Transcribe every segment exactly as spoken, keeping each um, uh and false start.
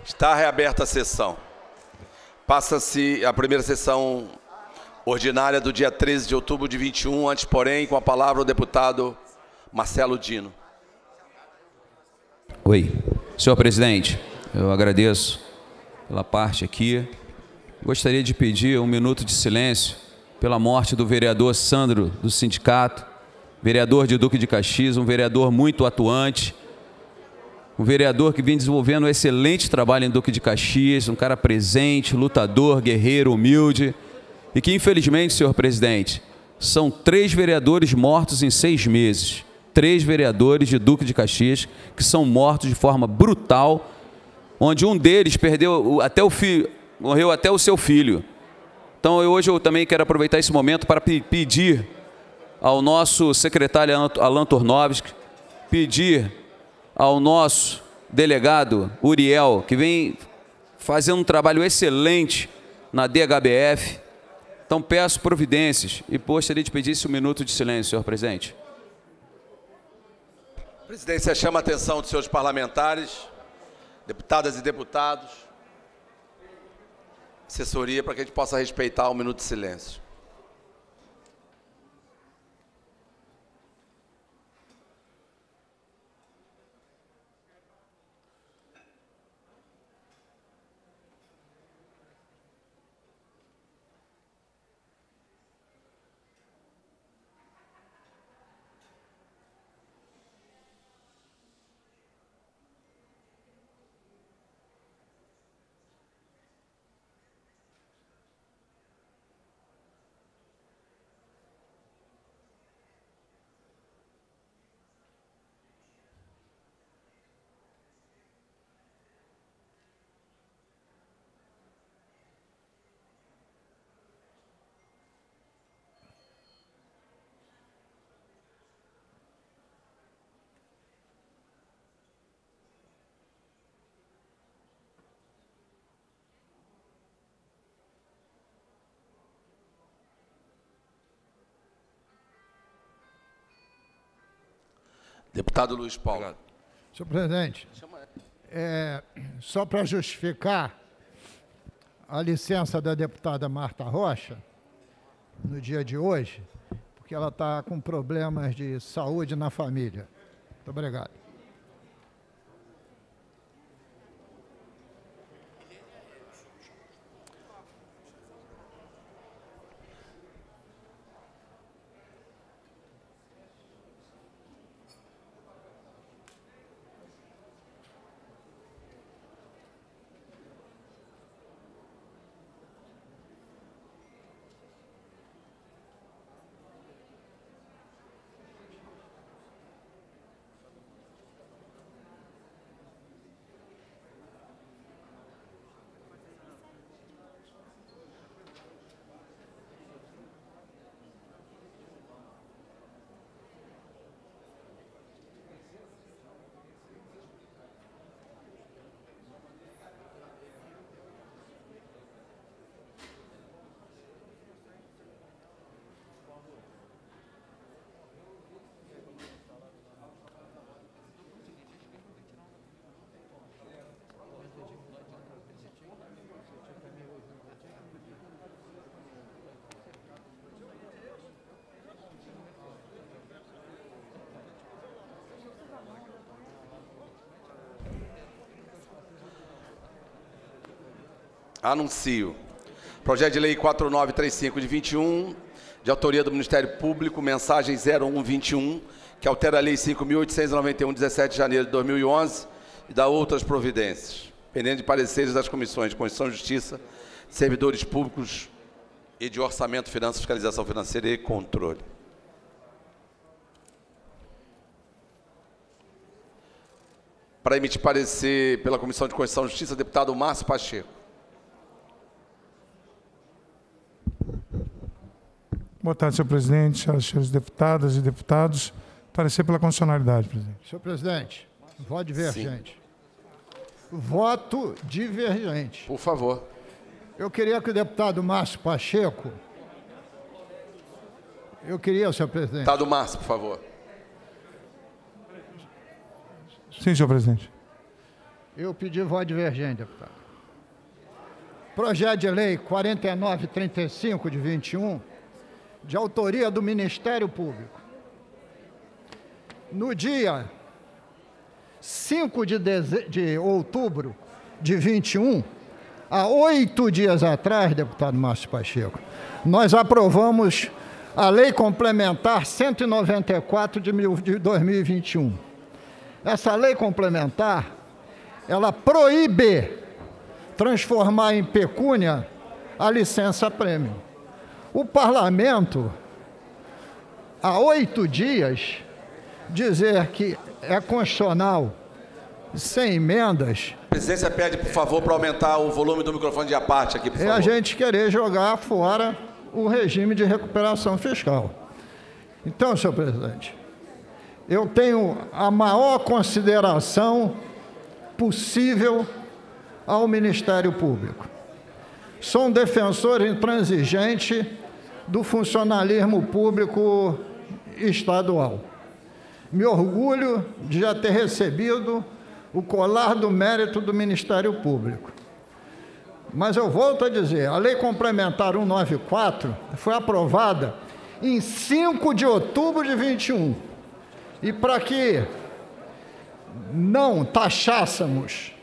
Está reaberta a sessão. Passa-se a primeira sessão ordinária do dia treze de outubro de vinte e um, antes, porém, com a palavra o deputado Marcelo Dino. Oi. Senhor presidente, eu agradeço pela parte aqui. Gostaria de pedir um minuto de silêncio pela morte do vereador Sandro, do sindicato, vereador de Duque de Caxias, um vereador muito atuante, um vereador que vem desenvolvendo um excelente trabalho em Duque de Caxias, um cara presente, lutador, guerreiro, humilde, e que, infelizmente, senhor presidente, são três vereadores mortos em seis meses. Três vereadores de Duque de Caxias que são mortos de forma brutal, onde um deles perdeu até o filho, morreu até o seu filho. Então, eu, hoje eu também quero aproveitar esse momento para pe pedir ao nosso secretário Alan Tornovski, pedir ao nosso delegado Uriel, que vem fazendo um trabalho excelente na D H B F. Então, peço providências e gostaria de pedir esse um minuto de silêncio, senhor presidente. A presidência chama a atenção dos seus parlamentares, deputadas e deputados, assessoria, para que a gente possa respeitar o minuto de silêncio. Deputado Luiz Paulo. Obrigado. Senhor presidente, é, só para justificar a licença da deputada Marta Rocha, no dia de hoje, porque ela está com problemas de saúde na família. Muito obrigado. Anuncio. Projeto de Lei quatro mil novecentos e trinta e cinco de vinte e um, de autoria do Ministério Público, mensagem zero um vinte e um, que altera a Lei cinco mil oitocentos e noventa e um, de dezessete de janeiro de dois mil e onze, e dá outras providências, pendente de pareceres das comissões de Constituição e Justiça, servidores públicos e de Orçamento, Finanças, Fiscalização Financeira e Controle. Para emitir parecer pela Comissão de Constituição e Justiça, deputado Márcio Pacheco. Boa tarde, senhor presidente, senhores deputadas e deputados. Parecer pela constitucionalidade, presidente. Senhor presidente, voto divergente. Sim. Voto divergente. Por favor. Eu queria que o deputado Márcio Pacheco... Eu queria, senhor presidente... Deputado Márcio, por favor. Sim, senhor presidente. Eu pedi voto divergente, deputado. Projeto de Lei quarenta e nove trinta e cinco, de vinte e um, de autoria do Ministério Público. No dia cinco de, deze... de outubro de vinte e um, há oito dias atrás, deputado Márcio Pacheco, nós aprovamos a Lei Complementar cento e noventa e quatro de dois mil e vinte e um. Essa lei complementar, ela proíbe transformar em pecúnia a licença-prêmio. O Parlamento, há oito dias, dizer que é constitucional, sem emendas... A presidência pede, por favor, para aumentar o volume do microfone de à parte aqui, por favor. É a gente querer jogar fora o regime de recuperação fiscal. Então, senhor presidente, eu tenho a maior consideração possível ao Ministério Público. Sou um defensor intransigente do funcionalismo público estadual. Me orgulho de já ter recebido o colar do mérito do Ministério Público. Mas eu volto a dizer, a Lei Complementar cento e noventa e quatro foi aprovada em cinco de outubro de vinte e um. E para que não taxássemos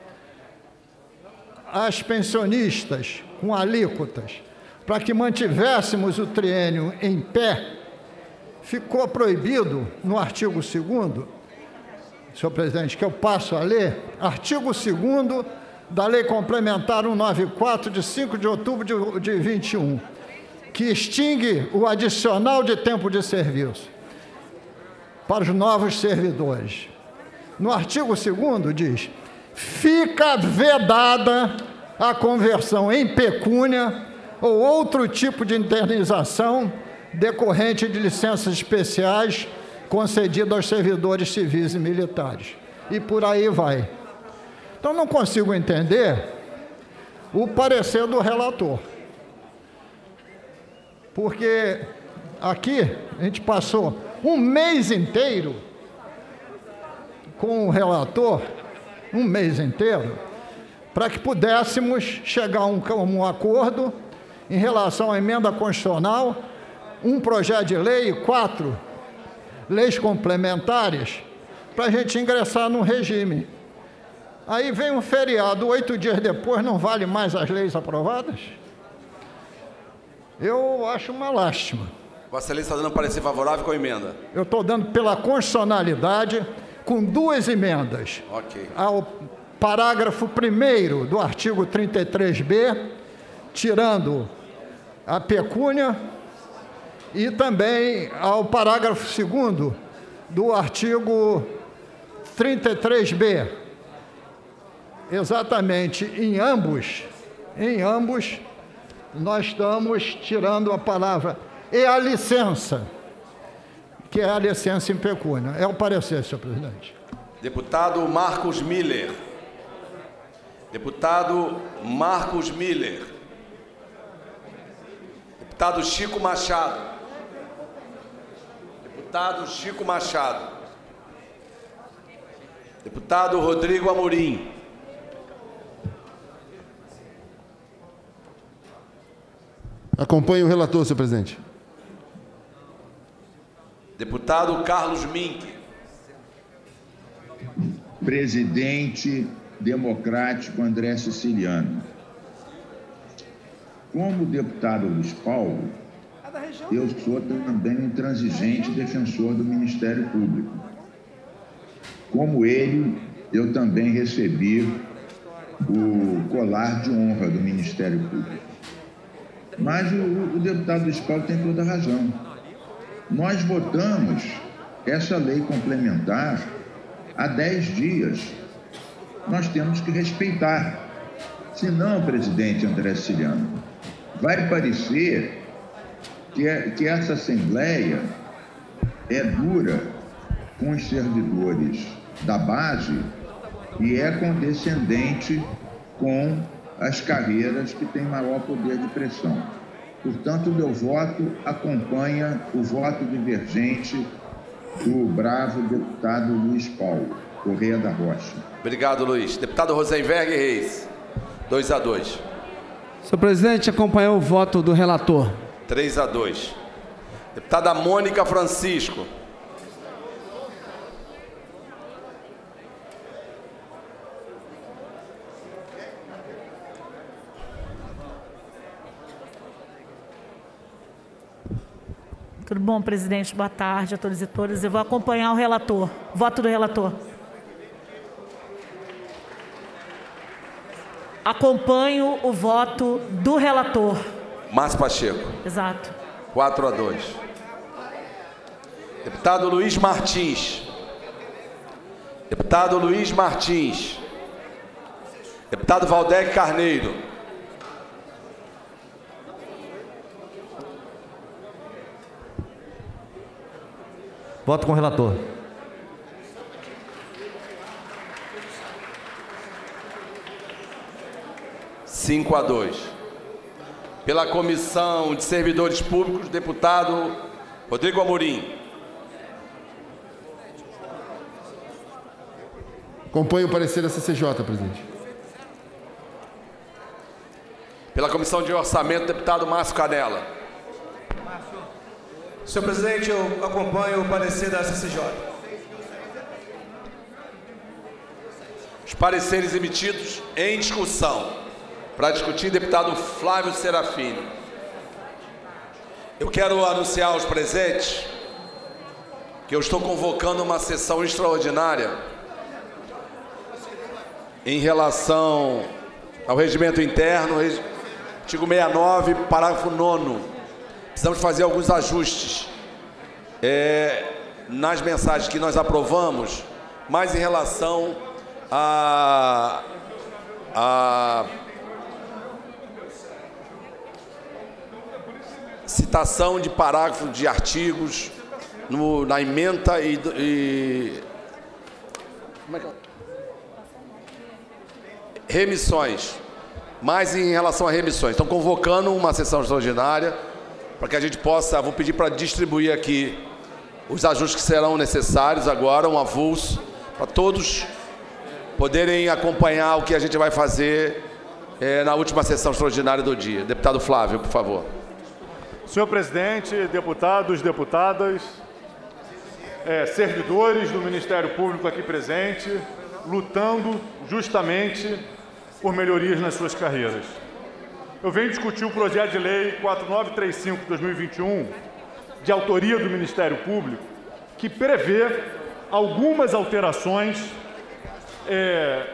as pensionistas com alíquotas, para que mantivéssemos o triênio em pé, ficou proibido no artigo segundo, senhor presidente, que eu passo a ler, artigo segundo da Lei Complementar cento e noventa e quatro, de cinco de outubro de, de vinte e um, que extingue o adicional de tempo de serviço para os novos servidores. No artigo segundo diz: fica vedada a conversão em pecúnia ou outro tipo de indenização decorrente de licenças especiais concedidas aos servidores civis e militares. E por aí vai. Então, não consigo entender o parecer do relator. Porque aqui a gente passou um mês inteiro com o relator, um mês inteiro, para que pudéssemos chegar a um, um acordo em relação à emenda constitucional, um projeto de lei e quatro leis complementares, para a gente ingressar no regime. Aí vem um feriado, oito dias depois, não vale mais as leis aprovadas? Eu acho uma lástima. Vossa Excelência está dando parecer favorável com a emenda? Eu estou dando pela constitucionalidade, com duas emendas. Ok. Ao parágrafo primeiro do artigo trinta e três B, tirando a pecúnia, e também ao parágrafo segundo do artigo trinta e três B. Exatamente, em ambos, em ambos, nós estamos tirando a palavra e a licença, que é a licença em pecúnia. É o parecer, senhor presidente. Deputado Marcos Miller. Deputado Marcos Miller. Deputado Chico Machado. Deputado Chico Machado. Deputado Rodrigo Amorim. Acompanhe o relator, senhor presidente. Deputado Carlos Mink. Presidente democrático André Siciliano. Como deputado Luiz Paulo, eu sou também um intransigente defensor do Ministério Público. Como ele, eu também recebi o colar de honra do Ministério Público. Mas o, o deputado Luiz Paulo tem toda a razão. Nós votamos essa lei complementar há dez dias. Nós temos que respeitar. Senão, presidente André Siciliano, vai parecer que, é, que essa Assembleia é dura com os servidores da base e é condescendente com as carreiras que têm maior poder de pressão. Portanto, o meu voto acompanha o voto divergente do bravo deputado Luiz Paulo. Correia da Rocha. Obrigado, Luiz. Deputado Rosenberg Reis. dois a dois. Senhor presidente, acompanhou o voto do relator. três a dois. Deputada Mônica Francisco. Tudo bom, presidente? Boa tarde a todos e todas. Eu vou acompanhar o relator. Voto do relator. Acompanho o voto do relator. Márcio Pacheco. Exato. quatro a dois. Deputado Luiz Martins. Deputado Luiz Martins. Deputado Valdec Carneiro. Voto com o relator. cinco a dois. Pela Comissão de Servidores Públicos, deputado Rodrigo Amorim. Acompanho o parecer da C C J, presidente. Pela Comissão de Orçamento, deputado Márcio Canela. Senhor presidente, eu acompanho o parecer da C C J. Os pareceres emitidos em discussão. Para discutir, deputado Flávio Serafini. Eu quero anunciar aos presentes que eu estou convocando uma sessão extraordinária em relação ao regimento interno, artigo sessenta e nove, parágrafo nono. Precisamos fazer alguns ajustes é, nas mensagens que nós aprovamos, mas em relação a, a citação de parágrafos de artigos no, na ementa e, e como é que é? remissões, mas em relação a remissões. Estão convocando uma sessão extraordinária para que a gente possa, vou pedir para distribuir aqui os ajustes que serão necessários agora, um avulso, para todos poderem acompanhar o que a gente vai fazer é, na última sessão extraordinária do dia. Deputado Flávio, por favor. Senhor presidente, deputados, deputadas, é, servidores do Ministério Público aqui presente, lutando justamente por melhorias nas suas carreiras. Eu venho discutir o projeto de lei quatro nove três cinco de dois mil e vinte e um, de autoria do Ministério Público, que prevê algumas alterações é,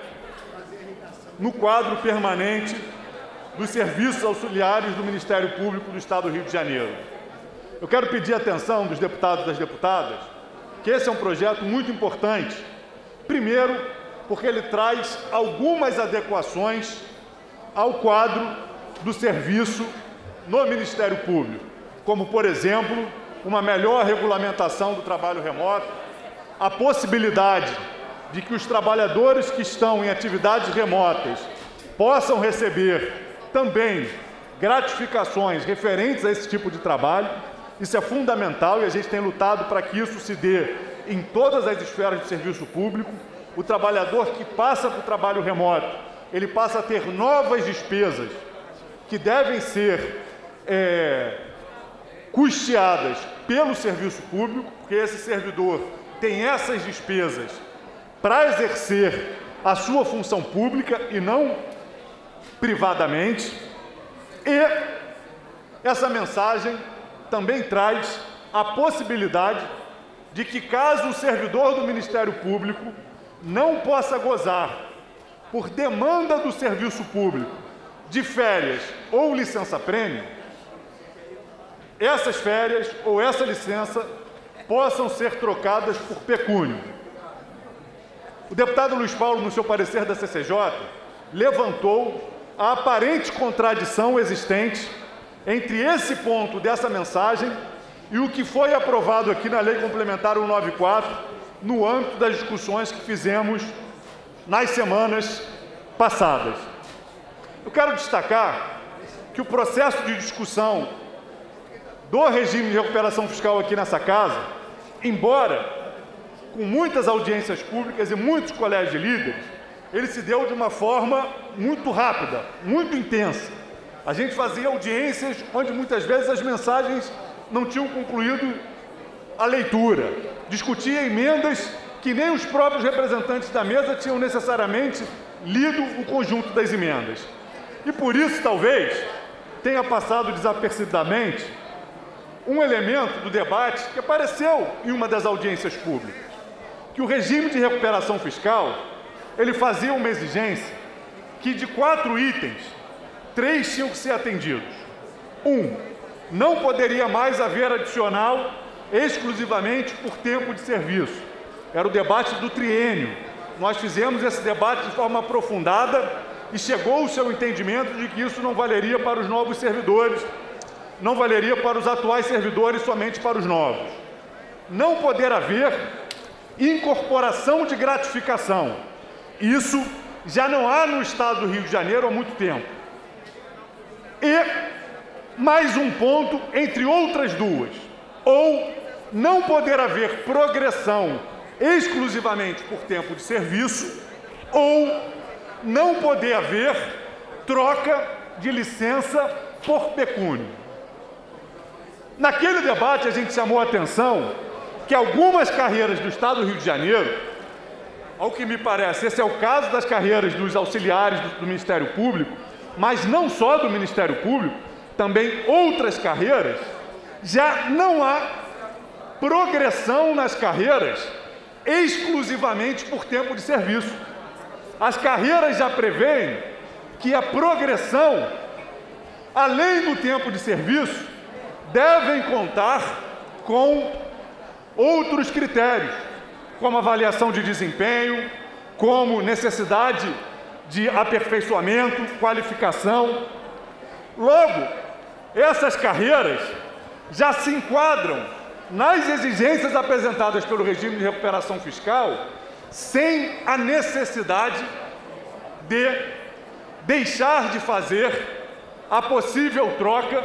no quadro permanente dos serviços auxiliares do Ministério Público do Estado do Rio de Janeiro. Eu quero pedir a atenção dos deputados e das deputadas que esse é um projeto muito importante. Primeiro, porque ele traz algumas adequações ao quadro do serviço no Ministério Público, como, por exemplo, uma melhor regulamentação do trabalho remoto, a possibilidade de que os trabalhadores que estão em atividades remotas possam receber também gratificações referentes a esse tipo de trabalho. Isso é fundamental e a gente tem lutado para que isso se dê em todas as esferas de serviço público. O trabalhador que passa para o trabalho remoto, ele passa a ter novas despesas que devem ser é, custeadas pelo serviço público, porque esse servidor tem essas despesas para exercer a sua função pública e não privadamente. E essa mensagem também traz a possibilidade de que, caso o servidor do Ministério Público não possa gozar, por demanda do serviço público, de férias ou licença-prêmio, essas férias ou essa licença possam ser trocadas por pecúnio. O deputado Luiz Paulo, no seu parecer da C C J, levantou a aparente contradição existente entre esse ponto dessa mensagem e o que foi aprovado aqui na Lei Complementar cento e noventa e quatro, no âmbito das discussões que fizemos nas semanas passadas. Eu quero destacar que o processo de discussão do regime de recuperação fiscal aqui nessa casa, embora com muitas audiências públicas e muitos colégios de líderes, ele se deu de uma forma muito rápida, muito intensa. A gente fazia audiências onde muitas vezes as mensagens não tinham concluído a leitura, discutia emendas que nem os próprios representantes da mesa tinham necessariamente lido o conjunto das emendas. E por isso, talvez, tenha passado desapercebidamente um elemento do debate que apareceu em uma das audiências públicas, que o regime de recuperação fiscal, ele fazia uma exigência que de quatro itens, três tinham que ser atendidos. Um, não poderia mais haver adicional exclusivamente por tempo de serviço. Era o debate do triênio. Nós fizemos esse debate de forma aprofundada e chegou-se ao entendimento de que isso não valeria para os novos servidores, não valeria para os atuais servidores, somente para os novos. Não poder haver incorporação de gratificação. Isso já não há no Estado do Rio de Janeiro há muito tempo. E mais um ponto, entre outras duas, ou não poder haver progressão exclusivamente por tempo de serviço, ou não poder haver troca de licença por pecúnio. Naquele debate, a gente chamou a atenção que algumas carreiras do Estado do Rio de Janeiro, ao que me parece, esse é o caso das carreiras dos auxiliares do, do Ministério Público, mas não só do Ministério Público, também outras carreiras, já não há progressão nas carreiras exclusivamente por tempo de serviço. As carreiras já prevêem que a progressão, além do tempo de serviço, devem contar com outros critérios, como avaliação de desempenho, como necessidade de aperfeiçoamento, qualificação. Logo, essas carreiras já se enquadram nas exigências apresentadas pelo regime de recuperação fiscal, sem a necessidade de deixar de fazer a possível troca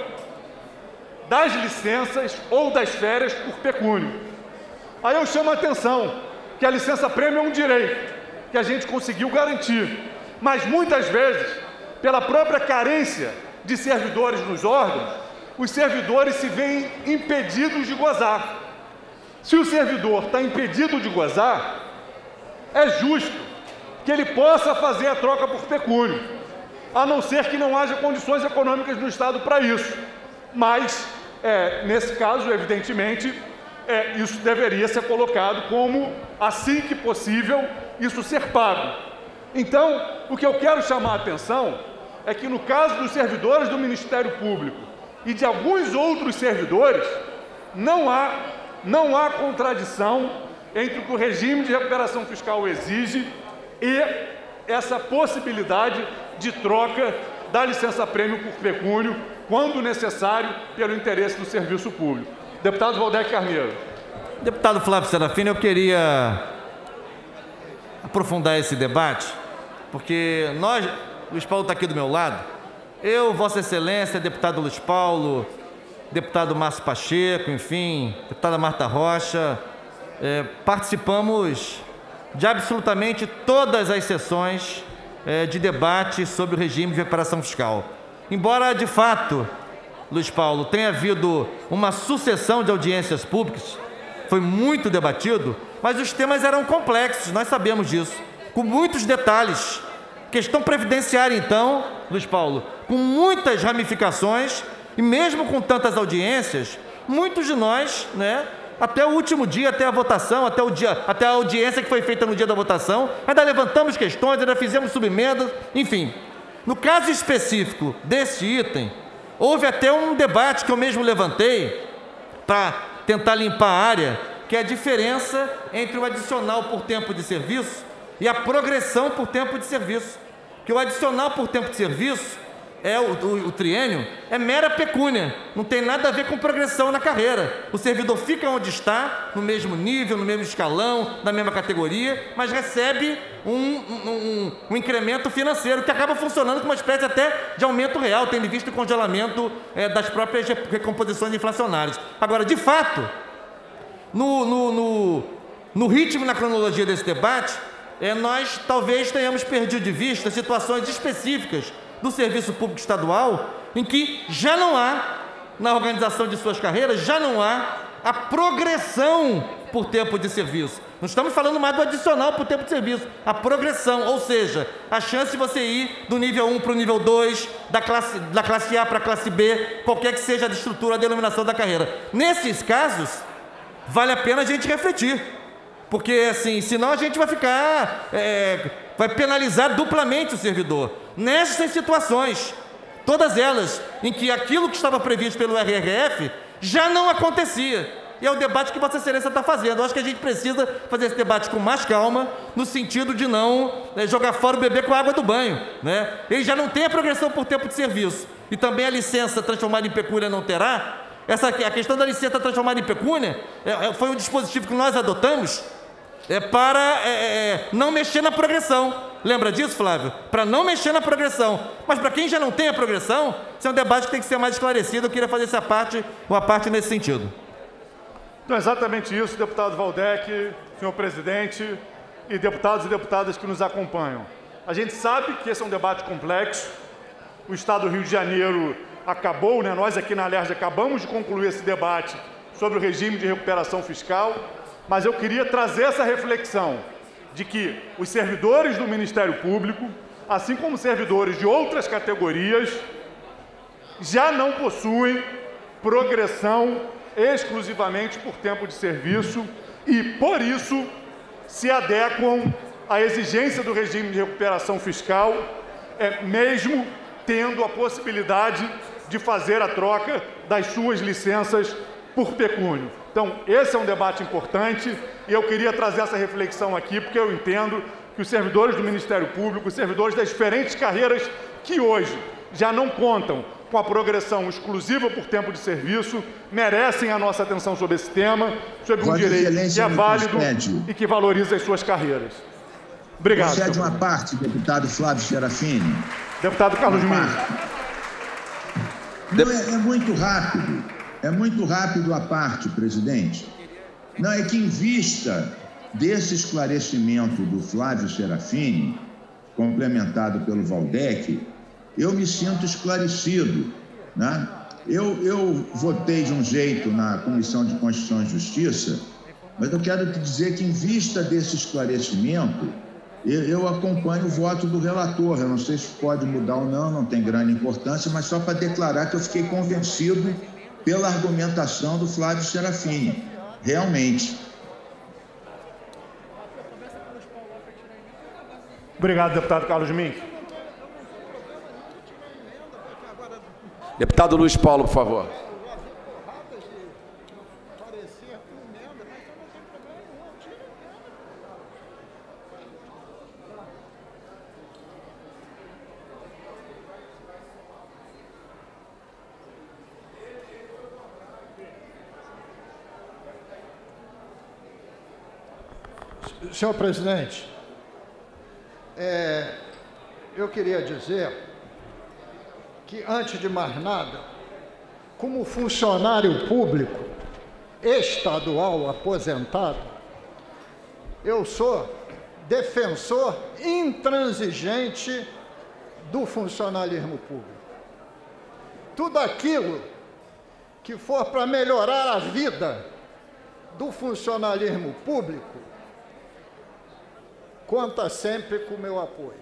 das licenças ou das férias por pecúnio. Aí eu chamo a atenção que a licença-prêmio é um direito que a gente conseguiu garantir, mas muitas vezes, pela própria carência de servidores nos órgãos, os servidores se veem impedidos de gozar. Se o servidor está impedido de gozar, é justo que ele possa fazer a troca por pecúnio, a não ser que não haja condições econômicas no Estado para isso. Mas, é, nesse caso, evidentemente, é, isso deveria ser colocado como, assim que possível, isso ser pago. Então, o que eu quero chamar a atenção é que, no caso dos servidores do Ministério Público e de alguns outros servidores, não há, não há contradição entre o que o regime de recuperação fiscal exige e essa possibilidade de troca da licença-prêmio por pecúnio, quando necessário, pelo interesse do serviço público. Deputado Valdec Carneiro. Deputado Flávio Serafino, eu queria aprofundar esse debate, porque nós, Luiz Paulo está aqui do meu lado, eu, Vossa Excelência, deputado Luiz Paulo, deputado Márcio Pacheco, enfim, deputada Marta Rocha, é, participamos de absolutamente todas as sessões é, de debate sobre o regime de recuperação fiscal. Embora, de fato, Luiz Paulo, tenha havido uma sucessão de audiências públicas, foi muito debatido, mas os temas eram complexos, nós sabemos disso, com muitos detalhes. Questão previdenciária, então, Luiz Paulo, com muitas ramificações, e mesmo com tantas audiências, muitos de nós, né, até o último dia, até a votação, até, o dia, até a audiência que foi feita no dia da votação, ainda levantamos questões, ainda fizemos subemendas, enfim. No caso específico desse item, houve até um debate que eu mesmo levantei para tentar limpar a área, que é a diferença entre o adicional por tempo de serviço e a progressão por tempo de serviço. Que o adicional por tempo de serviço, é o, o, o triênio, é mera pecúnia, não tem nada a ver com progressão na carreira. O servidor fica onde está, no mesmo nível, no mesmo escalão, na mesma categoria, mas recebe um, um, um, um incremento financeiro que acaba funcionando como uma espécie até de aumento real, tendo visto o congelamento é, das próprias recomposições inflacionárias. Agora, de fato, no, no, no, no ritmo e na cronologia desse debate, é, nós talvez tenhamos perdido de vista situações específicas do serviço público estadual em que já não há, na organização de suas carreiras, já não há a progressão por tempo de serviço. Não estamos falando mais do adicional por tempo de serviço, a progressão, ou seja, a chance de você ir do nível um para o nível dois, da classe, da classe A para a classe B, qualquer que seja a estrutura, a denominação da carreira. Nesses casos, vale a pena a gente refletir, porque assim, senão a gente vai ficar, é, vai penalizar duplamente o servidor. Nessas situações, todas elas em que aquilo que estava previsto pelo R R F já não acontecia. E é o debate que Vossa Excelência está fazendo. Eu acho que a gente precisa fazer esse debate com mais calma, no sentido de não é, jogar fora o bebê com a água do banho, né? Ele já não tem a progressão por tempo de serviço, e também a licença transformada em pecúnia não terá. Essa, a questão da licença transformada em pecúnia é, foi um dispositivo que nós adotamos é, para é, é, não mexer na progressão. Lembra disso, Flávio? Para não mexer na progressão. Mas para quem já não tem a progressão, esse é um debate que tem que ser mais esclarecido. Eu queria fazer essa parte, uma parte nesse sentido. Então, é exatamente isso, deputado Valdec, senhor presidente e deputados e deputadas que nos acompanham. A gente sabe que esse é um debate complexo. O Estado do Rio de Janeiro acabou, né? Nós aqui na Alerj acabamos de concluir esse debate sobre o regime de recuperação fiscal, mas eu queria trazer essa reflexão de que os servidores do Ministério Público, assim como servidores de outras categorias, já não possuem progressão exclusivamente por tempo de serviço e, por isso, se adequam à exigência do regime de recuperação fiscal, é, mesmo tendo a possibilidade de fazer a troca das suas licenças por pecúnio. Então, esse é um debate importante e eu queria trazer essa reflexão aqui, porque eu entendo que os servidores do Ministério Público, os servidores das diferentes carreiras que hoje já não contam com a progressão exclusiva por tempo de serviço, merecem a nossa atenção sobre esse tema, sobre um direito que é válido e que valoriza as suas carreiras. Obrigado. Concede uma parte, deputado Flávio Serafini. Deputado Carlos Mendes. Não, é, é muito rápido, é muito rápido a parte, presidente. Não, é que em vista desse esclarecimento do Flávio Serafini, complementado pelo Valdec, eu me sinto esclarecido, né? Eu, eu votei de um jeito na Comissão de Constituição e Justiça, mas eu quero te dizer que, em vista desse esclarecimento, eu, eu acompanho o voto do relator. Eu não sei se pode mudar ou não, não tem grande importância, mas só para declarar que eu fiquei convencido pela argumentação do Flávio Serafini. Realmente. Obrigado, deputado Carlos Mink. Deputado Luiz Paulo, por favor. Senhor presidente, é, eu queria dizer que, antes de mais nada, como funcionário público estadual aposentado, eu sou defensor intransigente do funcionalismo público. Tudo aquilo que for para melhorar a vida do funcionalismo público, conta sempre com o meu apoio.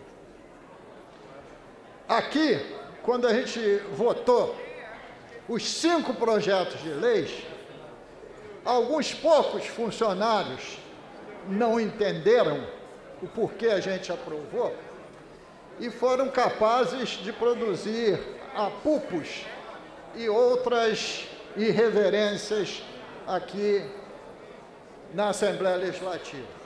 Aqui, quando a gente votou os cinco projetos de leis, alguns poucos funcionários não entenderam o porquê a gente aprovou e foram capazes de produzir apupos e outras irreverências aqui na Assembleia Legislativa.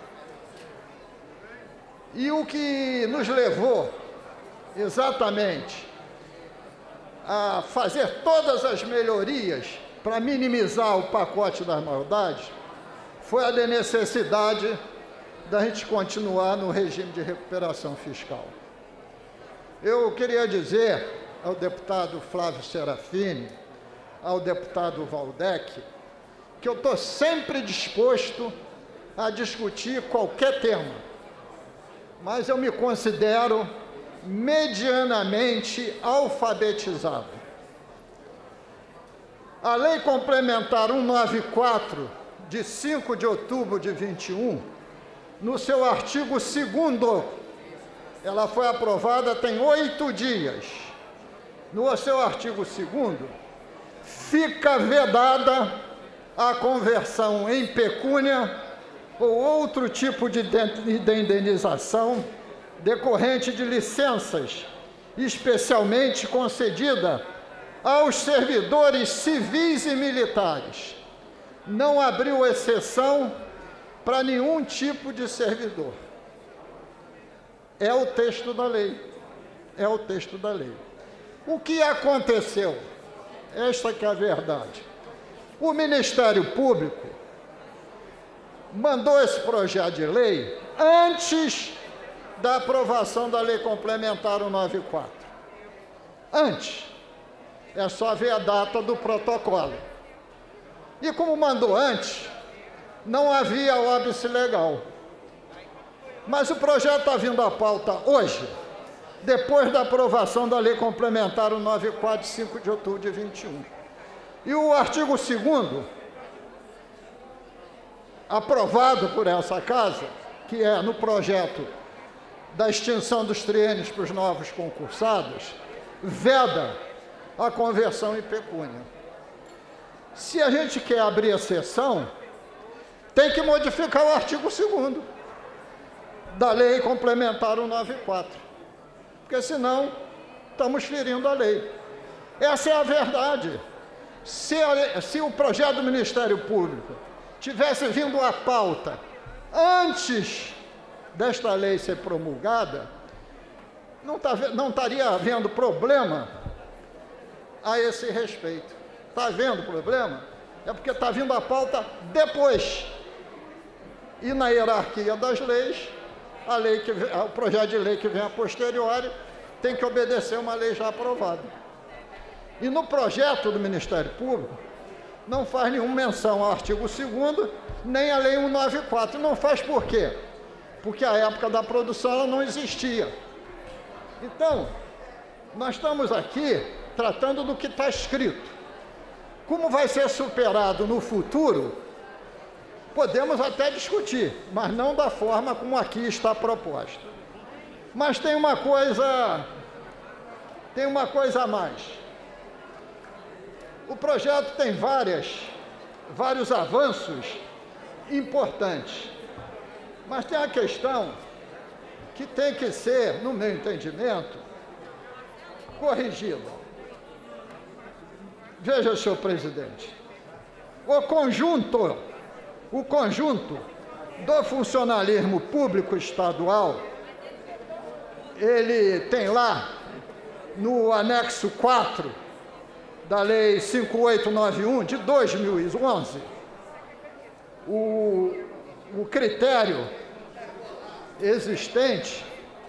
E o que nos levou exatamente a fazer todas as melhorias para minimizar o pacote das maldades foi a necessidade da gente continuar no regime de recuperação fiscal. Eu queria dizer ao deputado Flávio Serafini, ao deputado Valdec, que eu estou sempre disposto a discutir qualquer tema, mas eu me considero medianamente alfabetizado. A Lei Complementar cento e noventa e quatro, de cinco de outubro de vinte e um, no seu artigo segundo, ela foi aprovada tem oito dias. No seu artigo segundo, fica vedada a conversão em pecúnia ou outro tipo de indenização decorrente de licenças, especialmente concedida aos servidores civis e militares. Não abriu exceção para nenhum tipo de servidor. É o texto da lei. É o texto da lei. O que aconteceu? Esta que é a verdade. O Ministério Público mandou esse projeto de lei antes da aprovação da Lei Complementar cento e noventa e quatro. Antes. É só ver a data do protocolo. E como mandou antes, não havia óbice legal. Mas o projeto está vindo à pauta hoje, depois da aprovação da Lei Complementar cento e noventa e quatro, de cinco de outubro de vinte e um. E o artigo segundo, aprovado por essa Casa, que é no projeto da extinção dos triênios para os novos concursados, veda a conversão em pecúnia. Se a gente quer abrir exceção, tem que modificar o artigo segundo da Lei Complementar cento e noventa e quatro, porque senão estamos ferindo a lei. Essa é a verdade. Se, a, se o projeto do Ministério Público tivesse vindo à pauta antes desta lei ser promulgada, não, tá, não estaria havendo problema a esse respeito. Está havendo problema? É porque está vindo a pauta depois. E na hierarquia das leis, a lei que, o projeto de lei que vem a posteriori tem que obedecer uma lei já aprovada. E no projeto do Ministério Público, não faz nenhuma menção ao artigo segundo, nem a Lei cento e noventa e quatro. Não faz por quê? Porque a época da produção ela não existia. Então, nós estamos aqui tratando do que está escrito. Como vai ser superado no futuro, podemos até discutir, mas não da forma como aqui está proposta. Mas tem uma coisa, tem uma coisa a mais. O projeto tem várias, vários avanços importantes, mas tem a questão que tem que ser, no meu entendimento, corrigida. Veja, senhor presidente, o conjunto, o conjunto do funcionalismo público estadual, ele tem lá, no anexo quatro da Lei cinco mil oitocentos e noventa e um, de dois mil e onze, o, o critério existente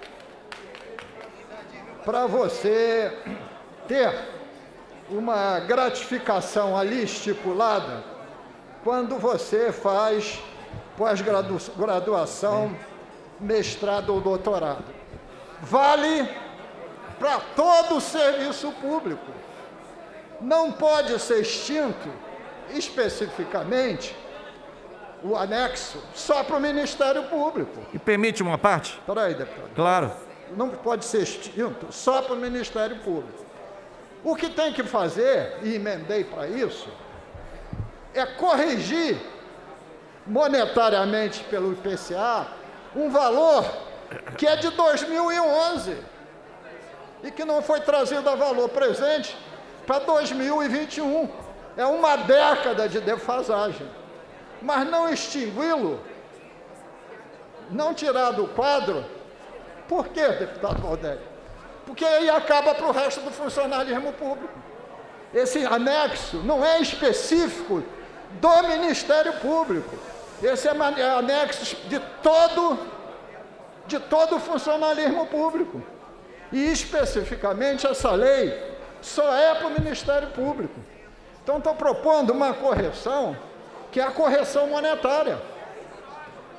para você ter uma gratificação ali estipulada quando você faz pós-graduação, mestrado ou doutorado. Vale para todo o serviço público. Não pode ser extinto especificamente o anexo só para o Ministério Público. E permite uma parte? Espera aí, deputado. Claro. Não pode ser extinto só para o Ministério Público. O que tem que fazer, e emendei para isso, é corrigir monetariamente pelo I P C A um valor que é de dois mil e onze e que não foi trazido a valor presente para dois mil e vinte e um. É uma década de defasagem. Mas não extingui-lo, não tirar do quadro, por quê, deputado Valdério? Porque aí acaba para o resto do funcionalismo público. Esse anexo não é específico do Ministério Público. Esse é anexo de todo, de todo o funcionalismo público. E, especificamente, essa lei só é para o Ministério Público. Então, estou propondo uma correção, que é a correção monetária.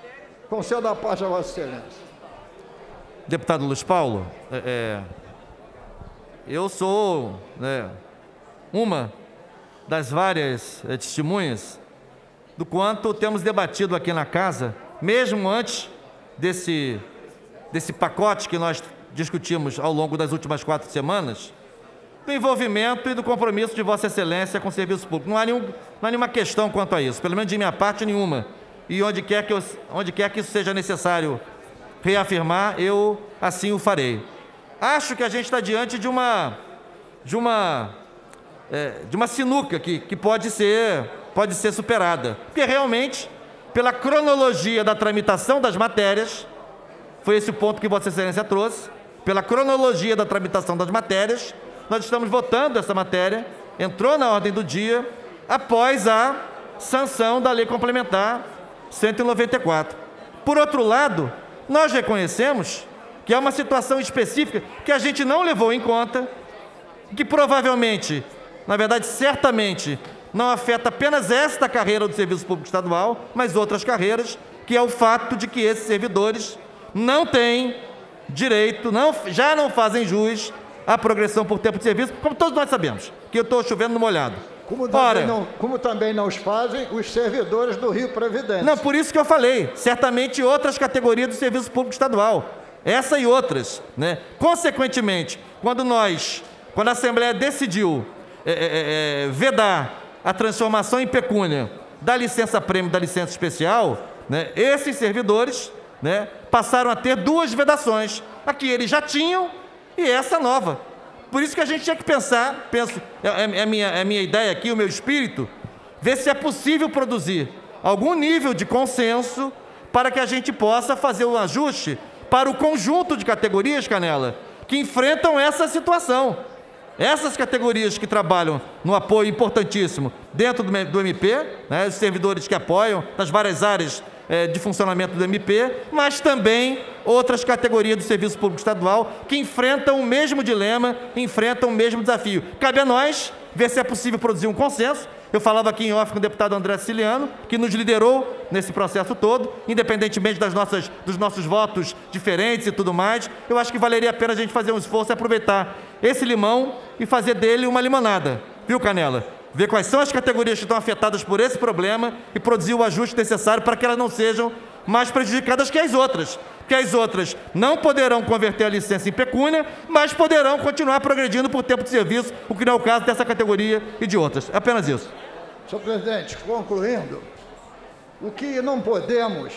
Concedo a parte a Vossa Excelência. Deputado Luiz Paulo, é, é, eu sou, né, uma das várias é, testemunhas do quanto temos debatido aqui na casa, mesmo antes desse, desse pacote que nós discutimos ao longo das últimas quatro semanas, do envolvimento e do compromisso de Vossa Excelência com o serviço público. Não há, nenhum, não há nenhuma questão quanto a isso, pelo menos de minha parte nenhuma. E onde quer que, eu, onde quer que isso seja necessário reafirmar, eu assim o farei. Acho que a gente está diante de uma, de uma, é, de uma sinuca que, que pode ser, pode ser superada. Porque realmente, pela cronologia da tramitação das matérias, foi esse o ponto que Vossa Excelência trouxe, pela cronologia da tramitação das matérias, nós estamos votando essa matéria, entrou na ordem do dia, após a sanção da Lei Complementar cento e noventa e quatro. Por outro lado, nós reconhecemos que é uma situação específica que a gente não levou em conta, que provavelmente, na verdade, certamente, não afeta apenas esta carreira do Serviço Público Estadual, mas outras carreiras, que é o fato de que esses servidores não têm direito, não, já não fazem jus à progressão por tempo de serviço, como todos nós sabemos, que eu estou chovendo no molhado. Como também, Ora, não, como também não os fazem os servidores do Rio Previdência. Não, por isso que eu falei, certamente outras categorias do Serviço Público Estadual, essa e outras, né? Consequentemente, quando nós, quando a Assembleia decidiu é, é, é, vedar a transformação em pecúnia da licença-prêmio e da licença especial, né, esses servidores, né, passaram a ter duas vedações, a que eles já tinham e essa nova. Por isso que a gente tinha que pensar, penso, é, é, a minha, é a minha ideia aqui, o meu espírito, ver se é possível produzir algum nível de consenso para que a gente possa fazer um ajuste para o conjunto de categorias, Canela, que enfrentam essa situação. Essas categorias que trabalham no apoio importantíssimo dentro do, do M P, né, os servidores que apoiam nas várias áreas é, de funcionamento do M P, mas também outras categorias do Serviço Público Estadual que enfrentam o mesmo dilema, enfrentam o mesmo desafio. Cabe a nós ver se é possível produzir um consenso. Eu falava aqui em off com o deputado André Siciliano, que nos liderou nesse processo todo, independentemente das nossas, dos nossos votos diferentes e tudo mais. Eu acho que valeria a pena a gente fazer um esforço e aproveitar esse limão e fazer dele uma limonada. Viu, Canela? Ver quais são as categorias que estão afetadas por esse problema e produzir o ajuste necessário para que elas não sejam mais prejudicadas que as outras. Porque as outras não poderão converter a licença em pecúnia, mas poderão continuar progredindo por tempo de serviço, o que não é o caso dessa categoria e de outras. É apenas isso. Senhor presidente, concluindo, o que não podemos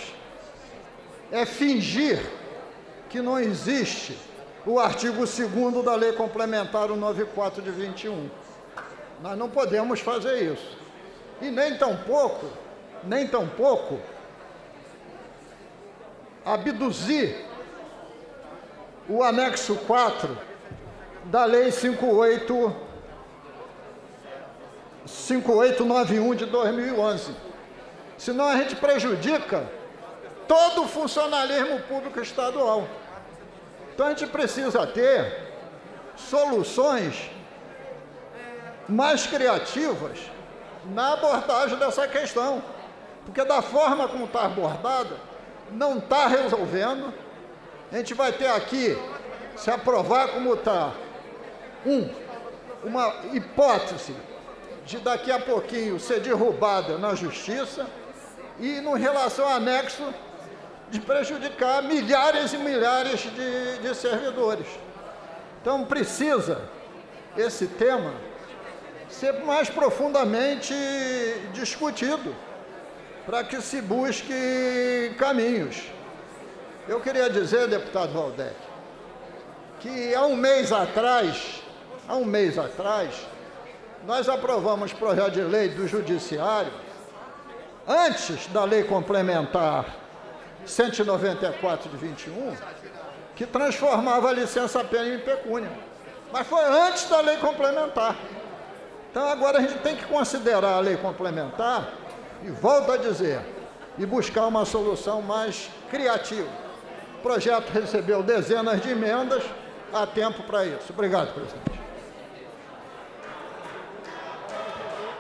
é fingir que não existe o artigo segundo da Lei Complementar cento e noventa e quatro de vinte e um. Nós não podemos fazer isso. E nem tampouco, nem tampouco abduzir o anexo quatro da Lei cinquenta e oito noventa e um de dois mil e onze. Senão a gente prejudica todo o funcionalismo público estadual. Então a gente precisa ter soluções mais criativas na abordagem dessa questão, porque da forma como está abordada, não está resolvendo. A gente vai ter aqui, se aprovar como está, um, uma hipótese de daqui a pouquinho ser derrubada na justiça e, no relação ao anexo, de prejudicar milhares e milhares de, de servidores. Então precisa esse tema ser mais profundamente discutido para que se busque caminhos. Eu queria dizer, deputado Valdec, que há um mês atrás, há um mês atrás, nós aprovamos projeto de lei do Judiciário, antes da Lei Complementar cento e noventa e quatro de vinte e um, que transformava a licença-prêmio em pecúnia. Mas foi antes da Lei Complementar. Então agora a gente tem que considerar a Lei Complementar, e volto a dizer, e buscar uma solução mais criativa. O projeto recebeu dezenas de emendas, há tempo para isso. Obrigado, presidente.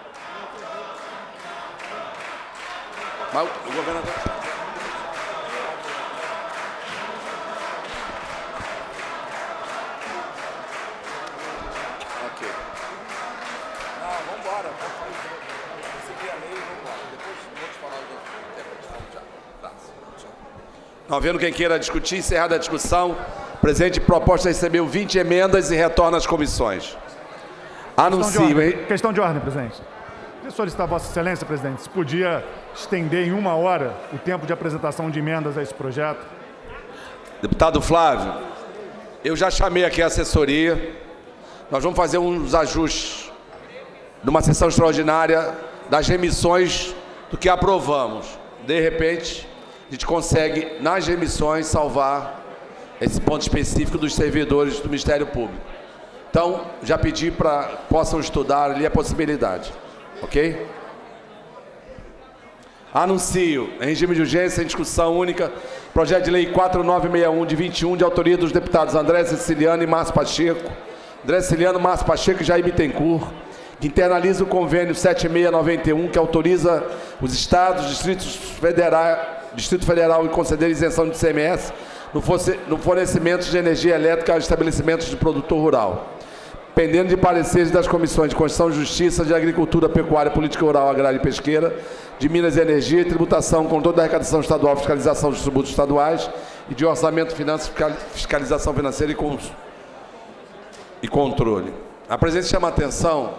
Mas o governador... Não havendo quem queira discutir, encerrada a discussão, o presidente proposta recebeu vinte emendas e retorna às comissões. Anuncio. Questão de ordem, questão de ordem, presidente. Queria solicitar a Vossa Excelência, presidente, se podia estender em uma hora o tempo de apresentação de emendas a esse projeto. Deputado Flávio, eu já chamei aqui a assessoria. Nós vamos fazer uns ajustes numa sessão extraordinária das remissões do que aprovamos. De repente, a gente consegue, nas remissões, salvar esse ponto específico dos servidores do Ministério Público. Então, já pedi para que possam estudar ali a possibilidade. Ok? Anuncio, em regime de urgência, em discussão única, projeto de lei quatro mil novecentos e sessenta e um, de vinte e um, de autoria dos deputados André Siciliano e Márcio Pacheco, André Siciliano, Márcio Pacheco e Jair Bittencourt, que internaliza o convênio sete mil seiscentos e noventa e um, que autoriza os estados, distritos federais, Distrito Federal em conceder isenção de I C M S no fornecimento de energia elétrica a estabelecimentos de produtor rural. Pendendo de pareceres das comissões de Constituição e Justiça, de Agricultura, Pecuária, Política Rural, Agrária e Pesqueira, de Minas e Energia e Tributação, Controle da Arrecadação Estadual, Fiscalização dos Tributos Estaduais e de Orçamento, Finanças, Fiscalização Financeira e, cons... e Controle. A presidência chama a atenção,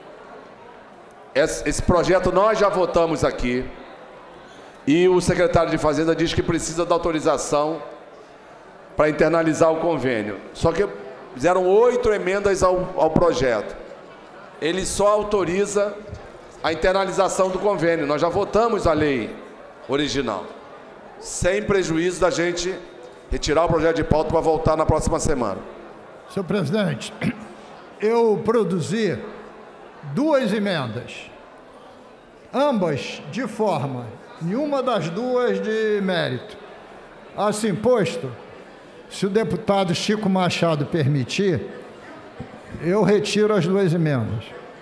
esse, esse projeto nós já votamos aqui e o secretário de Fazenda diz que precisa da autorização para internalizar o convênio. Só que fizeram oito emendas ao, ao projeto. Ele só autoriza a internalização do convênio. Nós já votamos a lei original, sem prejuízo da gente retirar o projeto de pauta para voltar na próxima semana. Senhor presidente, eu produzi duas emendas, ambas de forma, nenhuma das duas de mérito. Assim posto, se o deputado Chico Machado permitir, eu retiro as duas emendas.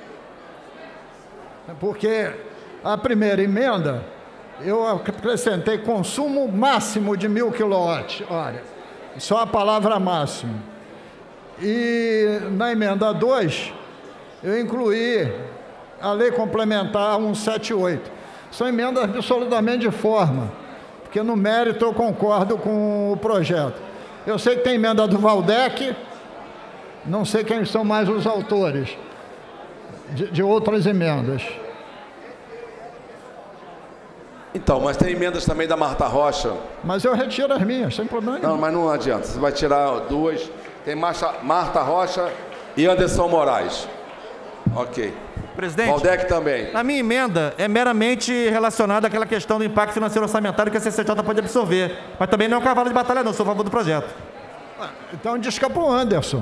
Porque a primeira emenda, eu acrescentei consumo máximo de mil quilowatt-hora, só a palavra máximo. E na emenda dois, eu incluí a lei complementar cento e setenta e oito. São emendas absolutamente de forma, porque no mérito eu concordo com o projeto. Eu sei que tem emenda do Valdec, não sei quem são mais os autores de, de outras emendas. Então, mas tem emendas também da Marta Rocha. Mas eu retiro as minhas, sem problema nenhum. Não, mas não adianta, você vai tirar duas. Tem Marta Rocha e Anderson Moraes. Ok. Presidente, Valdec também. A minha emenda é meramente relacionada àquela questão do impacto financeiro orçamentário que a C C J pode absorver. Mas também não é um cavalo de batalha, não. Sou a favor do projeto. Então, desculpa para o Anderson.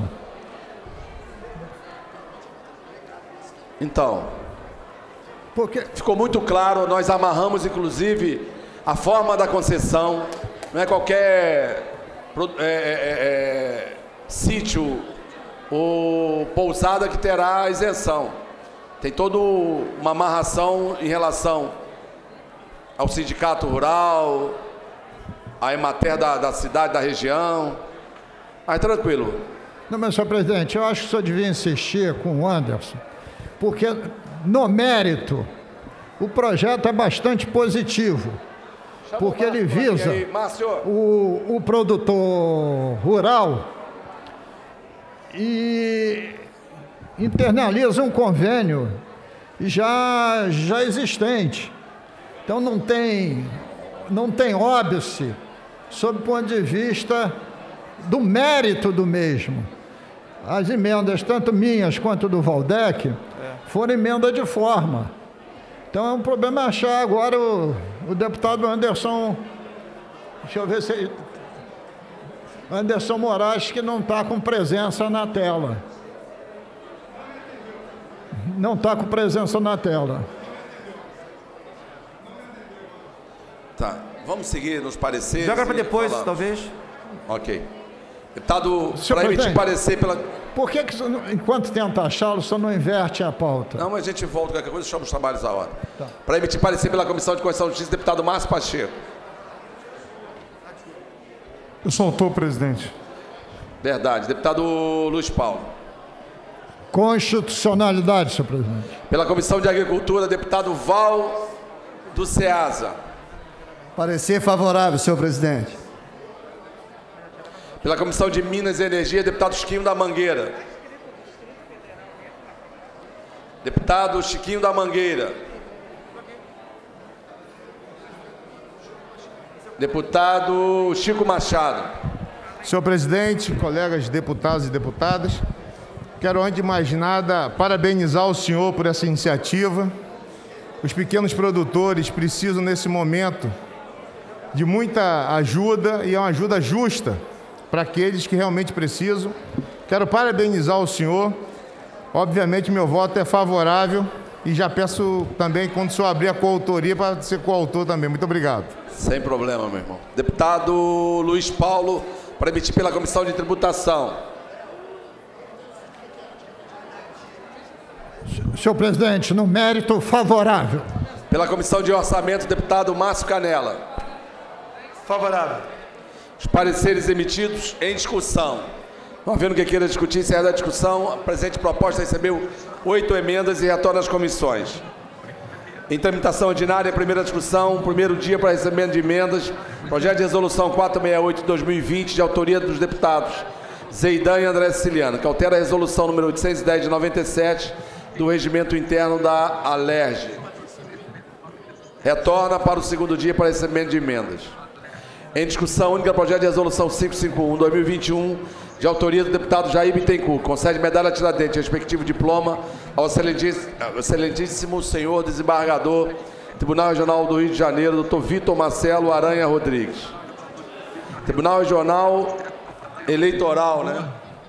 Então, porque ficou muito claro, nós amarramos, inclusive, a forma da concessão. Não é qualquer é, é, é, sítio ou pousada que terá isenção. Tem toda uma amarração em relação ao sindicato rural, à Emater da, da cidade, da região. Mas tranquilo. Não, mas, senhor presidente, eu acho que o senhor devia insistir com o Anderson, porque, no mérito, o projeto é bastante positivo, porque ele visa o, o produtor rural e internaliza um convênio já, já existente. Então não tem, não tem óbice sob o ponto de vista do mérito do mesmo. As emendas, tanto minhas quanto do Valdec, é. foram emenda de forma. Então é um problema achar agora o, o deputado Anderson, deixa eu ver se... Anderson Moraes, que não está com presença na tela. Não está com presença na tela. Tá. Vamos seguir nos pareceres. Joga para depois, falamos. Talvez. Ok. Deputado, para emitir parecer pela... Por que, que enquanto tenta achá-lo, só não inverte a pauta? Não, mas a gente volta qualquer coisa e chama os trabalhos à hora. Tá. Para emitir parecer pela Comissão de Constituição e Justiça, deputado Márcio Pacheco. Eu sou autor, presidente. Verdade. Deputado Luiz Paulo. Constitucionalidade, senhor presidente. Pela Comissão de Agricultura, deputado Val do Ceasa. Parecer favorável, senhor presidente. Pela Comissão de Minas e Energia, deputado Chiquinho da Mangueira. Deputado Chiquinho da Mangueira. Deputado Chico Machado. Senhor presidente, colegas deputados e deputadas, quero, antes de mais nada, parabenizar o senhor por essa iniciativa. Os pequenos produtores precisam, nesse momento, de muita ajuda, e é uma ajuda justa para aqueles que realmente precisam. Quero parabenizar o senhor. Obviamente, meu voto é favorável e já peço também, quando o senhor abrir a coautoria, para ser coautor também. Muito obrigado. Sem problema, meu irmão. Deputado Luiz Paulo, para emitir pela Comissão de Tributação. Senhor presidente, no mérito, favorável. Pela Comissão de Orçamento, deputado Márcio Canela. Favorável. Os pareceres emitidos em discussão. Não havendo que queira discutir, encerrada a discussão, a presente proposta recebeu oito emendas e retorna às comissões. Em tramitação ordinária, primeira discussão, primeiro dia para recebimento de emendas, projeto de resolução quatrocentos e sessenta e oito de dois mil e vinte, de autoria dos deputados Zeidan e André Siciliano, que altera a resolução número oitocentos e dez de noventa e sete do regimento interno da Alerj. Retorna para o segundo dia para recebimento de emendas. Em discussão única, projeto de resolução quinhentos e cinquenta e um de dois mil e vinte e um, de autoria do deputado Jair Bittencourt, concede medalha Tiradentes, respectivo diploma ao excelentíssimo, excelentíssimo senhor desembargador, Tribunal Regional do Rio de Janeiro, doutor Vitor Marcelo Aranha Rodrigues. Tribunal Regional Eleitoral, né?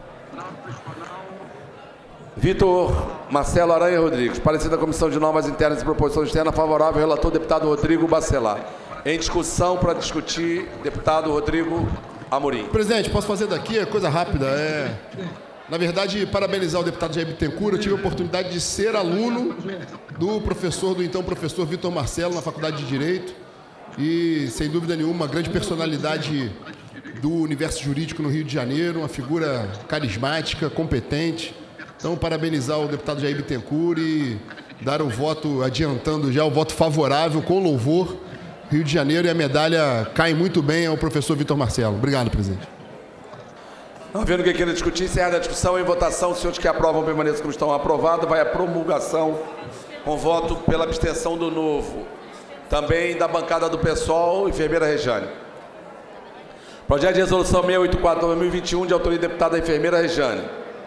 Vitor Marcelo Aranha Rodrigues. Parecer da Comissão de Normas Internas e Proposição Externa, favorável, relator deputado Rodrigo Bacelar. Em discussão, para discutir, deputado Rodrigo Amorim. Presidente, posso fazer daqui? É coisa rápida. É... Na verdade, parabenizar o deputado Jair Bittencourt. Eu tive a oportunidade de ser aluno do professor, do então professor Vitor Marcelo, na Faculdade de Direito. E, sem dúvida nenhuma, uma grande personalidade do universo jurídico no Rio de Janeiro, uma figura carismática, competente. Então, parabenizar o deputado Jair Bittencourt e dar o voto, adiantando já o voto favorável, com louvor, Rio de Janeiro, e a medalha cai muito bem ao professor Vitor Marcelo. Obrigado, presidente. Não havendo que queira discutir, encerrada a discussão, em votação, os senhores que aprovam permaneçam como estão aprovados, vai a promulgação com voto pela abstenção do novo. Também da bancada do PSOL, enfermeira Rejane. Projeto de resolução seiscentos e oitenta e quatro de dois mil e vinte e um, de autoria da deputada enfermeira Rejane,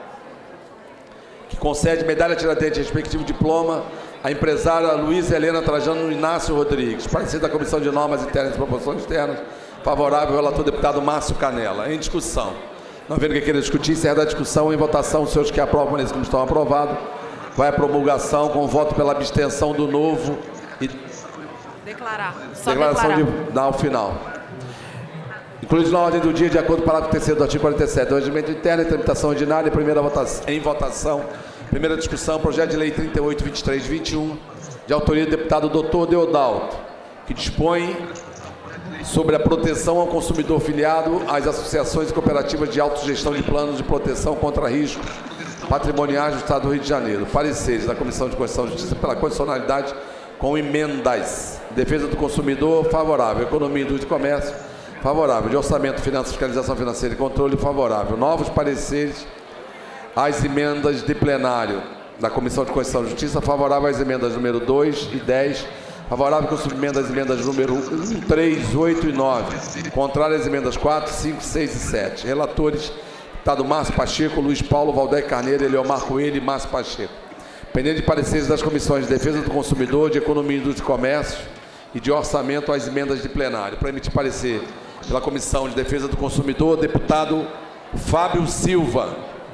que concede medalha Tiradentes, respectivo diploma, a empresária Luísa Helena Trajano Inácio Rodrigues. Parecer da Comissão de Normas Internas e Proposições Externas, favorável, relator deputado Márcio Canela. Em discussão. Não havendo que queira discutir, encerrada a discussão, em votação, os senhores que aprovam, nesse como estão aprovados, vai a promulgação com voto pela abstenção do novo e... Declarar. Só declaração declarar. de dar o final. Incluído na ordem do dia, de acordo com o parágrafo terceiro do artigo quarenta e sete do regimento interno, em tramitação ordinária, primeira votação, em votação, primeira discussão, projeto de lei trinta e oito, vinte e três, vinte e um, de autoria do deputado doutor Deodalto, que dispõe sobre a proteção ao consumidor filiado às associações e cooperativas de autogestão de planos de proteção contra riscos patrimoniais do Estado do Rio de Janeiro. Pareceres da Comissão de Constituição e Justiça pela condicionalidade com emendas. Defesa do consumidor, favorável. Economia, Indústria e Comércio, favorável. De Orçamento, Finanças, Fiscalização Financeira e Controle, favorável. Novos pareceres às emendas de plenário da Comissão de Constituição e Justiça, favorável às emendas número dois e dez, favorável com o subimento das emendas número um, três, oito e nove, contrário às emendas quatro, cinco, seis e sete. Relatores, deputado Márcio Pacheco, Luiz Paulo, Valdec Carneiro, Eliomar Coelho e Márcio Pacheco. Pendente de pareceres das comissões de Defesa do Consumidor, de Economia, Indústria e Comércio e de Orçamento às emendas de plenário. Para emitir parecer pela Comissão de Defesa do Consumidor, deputado Fábio Silva.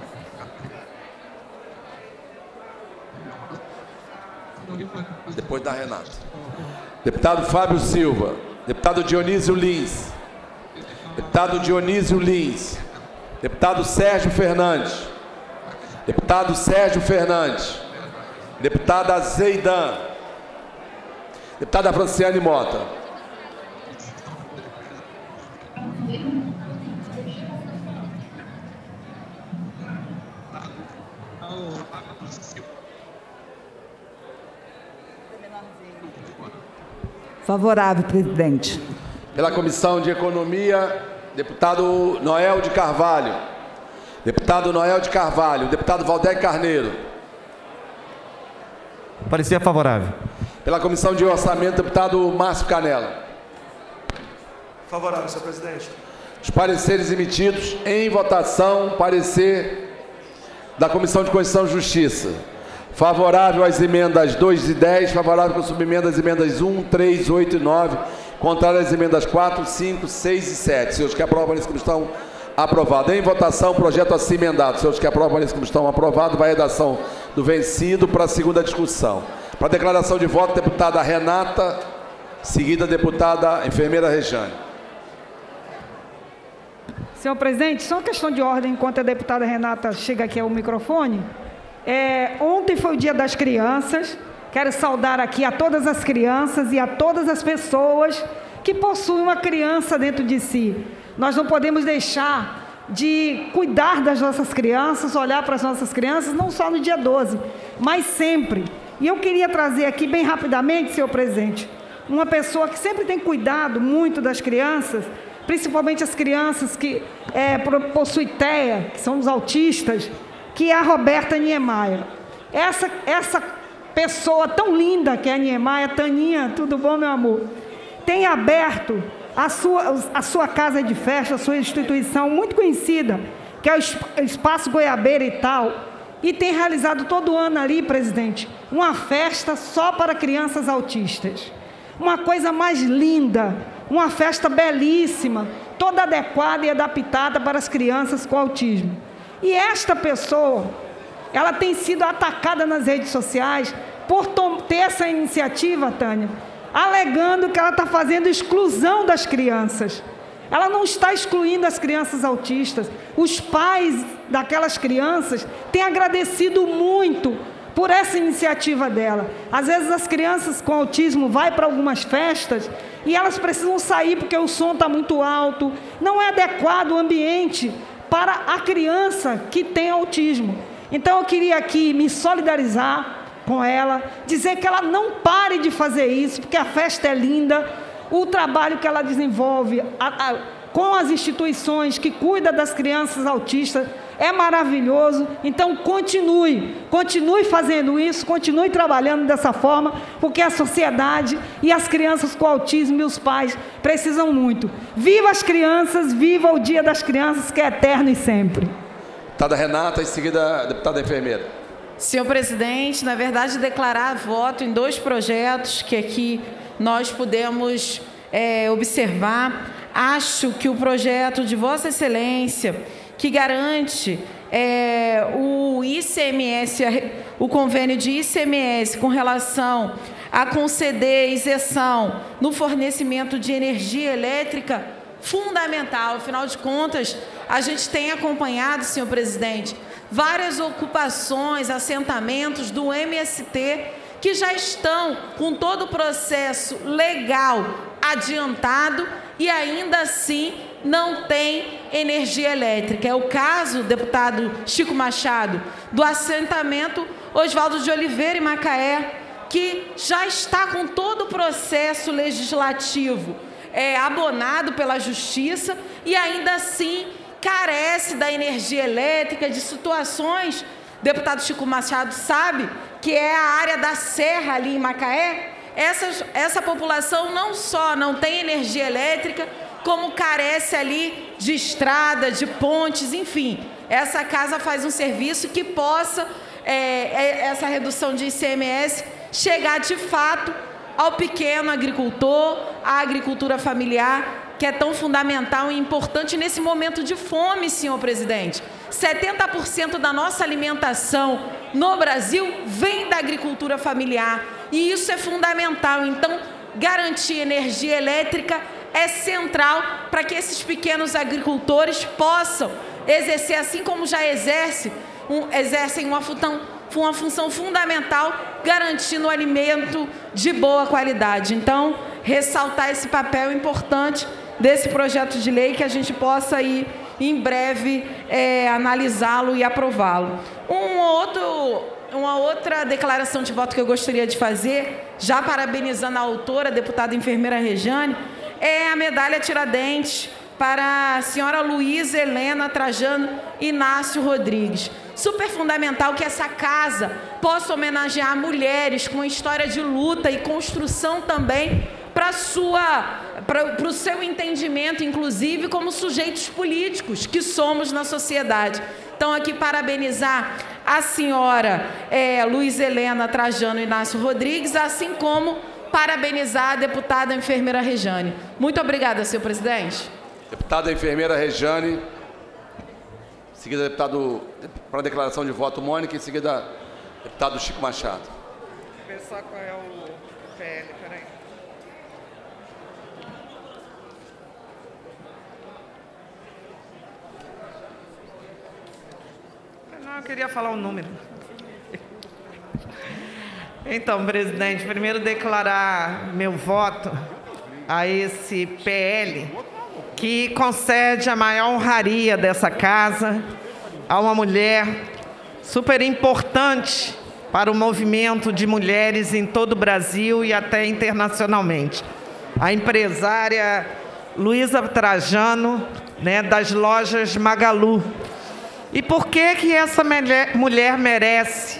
Depois da Renata. Deputado Fábio Silva. Deputado Dionísio Lins. Deputado Dionísio Lins. Deputado Sérgio Fernandes. Deputado Sérgio Fernandes. Deputada Zeidan. Deputada Franciane Mota. Favorável, presidente. Pela Comissão de Economia, Deputado Noel de Carvalho. Deputado Noel de Carvalho. Deputado Valdec Carneiro. Parecer favorável. Pela Comissão de Orçamento, deputado Márcio Canela. Favorável, senhor presidente. Os pareceres emitidos em votação, parecer da Comissão de Constituição e Justiça. Favorável às emendas dois e dez, favorável com subemenda às emendas um, três, oito e nove, contrário às emendas quatro, cinco, seis e sete. Senhores que aprovam nesse estão aprovado. Em votação, projeto assim emendado. Senhores que aprovam nesse estão aprovado, vai a redação do vencido para a segunda discussão. Para a declaração de voto, deputada Renata, seguida deputada enfermeira Rejane. Senhor presidente, só uma questão de ordem, enquanto a deputada Renata chega aqui ao microfone. É, ontem foi o Dia das Crianças. Quero saudar aqui a todas as crianças e a todas as pessoas que possuem uma criança dentro de si. Nós não podemos deixar de cuidar das nossas crianças, olhar para as nossas crianças, não só no dia doze, mas sempre. E eu queria trazer aqui bem rapidamente, senhor presidente, uma pessoa que sempre tem cuidado muito das crianças, principalmente as crianças que é, possuem T E A, que são os autistas, que é a Roberta Niemeyer. Essa, essa pessoa tão linda que é a Niemeyer, Taninha, tudo bom, meu amor? Tem aberto a sua, a sua casa de festa, a sua instituição muito conhecida, que é o Espaço Goiabeira e tal, e tem realizado todo ano ali, presidente, uma festa só para crianças autistas. Uma coisa mais linda, uma festa belíssima, toda adequada e adaptada para as crianças com autismo. E esta pessoa, ela tem sido atacada nas redes sociais por ter essa iniciativa, Tânia, alegando que ela está fazendo exclusão das crianças. Ela não está excluindo as crianças autistas. Os pais daquelas crianças têm agradecido muito por essa iniciativa dela. Às vezes as crianças com autismo vão para algumas festas e elas precisam sair porque o som está muito alto, não é adequado o ambiente para a criança que tem autismo. Então eu queria aqui me solidarizar com ela, dizer que ela não pare de fazer isso, porque a festa é linda, o trabalho que ela desenvolve a, a, com as instituições que cuidam das crianças autistas é maravilhoso. Então continue, continue fazendo isso, continue trabalhando dessa forma, porque a sociedade e as crianças com autismo e os pais precisam muito. Viva as crianças, viva o Dia das Crianças, que é eterno e sempre. Deputada Renata, em seguida a deputada enfermeira. Senhor presidente, na verdade, declarar voto em dois projetos que aqui nós pudemos é, observar. Acho que o projeto de Vossa Excelência, que garante é, o I C M S, o convênio de I C M S com relação a conceder isenção no fornecimento de energia elétrica, fundamental. Afinal de contas, a gente tem acompanhado, senhor presidente, várias ocupações, assentamentos do M S T que já estão com todo o processo legal adiantado e ainda assim não tem energia elétrica. É o caso, deputado Chico Machado, do assentamento Oswaldo de Oliveira, em Macaé, que já está com todo o processo legislativo é, abonado pela Justiça e ainda assim carece da energia elétrica, de situações. Deputado Chico Machado sabe que é a área da Serra ali em Macaé. Essa, essa população não só não tem energia elétrica, como carece ali de estrada, de pontes, enfim. Essa casa faz um serviço que possa, é, essa redução de I C M S, chegar de fato ao pequeno agricultor, à agricultura familiar, que é tão fundamental e importante nesse momento de fome, senhor presidente. setenta por cento da nossa alimentação no Brasil vem da agricultura familiar e isso é fundamental. Então, garantir energia elétrica é central para que esses pequenos agricultores possam exercer, assim como já exerce, um, exercem uma função, uma função fundamental, garantindo o alimento de boa qualidade. Então, ressaltar esse papel importante desse projeto de lei, que a gente possa ir em breve é, analisá-lo e aprová-lo. Um outro, uma outra declaração de voto que eu gostaria de fazer, já parabenizando a autora, a deputada enfermeira Rejane, é a medalha Tiradentes para a senhora Luísa Helena Trajano Inácio Rodrigues. Super fundamental que essa casa possa homenagear mulheres com história de luta e construção também para sua, para o seu entendimento, inclusive, como sujeitos políticos que somos na sociedade. Então, aqui parabenizar a senhora é, Luísa Helena Trajano Inácio Rodrigues, assim como parabenizar a deputada enfermeira Rejane. Muito obrigada, senhor presidente. Deputada enfermeira Rejane. Em seguida, deputado para a declaração de voto, Mônica. Em seguida, deputado Chico Machado. Vou ver só qual é o P L, peraí. Não, eu queria falar o número. Então, presidente, primeiro declarar meu voto a esse P L que concede a maior honraria dessa casa a uma mulher super importante para o movimento de mulheres em todo o Brasil e até internacionalmente. A empresária Luísa Trajano, né, das lojas Magalu. E por que que essa mulher, mulher merece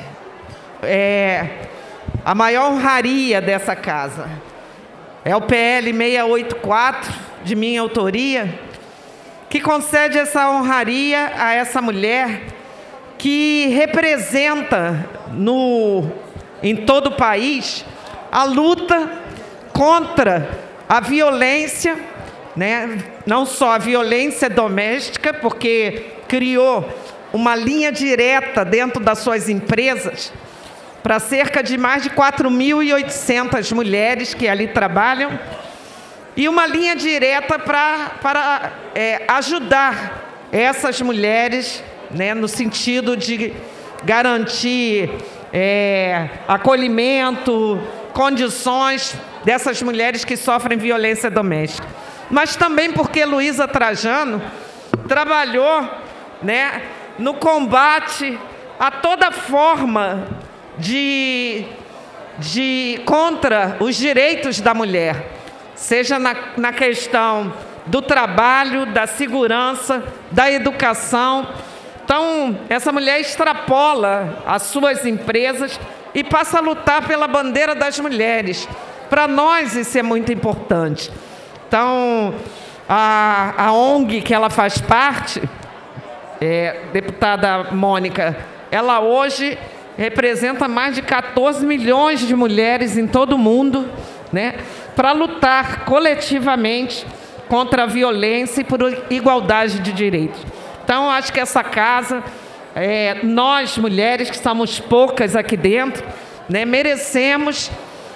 é, a maior honraria dessa casa? É o P L seiscentos e oitenta e quatro, de minha autoria, que concede essa honraria a essa mulher que representa no, em todo o país a luta contra a violência, né? Não só a violência doméstica, porque criou uma linha direta dentro das suas empresas para cerca de mais de quatro mil e oitocentas mulheres que ali trabalham, e uma linha direta pra, para é, ajudar essas mulheres, né, no sentido de garantir é, acolhimento, condições dessas mulheres que sofrem violência doméstica. Mas também porque Luísa Trajano trabalhou, né, no combate a toda forma de, de contra os direitos da mulher, seja na, na questão do trabalho, da segurança, da educação. Então, essa mulher extrapola as suas empresas e passa a lutar pela bandeira das mulheres. Para nós, isso é muito importante. Então, a, a O N G que ela faz parte, é, deputada Mônica, ela hoje representa mais de quatorze milhões de mulheres em todo o mundo, né, para lutar coletivamente contra a violência e por igualdade de direitos. Então, acho que essa casa, é, nós mulheres, que somos poucas aqui dentro, né, merecemos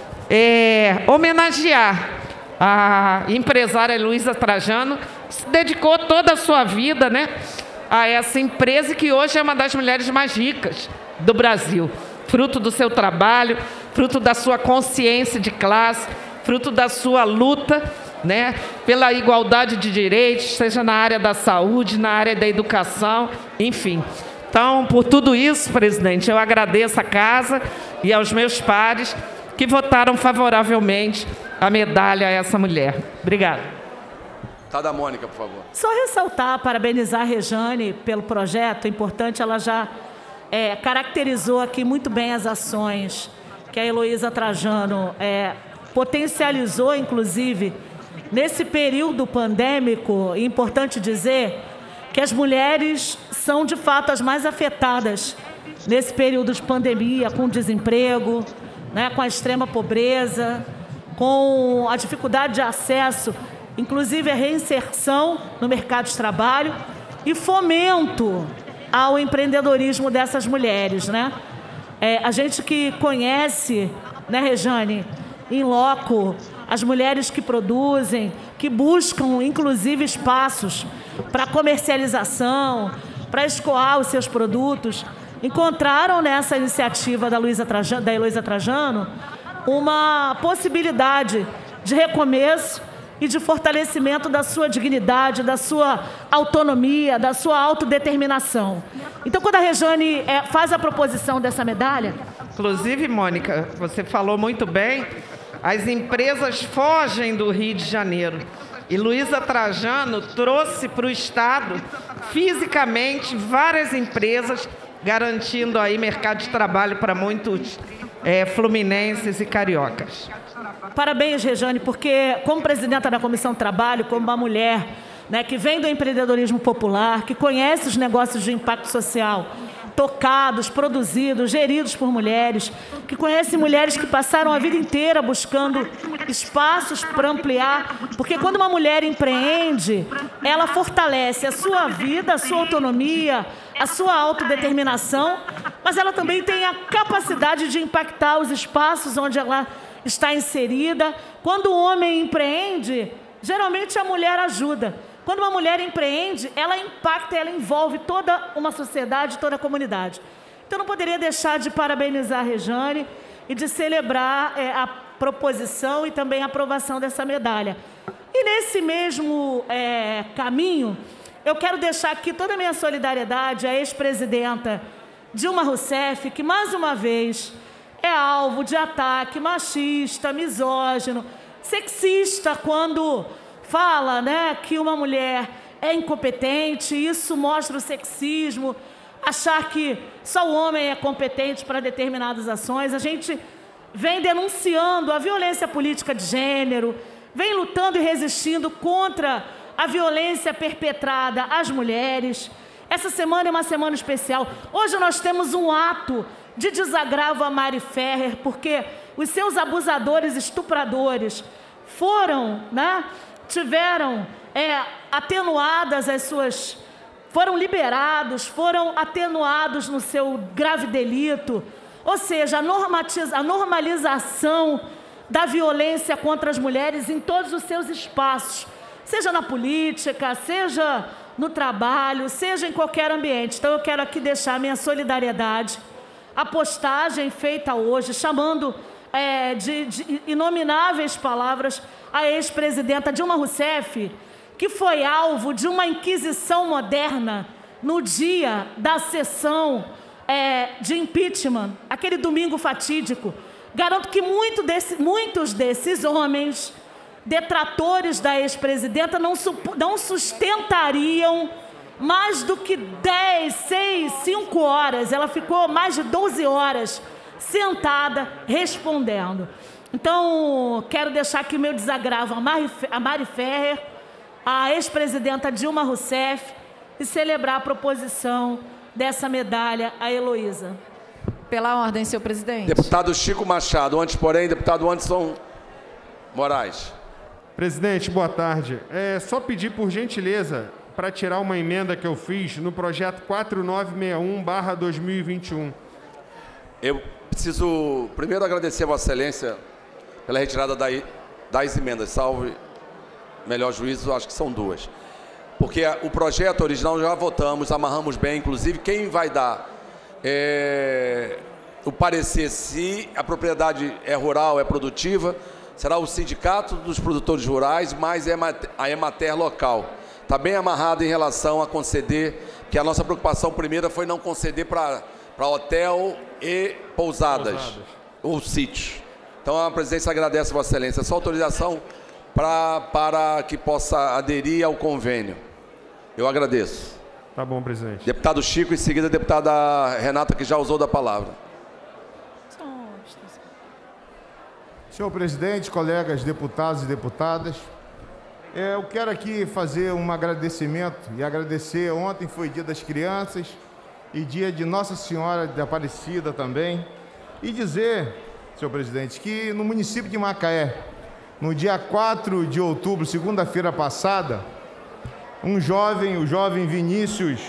é, homenagear a empresária Luísa Trajano, que se dedicou toda a sua vida, né, a essa empresa, que hoje é uma das mulheres mais ricas do Brasil, fruto do seu trabalho, fruto da sua consciência de classe, fruto da sua luta, né, pela igualdade de direitos, seja na área da saúde, na área da educação, enfim. Então, por tudo isso, presidente, eu agradeço a casa e aos meus pares que votaram favoravelmente a medalha a essa mulher. Obrigada. Tá da Mônica, por favor. Só ressaltar, parabenizar a Rejane pelo projeto. É importante, ela já é, caracterizou aqui muito bem as ações que a Heloísa Trajano é, potencializou, inclusive, nesse período pandêmico. É importante dizer que as mulheres são, de fato, as mais afetadas nesse período de pandemia, com desemprego, né, com a extrema pobreza, com a dificuldade de acesso, inclusive a reinserção no mercado de trabalho e fomento ao empreendedorismo dessas mulheres, né? É, a gente que conhece, né, Rejane, em loco, as mulheres que produzem, que buscam, inclusive, espaços para comercialização, para escoar os seus produtos, encontraram nessa iniciativa da Luísa Trajano, da Heloísa Trajano, uma possibilidade de recomeço e de fortalecimento da sua dignidade, da sua autonomia, da sua autodeterminação. Então, quando a Rejane é, faz a proposição dessa medalha... Inclusive, Mônica, você falou muito bem, as empresas fogem do Rio de Janeiro. E Luísa Trajano trouxe para o Estado, fisicamente, várias empresas, garantindo aí mercado de trabalho para muitos é, fluminenses e cariocas. Parabéns, Rejane, porque como presidenta da Comissão de Trabalho, como uma mulher, né, que vem do empreendedorismo popular, que conhece os negócios de impacto social, tocados, produzidos, geridos por mulheres, que conhece mulheres que passaram a vida inteira buscando espaços para ampliar, porque quando uma mulher empreende, ela fortalece a sua vida, a sua autonomia, a sua autodeterminação, mas ela também tem a capacidade de impactar os espaços onde ela está inserida. Quando o homem empreende, geralmente a mulher ajuda. Quando uma mulher empreende, ela impacta, ela envolve toda uma sociedade, toda a comunidade. Então, não poderia deixar de parabenizar a Rejane e de celebrar é, a proposição e também a aprovação dessa medalha. E nesse mesmo é, caminho, eu quero deixar aqui toda a minha solidariedade à ex-presidenta Dilma Rousseff, que mais uma vez é alvo de ataque machista, misógino, sexista, quando fala, né, que uma mulher é incompetente. Isso mostra o sexismo, achar que só o homem é competente para determinadas ações. A gente vem denunciando a violência política de gênero, vem lutando e resistindo contra a violência perpetrada às mulheres. Essa semana é uma semana especial. Hoje nós temos um ato de desagravo a Mari Ferrer, porque os seus abusadores, estupradores, foram, né, tiveram é, atenuadas as suas... foram liberados, foram atenuados no seu grave delito. Ou seja, a, normatiza, a normalização da violência contra as mulheres em todos os seus espaços, seja na política, seja no trabalho, seja em qualquer ambiente. Então, eu quero aqui deixar a minha solidariedade. A postagem feita hoje, chamando é, de, de inomináveis palavras a ex-presidenta Dilma Rousseff, que foi alvo de uma inquisição moderna no dia da sessão é, de impeachment, aquele domingo fatídico. Garanto que muito desse, muitos desses homens, detratores da ex-presidenta, não, não sustentariam mais do que dez, seis, cinco horas. Ela ficou mais de doze horas sentada, respondendo. Então, quero deixar aqui o meu desagravo a Mari, a Mari Ferrer, a ex-presidenta Dilma Rousseff, e celebrar a proposição dessa medalha a Heloísa. Pela ordem, senhor presidente. Deputado Chico Machado. Antes, porém, deputado Anderson Moraes. Presidente, boa tarde. É só pedir, por gentileza, para tirar uma emenda que eu fiz no projeto quatro nove seis um barra dois mil e vinte e um. Eu preciso primeiro agradecer a Vossa Excelência pela retirada das emendas, salve melhor juízo, acho que são duas. Porque o projeto original já votamos, amarramos bem, inclusive quem vai dar é, o parecer se a propriedade é rural, é produtiva, será o Sindicato dos Produtores Rurais, mais a Emater local. Está bem amarrado em relação a conceder, que a nossa preocupação primeira foi não conceder para hotel e pousadas, pousadas. ou sítios. Então a presidência agradece a Vossa Excelência. Só autorização pra, para que possa aderir ao convênio. Eu agradeço. Tá bom, presidente. Deputado Chico, em seguida a deputada Renata, que já usou da palavra. Senhor presidente, colegas deputados e deputadas, eu quero aqui fazer um agradecimento e agradecer. Ontem foi dia das crianças e dia de Nossa Senhora de Aparecida também, e dizer, senhor presidente, que no município de Macaé, no dia quatro de outubro, segunda-feira passada, um jovem, o jovem Vinícius,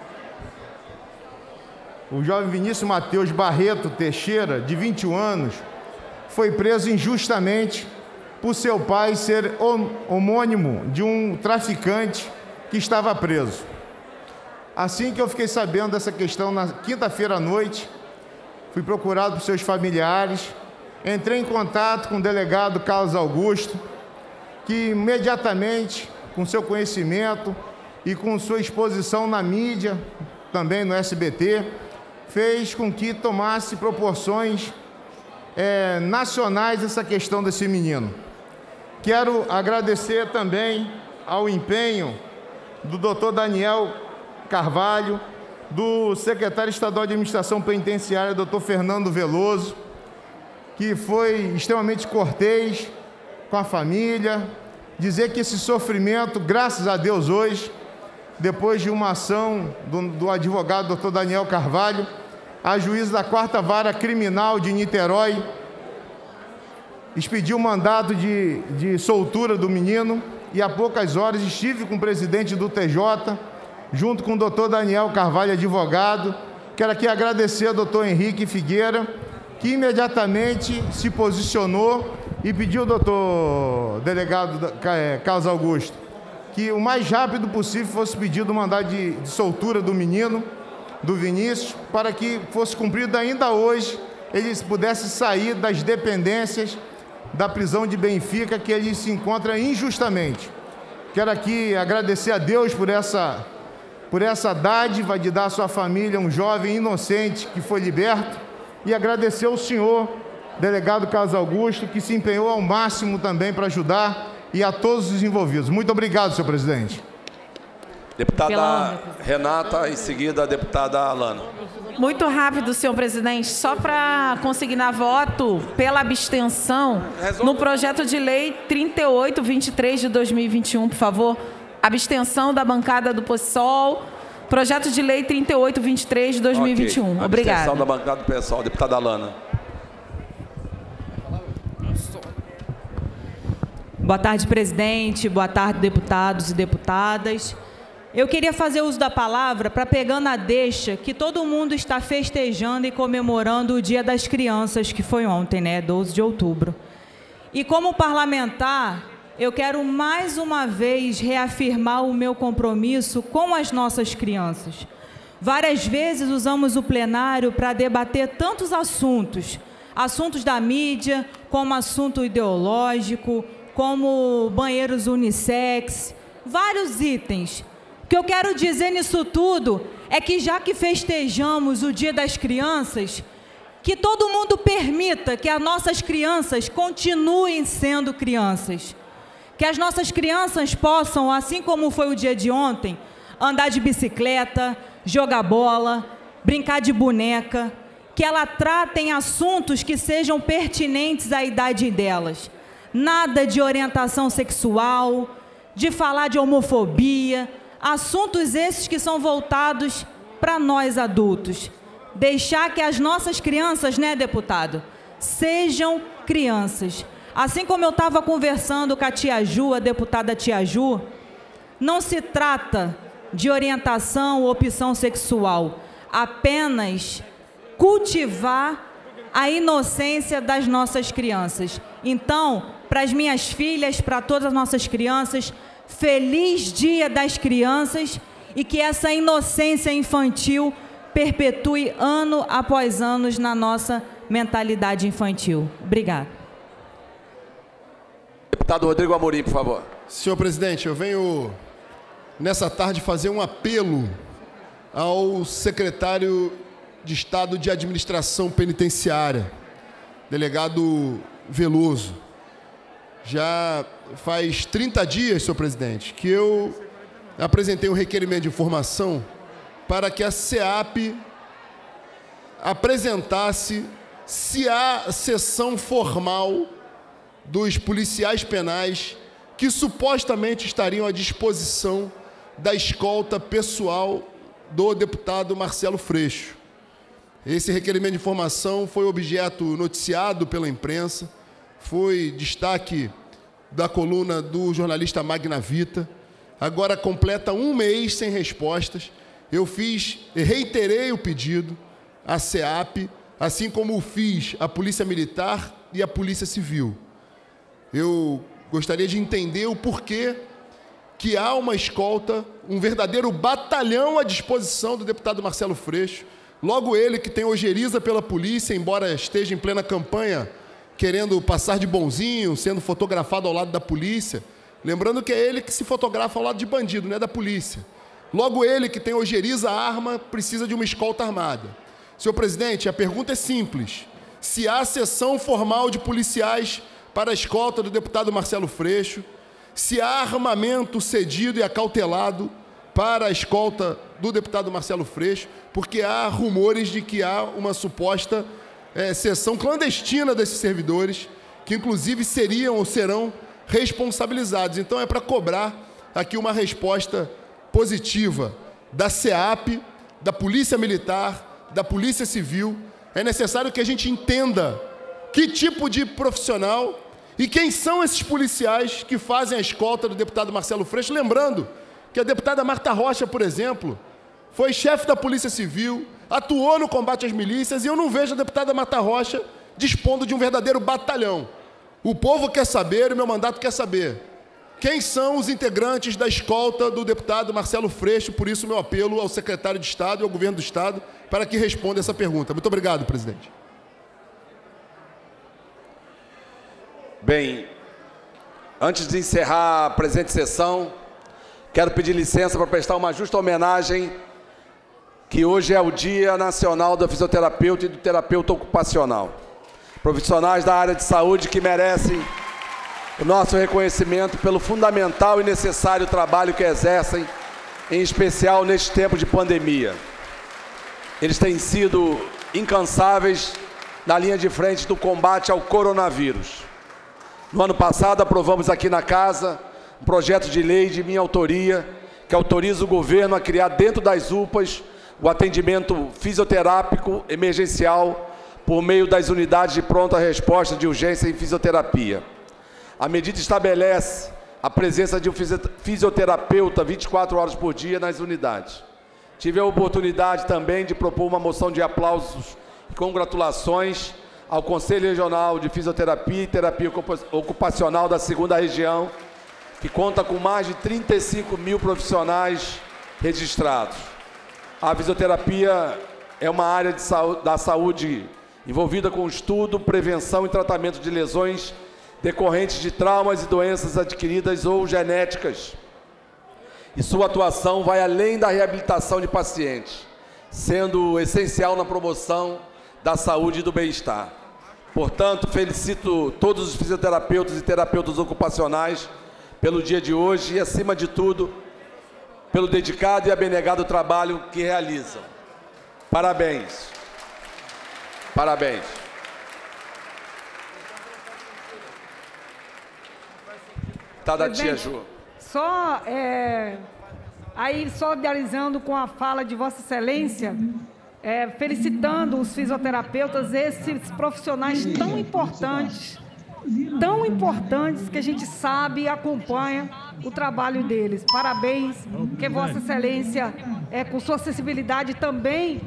o jovem Vinícius Mateus Barreto Teixeira, de vinte e um anos, foi preso injustamente por seu pai ser homônimo de um traficante que estava preso. Assim que eu fiquei sabendo dessa questão na quinta-feira à noite, fui procurado por seus familiares, entrei em contato com o delegado Carlos Augusto, que imediatamente, com seu conhecimento e com sua exposição na mídia, também no S B T, fez com que tomasse proporções é, nacionais essa questão desse menino. Quero agradecer também ao empenho do doutor Daniel Carvalho, do secretário estadual de Administração Penitenciária, doutor Fernando Veloso, que foi extremamente cortês com a família, dizer que esse sofrimento, graças a Deus hoje, depois de uma ação do, do advogado doutor Daniel Carvalho, a juíza da quarta Vara Criminal de Niterói expediu o mandato de, de soltura do menino e há poucas horas estive com o presidente do T J, junto com o doutor Daniel Carvalho, advogado. Quero aqui agradecer ao doutor Henrique Figueira, que imediatamente se posicionou e pediu ao doutor delegado Carlos Augusto que o mais rápido possível fosse pedido o mandado de, de soltura do menino, do Vinícius, para que fosse cumprido ainda hoje, ele pudesse sair das dependências da prisão de Benfica, que ele se encontra injustamente. Quero aqui agradecer a Deus por essa, por essa dádiva de dar à sua família um jovem inocente que foi liberto, e agradecer ao senhor, delegado Carlos Augusto, que se empenhou ao máximo também para ajudar, e a todos os envolvidos. Muito obrigado, senhor presidente. Deputada Pela... Renata, em seguida a deputada Alana. Muito rápido, senhor presidente, só para consignar voto pela abstenção no projeto de lei trinta e oito vinte e três de dois mil e vinte e um, por favor. Abstenção da bancada do PSOL. Projeto de lei trinta e oito vinte e três de dois mil e vinte e um. Okay. Obrigada. Abstenção da bancada do PSOL. Deputada Alana. Boa tarde, presidente. Boa tarde, deputados e deputadas. Eu queria fazer uso da palavra para pegar na deixa que todo mundo está festejando e comemorando o Dia das Crianças, que foi ontem, né, doze de outubro. E como parlamentar, eu quero mais uma vez reafirmar o meu compromisso com as nossas crianças. Várias vezes usamos o plenário para debater tantos assuntos, assuntos da mídia, como assunto ideológico, como banheiros unissex, vários itens. O que eu quero dizer nisso tudo é que, já que festejamos o Dia das Crianças, que todo mundo permita que as nossas crianças continuem sendo crianças. Que as nossas crianças possam, assim como foi o dia de ontem, andar de bicicleta, jogar bola, brincar de boneca, que elas tratem assuntos que sejam pertinentes à idade delas. Nada de orientação sexual, de falar de homofobia, assuntos esses que são voltados para nós adultos. Deixar que as nossas crianças, né, deputado, sejam crianças. Assim como eu estava conversando com a tia Ju, a deputada tia Ju, não se trata de orientação ou opção sexual, apenas cultivar a inocência das nossas crianças. Então, para as minhas filhas, para todas as nossas crianças, feliz Dia das Crianças, e que essa inocência infantil perpetue ano após ano na nossa mentalidade infantil. Obrigada. Deputado Rodrigo Amorim, por favor. Senhor presidente, eu venho nessa tarde fazer um apelo ao secretário de Estado de Administração Penitenciária, delegado Veloso. Já faz trinta dias, senhor presidente, que eu apresentei um requerimento de informação para que a SEAP apresentasse se há sessão formal dos policiais penais que supostamente estariam à disposição da escolta pessoal do deputado Marcelo Freixo. Esse requerimento de informação foi objeto noticiado pela imprensa, foi destaque da coluna do jornalista Magna Vita, agora completa um mês sem respostas. Eu fiz, reiterei o pedido à SEAP, assim como o fiz à Polícia Militar e à Polícia Civil. Eu gostaria de entender o porquê que há uma escolta, um verdadeiro batalhão à disposição do deputado Marcelo Freixo, logo ele que tem ojeriza pela polícia, embora esteja em plena campanha, querendo passar de bonzinho, sendo fotografado ao lado da polícia, lembrando que é ele que se fotografa ao lado de bandido, não é da polícia. Logo ele que tem ojeriza a arma, precisa de uma escolta armada. Senhor presidente, a pergunta é simples. Se há sessão formal de policiais para a escolta do deputado Marcelo Freixo, se há armamento cedido e acautelado para a escolta do deputado Marcelo Freixo, porque há rumores de que há uma suposta é, sessão clandestina desses servidores, que inclusive seriam ou serão responsabilizados. Então é para cobrar aqui uma resposta positiva da SEAP, da Polícia Militar, da Polícia Civil. É necessário que a gente entenda que tipo de profissional e quem são esses policiais que fazem a escolta do deputado Marcelo Freixo. Lembrando que a deputada Marta Rocha, por exemplo, foi chefe da Polícia Civil, atuou no combate às milícias, e eu não vejo a deputada Marta Rocha dispondo de um verdadeiro batalhão. O povo quer saber, o meu mandato quer saber, quem são os integrantes da escolta do deputado Marcelo Freixo. Por isso, meu apelo ao secretário de Estado e ao governo do Estado para que responda essa pergunta. Muito obrigado, presidente. Bem, antes de encerrar a presente sessão, quero pedir licença para prestar uma justa homenagem, que hoje é o Dia Nacional do Fisioterapeuta e do Terapeuta Ocupacional. Profissionais da área de saúde que merecem o nosso reconhecimento pelo fundamental e necessário trabalho que exercem, em especial neste tempo de pandemia. Eles têm sido incansáveis na linha de frente do combate ao coronavírus. No ano passado, aprovamos aqui na Casa um projeto de lei de minha autoria, que autoriza o governo a criar dentro das U P As o atendimento fisioterápico emergencial por meio das unidades de pronta resposta de urgência em fisioterapia. A medida estabelece a presença de um fisioterapeuta vinte e quatro horas por dia nas unidades. Tive a oportunidade também de propor uma moção de aplausos e congratulações ao Conselho Regional de Fisioterapia e Terapia Ocupacional da segunda Região, que conta com mais de trinta e cinco mil profissionais registrados. A fisioterapia é uma área de saúde, da saúde envolvida com estudo, prevenção e tratamento de lesões decorrentes de traumas e doenças adquiridas ou genéticas. E sua atuação vai além da reabilitação de pacientes, sendo essencial na promoção da saúde e do bem-estar. Portanto, felicito todos os fisioterapeutas e terapeutas ocupacionais pelo dia de hoje e, acima de tudo, pelo dedicado e abnegado trabalho que realizam. Parabéns. Parabéns. Tá da tia Ju. Só, é, aí, solidarizando com a fala de Vossa Excelência, é, felicitando os fisioterapeutas, esses profissionais tão importantes, tão importantes que a gente sabe e acompanha o trabalho deles. Parabéns, que Vossa Excelência, é, com sua acessibilidade, também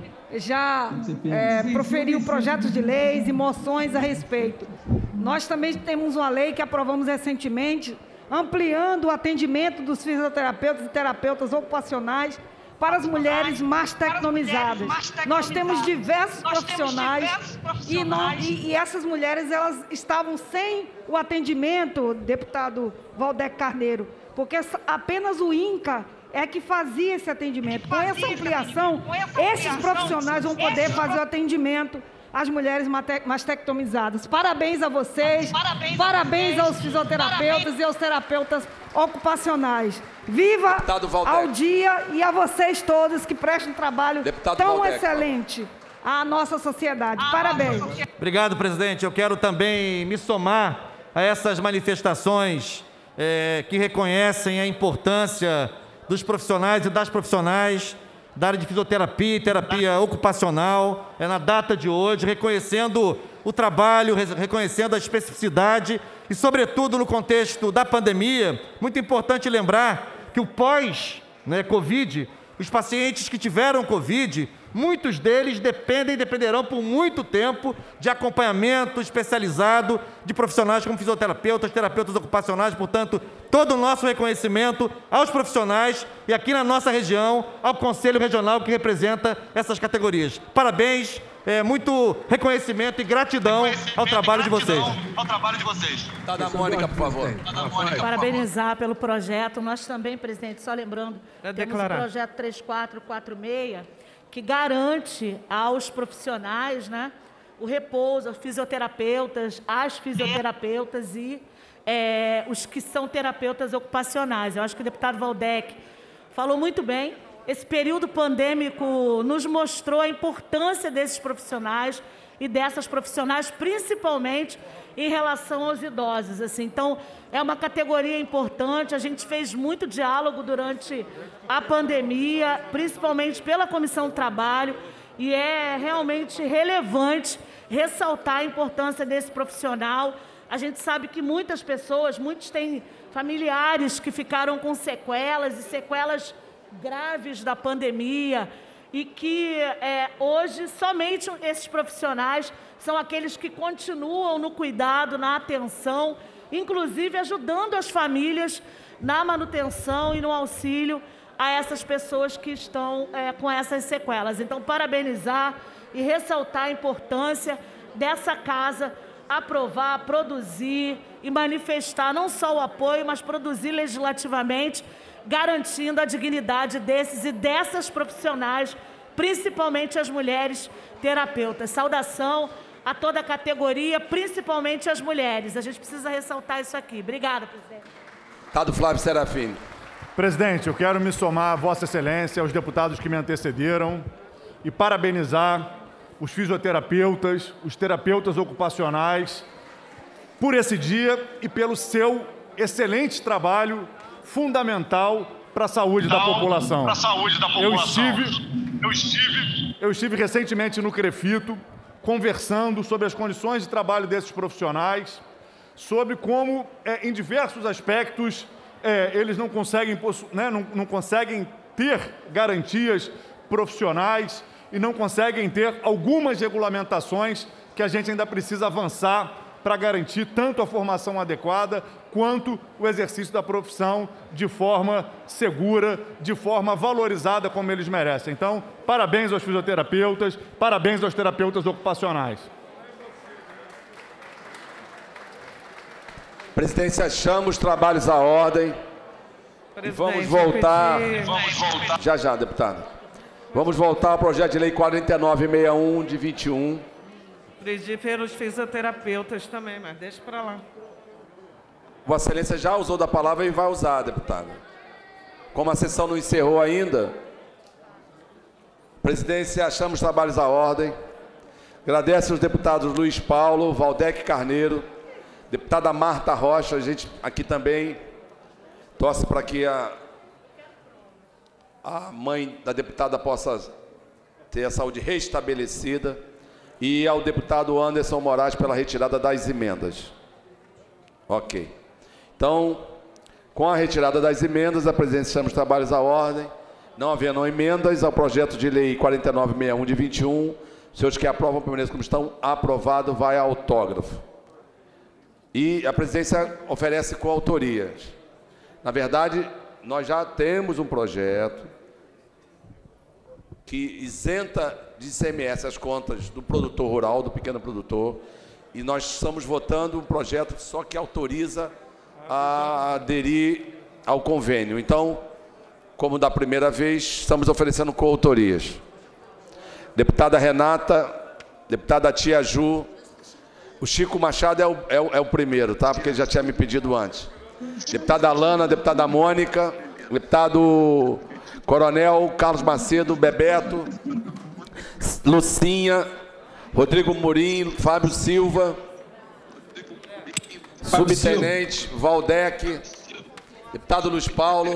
já é, proferiu projetos de leis e moções a respeito. Nós também temos uma lei que aprovamos recentemente, ampliando o atendimento dos fisioterapeutas e terapeutas ocupacionais para as mulheres mais tecnomizadas. Nós temos diversos profissionais e, não, e, e essas mulheres elas estavam sem o atendimento, deputado Valdec Carneiro, porque apenas o INCA é que fazia esse atendimento. Com essa ampliação, esses profissionais vão poder fazer o atendimento às mulheres mastectomizadas. Parabéns a vocês, parabéns, parabéns aos fisioterapeutas parabéns. E aos terapeutas ocupacionais. Viva ao dia e a vocês todos que prestam um trabalho Deputado tão Valdec. Excelente à nossa sociedade. Parabéns. Obrigado, presidente. Eu quero também me somar a essas manifestações é, que reconhecem a importância dos profissionais e das profissionais da área de fisioterapia e terapia ocupacional, é na data de hoje, reconhecendo o trabalho, reconhecendo a especificidade e, sobretudo, no contexto da pandemia, muito importante lembrar que o pós, né, Covid, os pacientes que tiveram Covid, muitos deles dependem e dependerão por muito tempo de acompanhamento especializado de profissionais como fisioterapeutas, terapeutas ocupacionais. Portanto, todo o nosso reconhecimento aos profissionais e aqui na nossa região, ao Conselho Regional que representa essas categorias. Parabéns, é, muito reconhecimento e gratidão ao trabalho de vocês. Ao trabalho de vocês. Tá da Mônica, por favor. Parabenizar pelo projeto. Nós também, presidente, só lembrando, é temos declarar. o projeto três quatro quatro seis, que garante aos profissionais, né, o repouso, os fisioterapeutas, as fisioterapeutas e é, os que são terapeutas ocupacionais. Eu acho que o deputado Valdec falou muito bem. Esse período pandêmico nos mostrou a importância desses profissionais e dessas profissionais, principalmente em relação aos idosos. Assim. Então, é uma categoria importante. A gente fez muito diálogo durante a pandemia, principalmente pela Comissão do Trabalho, e é realmente relevante ressaltar a importância desse profissional. A gente sabe que muitas pessoas, muitos têm familiares que ficaram com sequelas e sequelas graves da pandemia, e que é, hoje somente esses profissionais são aqueles que continuam no cuidado, na atenção, inclusive ajudando as famílias na manutenção e no auxílio a essas pessoas que estão é, com essas sequelas. Então, parabenizar e ressaltar a importância dessa casa aprovar, produzir e manifestar não só o apoio, mas produzir legislativamente, garantindo a dignidade desses e dessas profissionais, principalmente as mulheres terapeutas. Saudação a toda a categoria, principalmente as mulheres. A gente precisa ressaltar isso aqui. Obrigada, presidente. Deputado Flávio Serafim. Presidente, eu quero me somar a Vossa Excelência, aos deputados que me antecederam e parabenizar os fisioterapeutas, os terapeutas ocupacionais, por esse dia e pelo seu excelente trabalho fundamental para a saúde da população. Para a saúde da população. Eu estive, eu estive, eu estive recentemente no CREFITO, conversando sobre as condições de trabalho desses profissionais, sobre como, é, em diversos aspectos, é, eles não conseguem, né, não, não conseguem ter garantias profissionais e não conseguem ter algumas regulamentações que a gente ainda precisa avançar para garantir tanto a formação adequada quanto o exercício da profissão de forma segura, de forma valorizada como eles merecem. Então, parabéns aos fisioterapeutas, parabéns aos terapeutas ocupacionais. Presidência, chama os trabalhos à ordem. E vamos voltar... Vamos voltar. Já, já, deputado. Vamos voltar ao projeto de lei quarenta e nove sessenta e um, de vinte e um. Pedi pelos fisioterapeutas também, mas deixa para lá. Vossa Excelência já usou da palavra e vai usar, deputado. Como a sessão não encerrou ainda, presidência, achamos os trabalhos à ordem. Agradece aos deputados Luiz Paulo, Valdec Carneiro, deputada Marta Rocha, a gente aqui também torce para que a, a mãe da deputada possa ter a saúde restabelecida, e ao deputado Anderson Moraes pela retirada das emendas. Ok. Então, com a retirada das emendas, a presidência chama os trabalhos à ordem. Não havendo emendas ao projeto de lei quarenta e nove sessenta e um de vinte e um, os senhores que aprovam permaneçam como estão, aprovado, vai a autógrafo. E a presidência oferece coautorias. Na verdade, nós já temos um projeto que isenta de I C M S as contas do produtor rural, do pequeno produtor, e nós estamos votando um projeto só que autoriza a aderir ao convênio. Então, como da primeira vez, estamos oferecendo coautorias. Deputada Renata, deputada Tia Ju, o Chico Machado é o, é o, é o primeiro, tá? Porque ele já tinha me pedido antes. Deputada Alana, deputada Mônica, deputado Coronel Carlos Macedo, Bebeto, Lucinha, Rodrigo Murim, Fábio Silva, Fábio Subtenente, Silva. Valdec, deputado Luiz Paulo.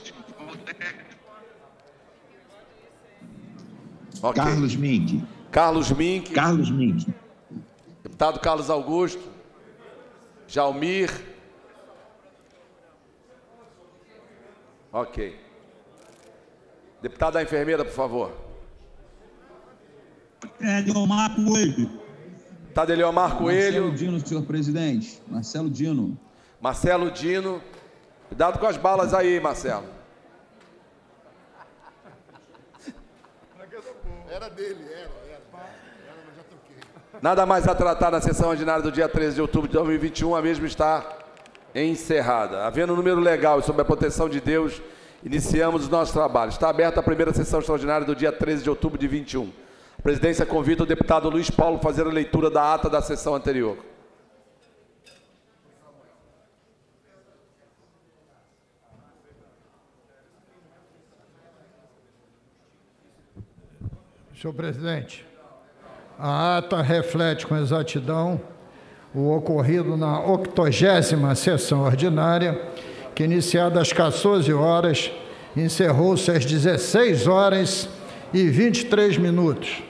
Okay. Carlos Mink. Carlos Mink. Carlos Mink. Deputado Carlos Augusto. Jalmir. Ok. Deputada enfermeira, por favor. É, Leomar Coelho. Deputado Leomar Coelho. Marcelo Dino, senhor presidente. Marcelo Dino. Marcelo Dino. Cuidado com as balas aí, Marcelo. Era dele, era, era. Era, mas já toquei. Nada mais a tratar na sessão ordinária do dia treze de outubro de dois mil e vinte e um, a mesma está encerrada. Havendo um número legal e sob a proteção de Deus, iniciamos os nossos trabalhos. Está aberta a primeira sessão extraordinária do dia treze de outubro de vinte e um. A presidência convida o deputado Luiz Paulo a fazer a leitura da ata da sessão anterior. Senhor presidente, a ata reflete com exatidão o ocorrido na octogésima sessão ordinária, que, iniciada às quatorze horas, encerrou-se às dezesseis horas e vinte e três minutos.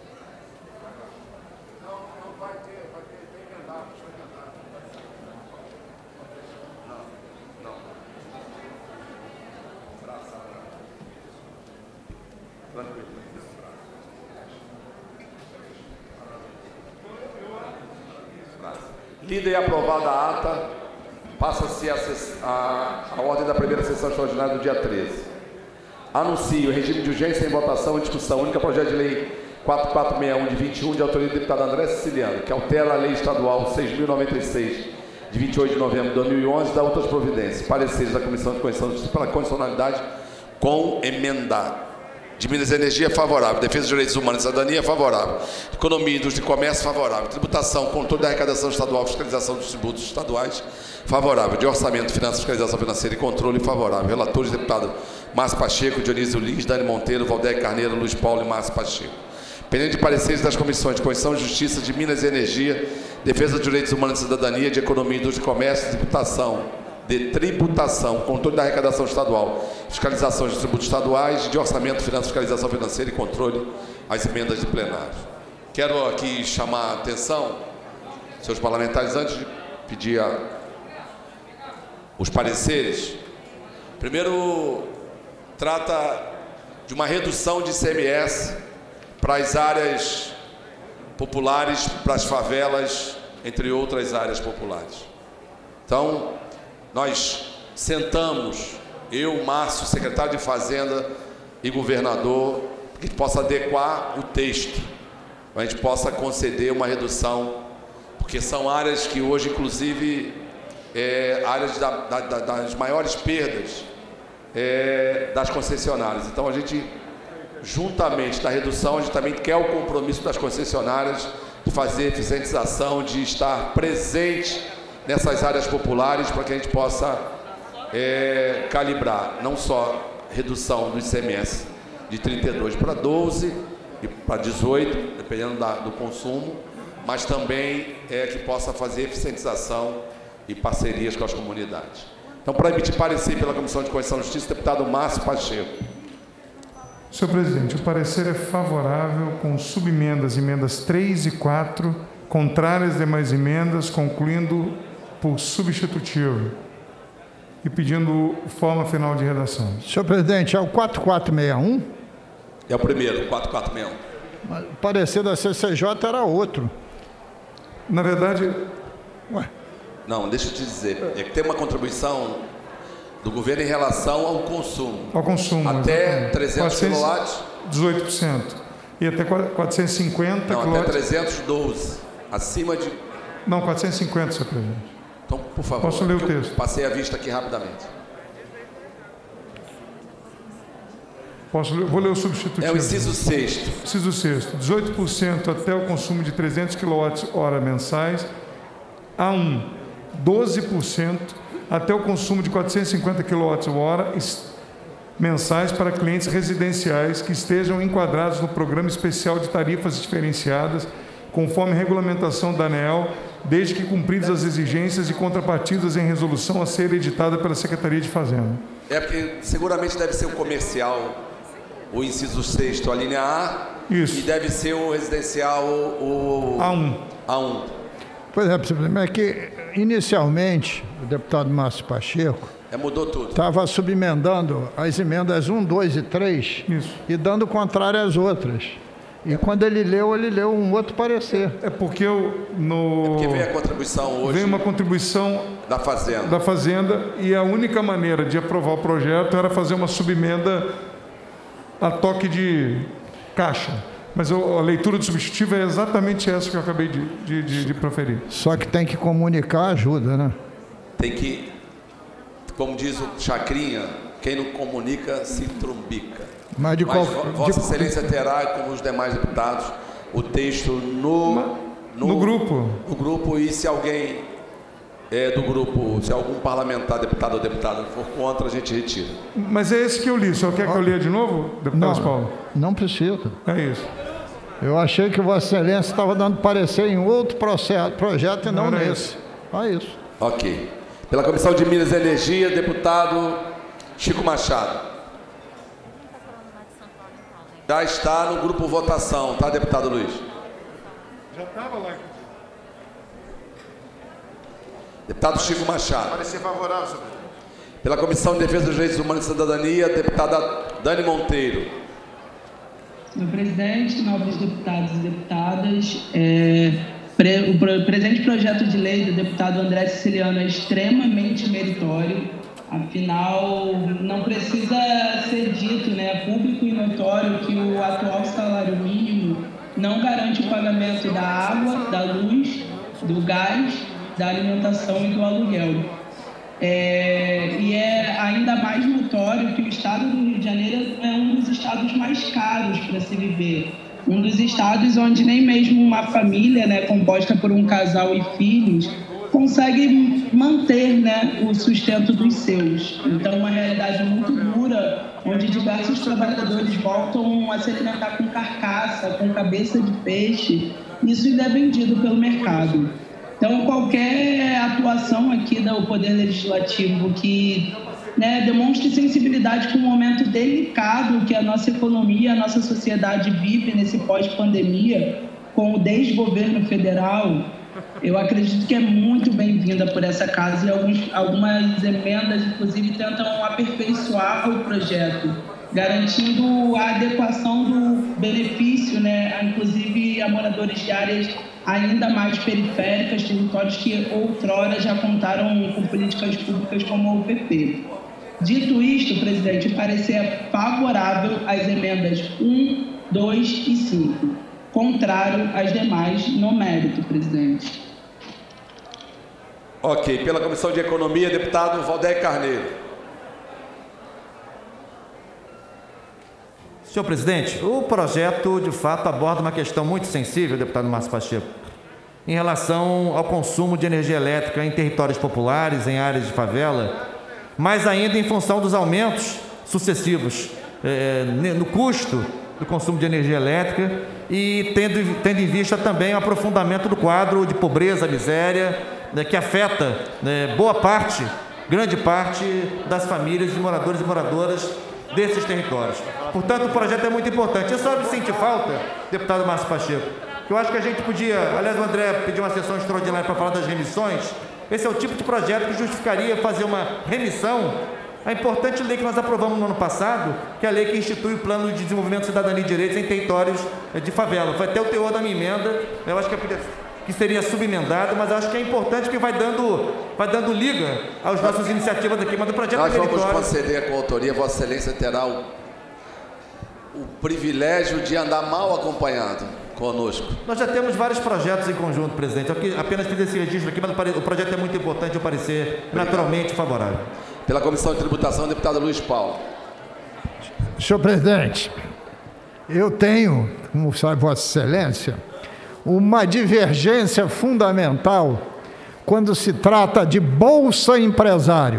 Lida e aprovada a ata, passa-se a, a, a ordem da primeira sessão extraordinária do dia treze. Anuncio o regime de urgência em votação e discussão única projeto de lei quatro quatro seis um de vinte e um, de autoria do deputado André Siciliano, que altera a lei estadual seis mil e noventa e seis, de vinte e oito de novembro de dois mil e onze, e da outras providências. Pareceres da Comissão de Constituição e Justiça pela condicionalidade com emenda. De Minas e Energia, favorável. Defesa dos Direitos Humanos e Cidadania, favorável. Economia, Indústria e Comércio, favorável. Tributação, controle da arrecadação estadual, fiscalização dos tributos estaduais, favorável. De Orçamento, Finanças, Fiscalização Financeira e Controle, favorável. Relatores, deputado Márcio Pacheco, Dionísio Liz, Dani Monteiro, Valdeir Carneiro, Luiz Paulo e Márcio Pacheco. Pendente de pareceres das Comissões de Constituição e Justiça, de Minas e Energia, Defesa dos Direitos Humanos e Cidadania, de Economia, Indústria e Comércio, Tributação, de tributação, controle da arrecadação estadual, fiscalização dos tributos estaduais, de orçamento, finanças, fiscalização financeira e controle, as emendas de plenário. Quero aqui chamar a atenção, senhores parlamentares, antes de pedir a, os pareceres. Primeiro, trata de uma redução de I C M S para as áreas populares, para as favelas, entre outras áreas populares. Então, nós sentamos, eu, Márcio, secretário de Fazenda e governador, que a gente possa adequar o texto, para a gente possa conceder uma redução, porque são áreas que hoje, inclusive, é, áreas da, da, das maiores perdas é, das concessionárias. Então, a gente, juntamente da redução, a gente também quer o compromisso das concessionárias de fazer eficientização, de estar presente nessas áreas populares, para que a gente possa é, calibrar não só redução do I C M S de trinta e dois para doze e para dezoito, dependendo da, do consumo, mas também é, que possa fazer eficientização e parcerias com as comunidades. Então, para emitir parecer pela Comissão de Constituição e Justiça, deputado Márcio Pacheco. Senhor presidente, o parecer é favorável com subemendas, emendas três e quatro, contrárias às demais emendas, concluindo por substitutivo e pedindo forma final de redação. Senhor presidente, é o quatro quatro seis um? É o primeiro, quatro quatro seis um. Mas o parecer da C C J era outro. Na verdade... Ué. Não, deixa eu te dizer, é que tem uma contribuição do governo em relação ao consumo. Ao consumo. Até trezentos quilowatts. dezoito por cento. E até quatrocentos e cinquenta Não, quilowatts. até trezentos e doze. Acima de... Não, quatrocentos e cinquenta, senhor presidente. Então, por favor. Posso ler o texto? Passei a vista aqui rapidamente. Posso ler? Vou ler o substitutivo. É o inciso sexto. Inciso sexto. dezoito por cento até o consumo de trezentos quilowatts-hora mensais. A um. doze por cento até o consumo de quatrocentos e cinquenta quilowatts-hora mensais para clientes residenciais que estejam enquadrados no Programa Especial de Tarifas Diferenciadas, conforme regulamentação da ANEEL, desde que cumpridas as exigências e contrapartidas em resolução a ser editada pela Secretaria de Fazenda. É porque seguramente deve ser o comercial, o inciso sexto, a linha A. Isso. E deve ser o residencial, o... A um. A um. Pois é, presidente, é que inicialmente o deputado Márcio Pacheco É, mudou tudo. estava subemendando as emendas um, dois e três e dando contrário às outras. E quando ele leu, ele leu um outro parecer. É porque eu no... É porque veio a contribuição hoje. Veio uma contribuição da Fazenda. Da Fazenda e a única maneira de aprovar o projeto era fazer uma subemenda a toque de caixa. Mas a leitura do substitutivo é exatamente essa que eu acabei de, de, de, de proferir. Só que tem que comunicar ajuda, né? Tem que, como diz o Chacrinha, quem não comunica se trumbica. Mas, de Mas qual, Vossa de, Excelência terá, como os demais deputados, o texto no, no, no grupo. No grupo, e se alguém é, do grupo, se algum parlamentar, deputado ou deputada for contra, a gente retira. Mas é esse que eu li. O senhor quer que eu leia de novo, deputado Paulo? Não precisa. É isso. Eu achei que Vossa Excelência estava dando parecer em outro processo, projeto e não, não nesse. É isso. Ok. Pela Comissão de Minas e Energia, deputado Chico Machado. Já está no grupo votação, tá, deputado Luiz? Já estava lá. Deputado Chico Machado. Parecer favorável, senhor presidente. Pela Comissão de Defesa dos Direitos Humanos e Cidadania, deputada Dani Monteiro. Senhor presidente, nobres deputados e deputadas, é, pre, o pro, presente projeto de lei do deputado André Siciliano é extremamente meritório, afinal, não precisa ser dito, né, é público e notório que o atual salário mínimo não garante o pagamento da água, da luz, do gás, da alimentação e do aluguel. É, e é ainda mais notório que o estado do Rio de Janeiro é um dos estados mais caros para se viver. Um dos estados onde nem mesmo uma família, né, composta por um casal e filhos, consegue manter, né, o sustento dos seus. Então, uma realidade muito dura, onde diversos trabalhadores voltam a se alimentar com carcaça, com cabeça de peixe. Isso ainda é vendido pelo mercado. Então, qualquer atuação aqui do Poder Legislativo que, né, demonstre sensibilidade com um momento delicado que a nossa economia, a nossa sociedade vive nesse pós-pandemia, com o desgoverno federal, eu acredito que é muito bem-vinda por essa casa, e alguns, algumas emendas, inclusive, tentam aperfeiçoar o projeto, garantindo a adequação do benefício, né, inclusive a moradores de áreas ainda mais periféricas, territórios que outrora já contaram com políticas públicas como a U P P. Dito isto, presidente, o parecer é favorável às emendas um, dois e cinco, contrário às demais no mérito, presidente. Ok. Pela Comissão de Economia, deputado Valdeir Carneiro. Senhor presidente, o projeto, de fato, aborda uma questão muito sensível, deputado Márcio Pacheco, em relação ao consumo de energia elétrica em territórios populares, em áreas de favela, mas ainda em função dos aumentos sucessivos é, no custo do consumo de energia elétrica e tendo, tendo em vista também o aprofundamento do quadro de pobreza, miséria, né, que afeta, né, boa parte, grande parte das famílias de moradores e moradoras desses territórios. Portanto, o projeto é muito importante. Eu só senti falta, deputado Márcio Pacheco, que eu acho que a gente podia, aliás, o André pediu uma sessão extraordinária para falar das remissões. Esse é o tipo de projeto que justificaria fazer uma remissão à importante lei que nós aprovamos no ano passado, que é a lei que institui o Plano de Desenvolvimento, Cidadania e Direitos em territórios de favela. Foi até o teor da minha emenda, eu acho que, que seria subemendado, mas eu acho que é importante porque vai dando, vai dando liga às nossas iniciativas aqui, mas o projeto Nós é vamos meritório. conceder a coautoria, Vossa Excelência terá o, o privilégio de andar mal acompanhado conosco. Nós já temos vários projetos em conjunto, presidente. Eu apenas fiz esse registro aqui, mas o projeto é muito importante e o parecer naturalmente favorável. Pela Comissão de Tributação, deputado Luiz Paulo. Senhor presidente, eu tenho, como sabe Vossa Excelência, uma divergência fundamental quando se trata de Bolsa Empresário.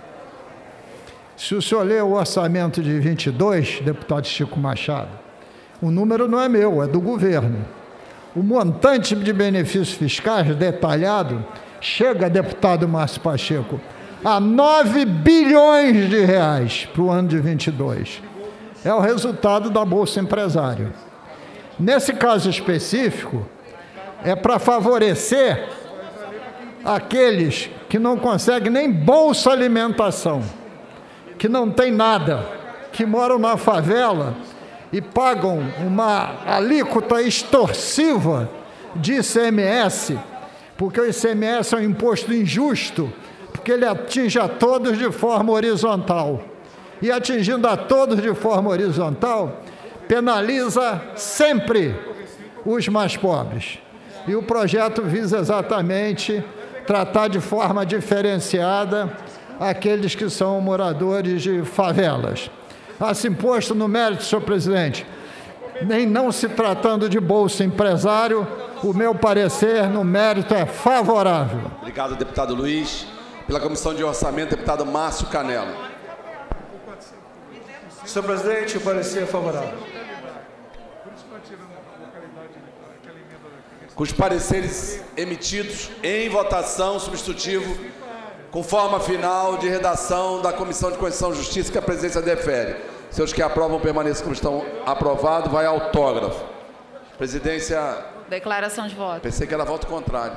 Se o senhor ler o orçamento de vinte e dois, deputado Chico Machado, o número não é meu, é do governo. O montante de benefícios fiscais detalhado chega, deputado Márcio Pacheco, a nove bilhões de reais para o ano de vinte e dois. É o resultado da Bolsa Empresário. Nesse caso específico, é para favorecer aqueles que não conseguem nem Bolsa Alimentação, que não tem nada, que moram na favela e pagam uma alíquota extorsiva de I C M S, porque o I C M S é um imposto injusto, porque ele atinge a todos de forma horizontal. E atingindo a todos de forma horizontal, penaliza sempre os mais pobres. E o projeto visa exatamente tratar de forma diferenciada aqueles que são moradores de favelas. Assim posto no mérito, senhor presidente, nem não se tratando de bolsa empresário, o meu parecer no mérito é favorável. Obrigado, deputado Luiz. Pela Comissão de Orçamento, deputado Márcio Canela. Senhor presidente, o parecer é favorável. Com os pareceres emitidos em votação, substitutivo, com forma final de redação da Comissão de Constituição e Justiça, que a presidência defere. Seus que aprovam permaneçam como estão aprovados, vai autógrafo. Presidência... Declaração de voto. Pensei que era voto contrário.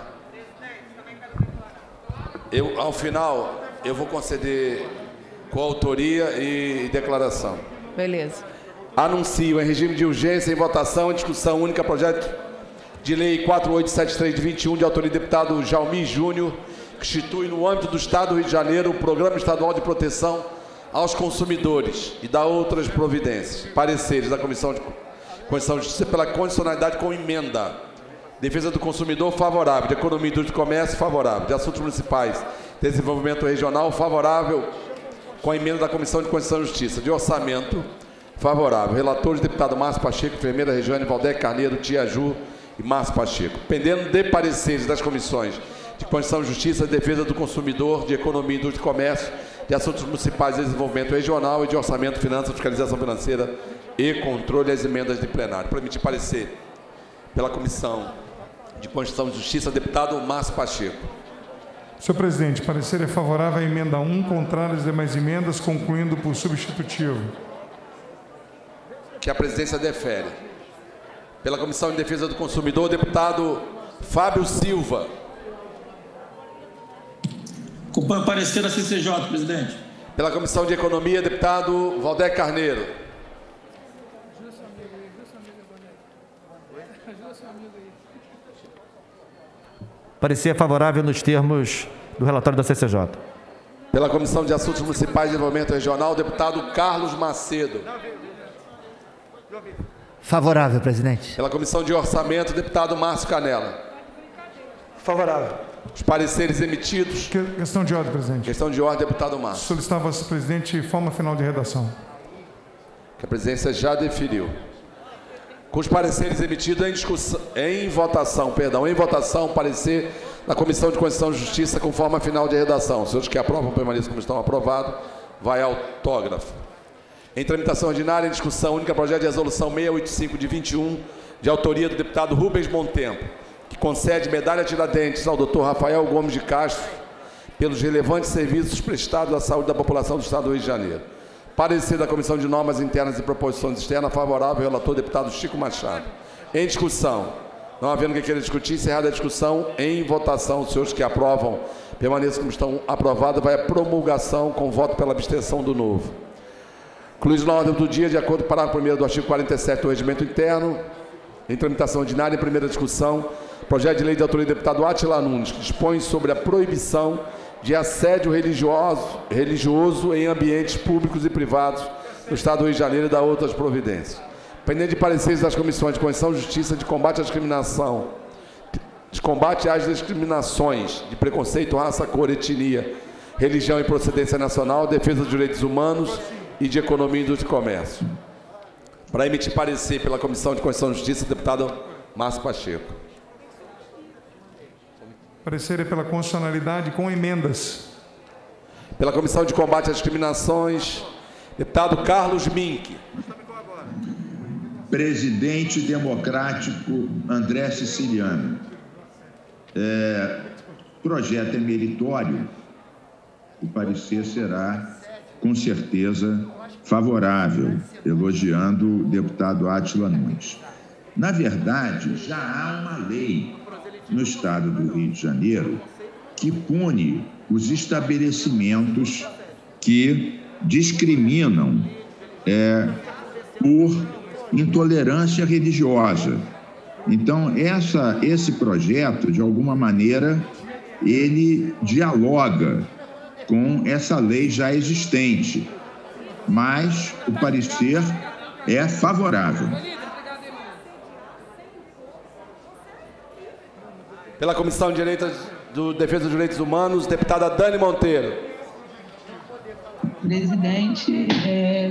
Eu, ao final, eu vou conceder coautoria e declaração. Beleza. Anuncio em regime de urgência em votação em discussão única projeto de lei quatro mil oitocentos e setenta e três de vinte e um de autoria do deputado Jaumir Júnior, que institui no âmbito do Estado do Rio de Janeiro o Programa Estadual de Proteção aos Consumidores e dá outras providências. Pareceres da Comissão de Constituição e Justiça pela condicionalidade com emenda. Defesa do Consumidor, favorável. De Economia, Indústria e Comércio, favorável. De Assuntos Municipais, Desenvolvimento Regional, favorável com a emenda da Comissão de Constituição e Justiça. De Orçamento, favorável. Relatores, deputado Márcio Pacheco, enfermeira Regiane, Valdec Carneiro, Tia Ju e Márcio Pacheco. Pendendo de pareceres das comissões de Constituição e Justiça, Defesa do Consumidor, de Economia, Indústria e Comércio, de Assuntos Municipais, Desenvolvimento Regional e de Orçamento, Finanças, Fiscalização Financeira e Controle às emendas de plenário. Para emitir parecer pela Comissão de Constituição e Justiça, deputado Márcio Pacheco. Senhor presidente, parecer é favorável à emenda um, contrário às demais emendas, concluindo por substitutivo. Que a presidência defere. Pela Comissão de Defesa do Consumidor, deputado Fábio Silva. Acompanho o parecer da C C J, presidente. Pela Comissão de Economia, deputado Valdec Carneiro. Parecer favorável nos termos do relatório da C C J. Pela Comissão de Assuntos Municipais e Desenvolvimento Regional, deputado Carlos Macedo. Favorável, presidente. Pela Comissão de Orçamento, deputado Márcio Canela. Favorável. Os pareceres emitidos. Que, questão de ordem, presidente. Questão de ordem, deputado Márcio. Solicitava, senhor presidente, forma final de redação. Que a presidência já deferiu. Com os pareceres emitidos em discussão, em votação, perdão, em votação, parecer da Comissão de Constituição e Justiça com forma final de redação. Os senhores que aprovam permaneçam como estão aprovados, vai autógrafo. Em tramitação ordinária, em discussão única, projeto de resolução seiscentos e oitenta e cinco de vinte e um, de autoria do deputado Rubens Montempo, que concede medalha Tiradentes ao doutor Rafael Gomes de Castro pelos relevantes serviços prestados à saúde da população do Estado do Rio de Janeiro. Parecer da Comissão de Normas Internas e Proposições Externas, favorável, relator deputado Chico Machado. Em discussão, não havendo quem queira discutir, encerrada a discussão, em votação, os senhores que aprovam permaneçam como estão aprovados, vai a promulgação com voto pela abstenção do novo. Incluído na ordem do dia, de acordo com o parágrafo primeiro do artigo quarenta e sete do Regimento Interno, em tramitação ordinária, em primeira discussão, projeto de lei de autoria do deputado Átila Nunes, que dispõe sobre a proibição de assédio religioso, religioso em ambientes públicos e privados do Estado do Rio de Janeiro e da outras providências. Pendente de pareceres das comissões de Constituição e Justiça, de combate à discriminação, de combate às discriminações de preconceito, raça, cor, etnia, religião e procedência nacional, defesa dos direitos humanos e de economia, indústria e comércio. Para emitir parecer pela Comissão de Constituição e Justiça, deputado Márcio Pacheco. Parecer é pela constitucionalidade com emendas. Pela Comissão de Combate às Discriminações, deputado Carlos Mink. Presidente democrático André Siciliano. É, projeto é meritório. O parecer será, com certeza, favorável, elogiando o deputado Átila Nunes. Na verdade, já há uma lei no Estado do Rio de Janeiro que pune os estabelecimentos que discriminam é, por intolerância religiosa. Então, essa, esse projeto, de alguma maneira, ele dialoga com essa lei já existente, mas o parecer é favorável. Pela Comissão de Direitos, do Defesa dos Direitos Humanos, deputada Dani Monteiro. Presidente, é,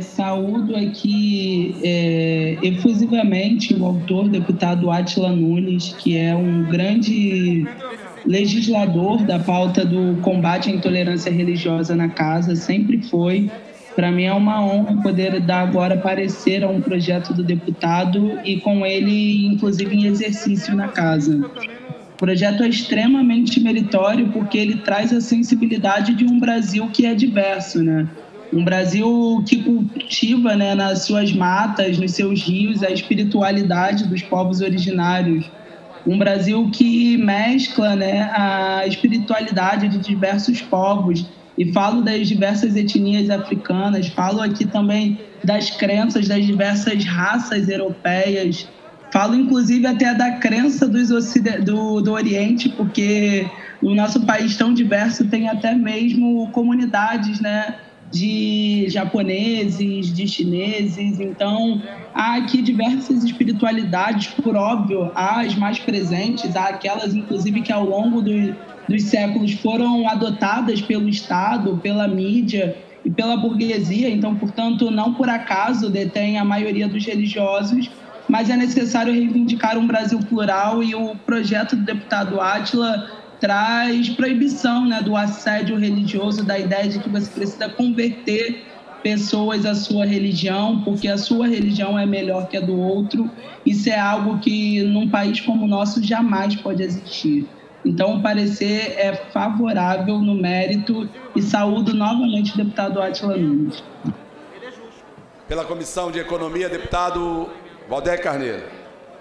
saúdo aqui é, efusivamente o autor, deputado Átila Nunes, que é um grande legislador da pauta do combate à intolerância religiosa na casa, sempre foi. Para mim é uma honra poder dar agora parecer a um projeto do deputado e com ele, inclusive, em exercício na casa. O projeto é extremamente meritório porque ele traz a sensibilidade de um Brasil que é diverso, né? Um Brasil que cultiva, né, nas suas matas, nos seus rios, a espiritualidade dos povos originários. Um Brasil que mescla, né, a espiritualidade de diversos povos. E falo das diversas etnias africanas, falo aqui também das crenças das diversas raças europeias. Falo, inclusive, até da crença dos ocid... do, do Oriente, porque o nosso país tão diverso tem até mesmo comunidades, né, de japoneses, de chineses. Então, há aqui diversas espiritualidades, por óbvio, há as mais presentes, há aquelas, inclusive, que ao longo do, dos séculos foram adotadas pelo Estado, pela mídia e pela burguesia. Então, portanto, não por acaso detém a maioria dos religiosos, mas é necessário reivindicar um Brasil plural e o projeto do deputado Átila traz proibição, né, do assédio religioso, da ideia de que você precisa converter pessoas à sua religião, porque a sua religião é melhor que a do outro. Isso é algo que, num país como o nosso, jamais pode existir. Então, o parecer é favorável no mérito e saúdo novamente o deputado Átila Nunes. Pela Comissão de Economia, deputado Valdec Carneiro.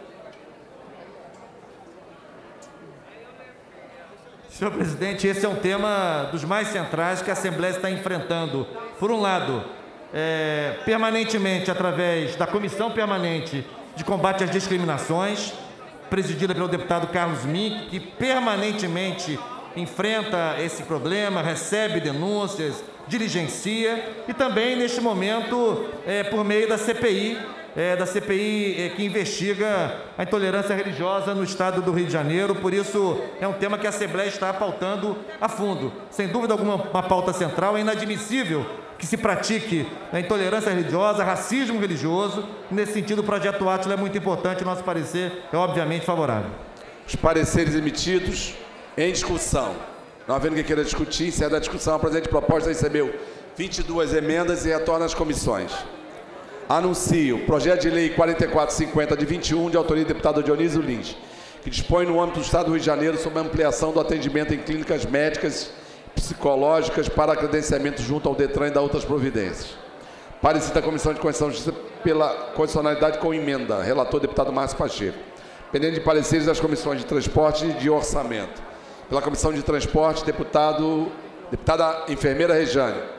Senhor presidente, esse é um tema dos mais centrais que a Assembleia está enfrentando. Por um lado, é, permanentemente, através da Comissão Permanente de Combate às Discriminações, presidida pelo deputado Carlos Mink, que permanentemente enfrenta esse problema, recebe denúncias, diligencia, e também, neste momento, é, por meio da C P I, É, da C P I é, que investiga a intolerância religiosa no estado do Rio de Janeiro. Por isso, é um tema que a Assembleia está pautando a fundo. Sem dúvida alguma, uma pauta central. É inadmissível que se pratique a intolerância religiosa, racismo religioso. Nesse sentido, o projeto Átila é muito importante. Nosso parecer é, obviamente, favorável. Os pareceres emitidos em discussão. Não havendo quem queira discutir, encerra a discussão. A presente proposta recebeu vinte e duas emendas e retorna às comissões. Anuncio o projeto de lei quarenta e quatro cinquenta de vinte e um, de autoria do deputado Dionísio Lins, que dispõe no âmbito do Estado do Rio de Janeiro sobre a ampliação do atendimento em clínicas médicas e psicológicas para credenciamento junto ao DETRAN e da outras providências. Parecer da Comissão de Constituição e Justiça pela condicionalidade com emenda. Relator, deputado Márcio Pacheco. Pendente de pareceres das comissões de Transporte e de Orçamento. Pela Comissão de Transporte, deputado, deputada enfermeira Rejane.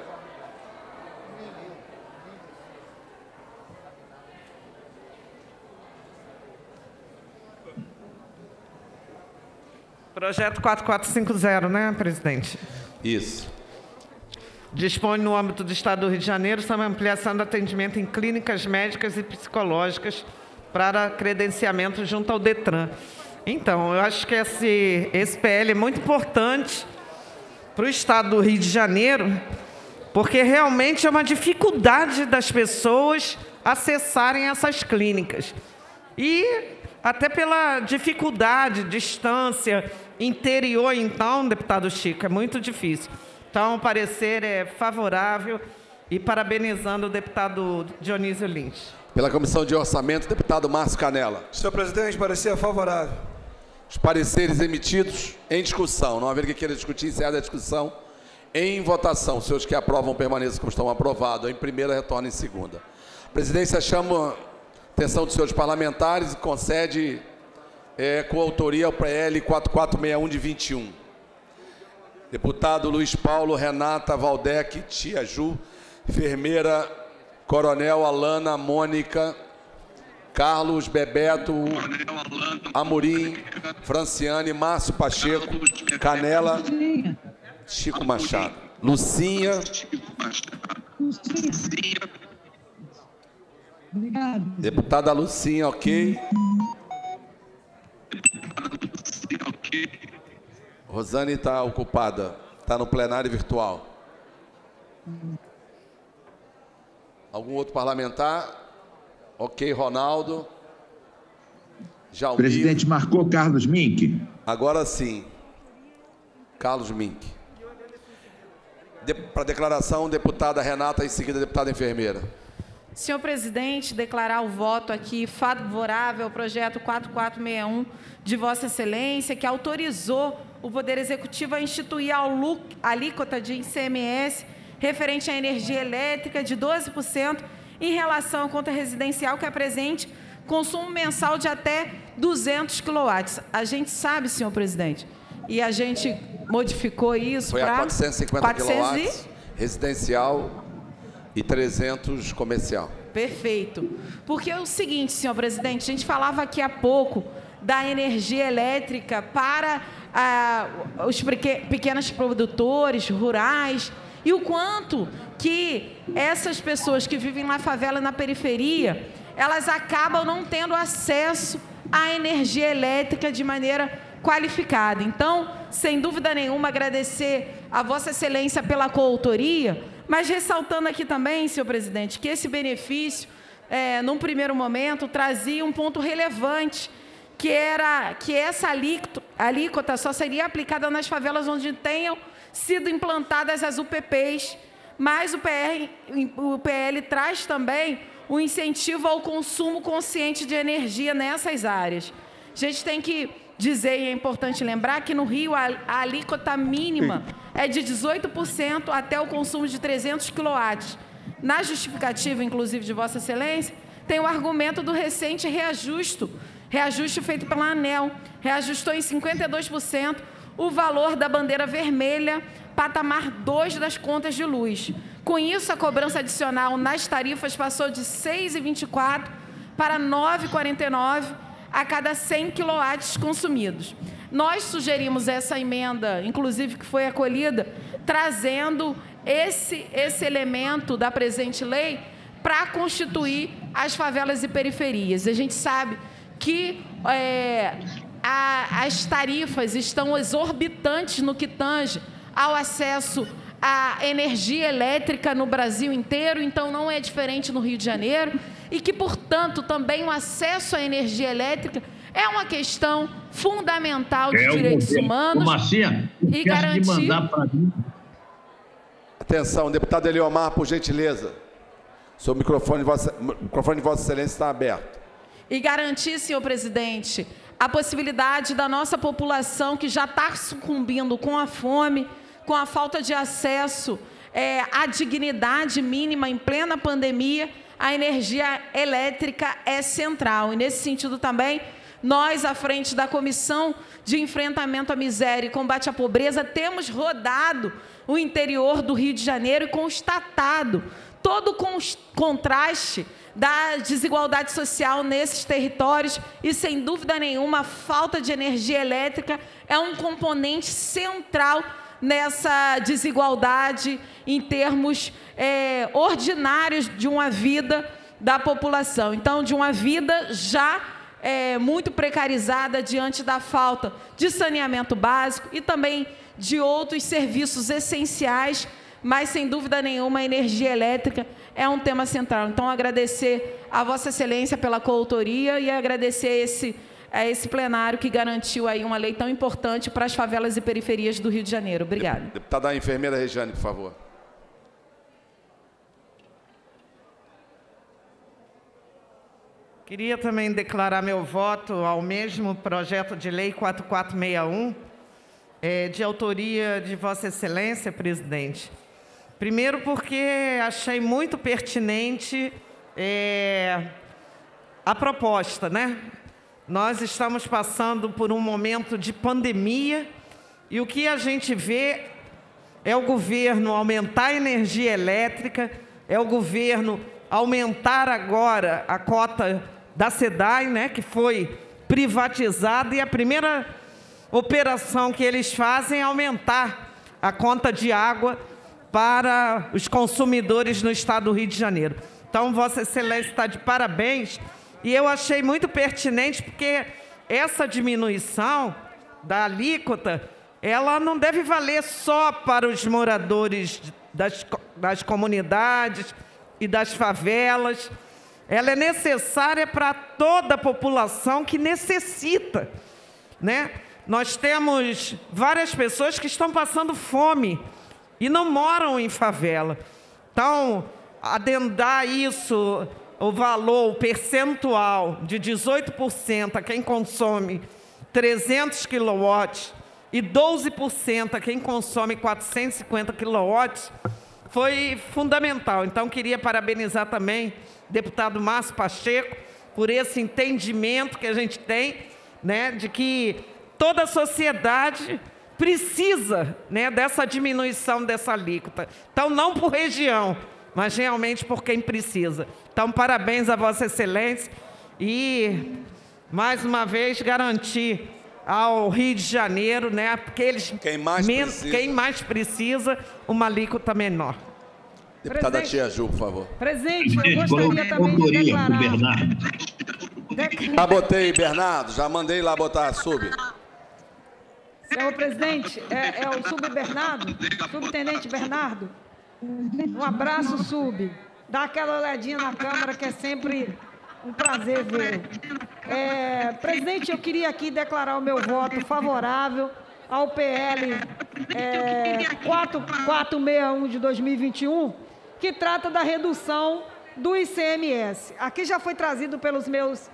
Projeto quatro quatro cinco zero, né, presidente? Isso. Dispõe no âmbito do Estado do Rio de Janeiro sobre a ampliação do atendimento em clínicas médicas e psicológicas para credenciamento junto ao DETRAN. Então, eu acho que esse, esse P L é muito importante para o Estado do Rio de Janeiro, porque realmente é uma dificuldade das pessoas acessarem essas clínicas. E até pela dificuldade, distância, interior, então, deputado Chico, é muito difícil. Então, o parecer é favorável e parabenizando o deputado Dionísio Lins. Pela Comissão de Orçamento, deputado Márcio Canela. Senhor presidente, parecer favorável. Os pareceres emitidos em discussão. Não havendo quem queira discutir, encerra a discussão. Em votação, os senhores que aprovam permaneçam como estão aprovados. Em primeira, retorna em segunda. A presidência chama atenção dos senhores parlamentares e concede é, coautoria ao P L quatro quatro seis um de vinte e um. Deputado Luiz Paulo, Renata, Valdec, Tia Ju, enfermeira Coronel Alana, Mônica, Carlos, Bebeto, Amorim, Franciane, Márcio Pacheco, Canela, Chico Machado, Lucinha. Obrigado. Deputada Lucinha, ok. Rosane está ocupada, está no plenário virtual. Algum outro parlamentar? Ok, Ronaldo. O presidente marcou Carlos Mink. Agora sim. Carlos Mink. De, para declaração, deputada Renata, em seguida, deputada enfermeira. Senhor presidente, declarar o voto aqui favorável ao projeto quatro quatro seis um de Vossa Excelência, que autorizou o Poder Executivo a instituir a alíquota de I C M S referente à energia elétrica de doze por cento em relação à conta residencial que apresente consumo mensal de até duzentos quilowatts. A gente sabe, senhor presidente, e a gente modificou isso para quatrocentos e cinquenta quilowatts residencial e trezentos comercial. Perfeito. Porque é o seguinte, senhor presidente, a gente falava aqui há pouco da energia elétrica para ah, os pequenos produtores rurais e o quanto que essas pessoas que vivem na favela e na periferia, elas acabam não tendo acesso à energia elétrica de maneira qualificada. Então, sem dúvida nenhuma, agradecer a Vossa Excelência pela coautoria, mas ressaltando aqui também, senhor presidente, que esse benefício, é, num primeiro momento, trazia um ponto relevante, que era que essa alíquota só seria aplicada nas favelas onde tenham sido implantadas as U P Ps, mas o P R, o P L traz também o incentivo ao consumo consciente de energia nessas áreas. A gente tem que dizer, e é importante lembrar, que no Rio a, a alíquota mínima é de dezoito por cento até o consumo de trezentos quilowatts. Na justificativa, inclusive, de Vossa Excelência, tem o argumento do recente reajuste, reajuste feito pela ANEEL, reajustou em cinquenta e dois por cento o valor da bandeira vermelha, patamar dois das contas de luz. Com isso, a cobrança adicional nas tarifas passou de seis reais e vinte e quatro centavos para nove reais e quarenta e nove centavos a cada cem quilowatts consumidos. Nós sugerimos essa emenda, inclusive que foi acolhida, trazendo esse, esse elemento da presente lei para constituir as favelas e periferias. A gente sabe que é, a, as tarifas estão exorbitantes no que tange ao acesso à energia elétrica no Brasil inteiro, então não é diferente no Rio de Janeiro, e que, portanto, também o acesso à energia elétrica é uma questão fundamental de é direitos modelo. humanos. Ô, Marcia, e garantir... de mandar para mim. Atenção, deputado Eliomar, por gentileza. O microfone de Vossa, microfone de Vossa Excelência está aberto. E garantir, senhor presidente, a possibilidade da nossa população que já está sucumbindo com a fome, com a falta de acesso é, à dignidade mínima em plena pandemia, a energia elétrica é central. E, nesse sentido também, nós, à frente da Comissão de Enfrentamento à Miséria e Combate à Pobreza, temos rodado o interior do Rio de Janeiro e constatado todo o contraste da desigualdade social nesses territórios e, sem dúvida nenhuma, a falta de energia elétrica é um componente central nessa desigualdade em termos é, ordinários de uma vida da população. Então, de uma vida já é, muito precarizada diante da falta de saneamento básico e também de outros serviços essenciais, mas, sem dúvida nenhuma, a energia elétrica é um tema central. Então, agradecer a Vossa Excelência pela coautoria e agradecer esse, a esse plenário que garantiu aí uma lei tão importante para as favelas e periferias do Rio de Janeiro. Obrigada. Deputada enfermeira Rejane, por favor. Queria também declarar meu voto ao mesmo projeto de lei quatro quatro seis um, é, de autoria de Vossa Excelência, presidente. Primeiro porque achei muito pertinente é, a proposta, né? Nós estamos passando por um momento de pandemia e o que a gente vê é o governo aumentar a energia elétrica, é o governo aumentar agora a cota da SEDAI, né, que foi privatizada, e a primeira operação que eles fazem é aumentar a conta de água para os consumidores no estado do Rio de Janeiro. Então, Vossa Excelência está de parabéns, e eu achei muito pertinente porque essa diminuição da alíquota, ela não deve valer só para os moradores das, das comunidades e das favelas. Ela é necessária para toda a população que necessita, né? Nós temos várias pessoas que estão passando fome e não moram em favela. Então, adendar isso, o valor, o percentual de dezoito por cento a quem consome trezentos quilowatts e doze por cento a quem consome quatrocentos e cinquenta quilowatts, foi fundamental. Então, queria parabenizar também o deputado Márcio Pacheco por esse entendimento que a gente tem, né, de que toda a sociedade precisa, né, dessa diminuição dessa alíquota. Então, não por região, mas realmente por quem precisa. Então, parabéns a Vossa Excelência e, mais uma vez, garantir ao Rio de Janeiro, né, porque eles, quem mais, precisa. quem mais precisa, uma alíquota menor. Deputada Presidente, Tia Ju, por favor. Presidente, eu gostaria também de declarar... Já botei, Bernardo, já mandei lá botar sub. Senhor presidente, é, é o sub-Bernardo, subtenente Bernardo. Um abraço, sub. Dá aquela olhadinha na Câmara, que é sempre um prazer ver. É, presidente, eu queria aqui declarar o meu voto favorável ao P L é, quatro quatro seis um de dois mil e vinte e um, que trata da redução do I C M S. Aqui já foi trazido pelos meus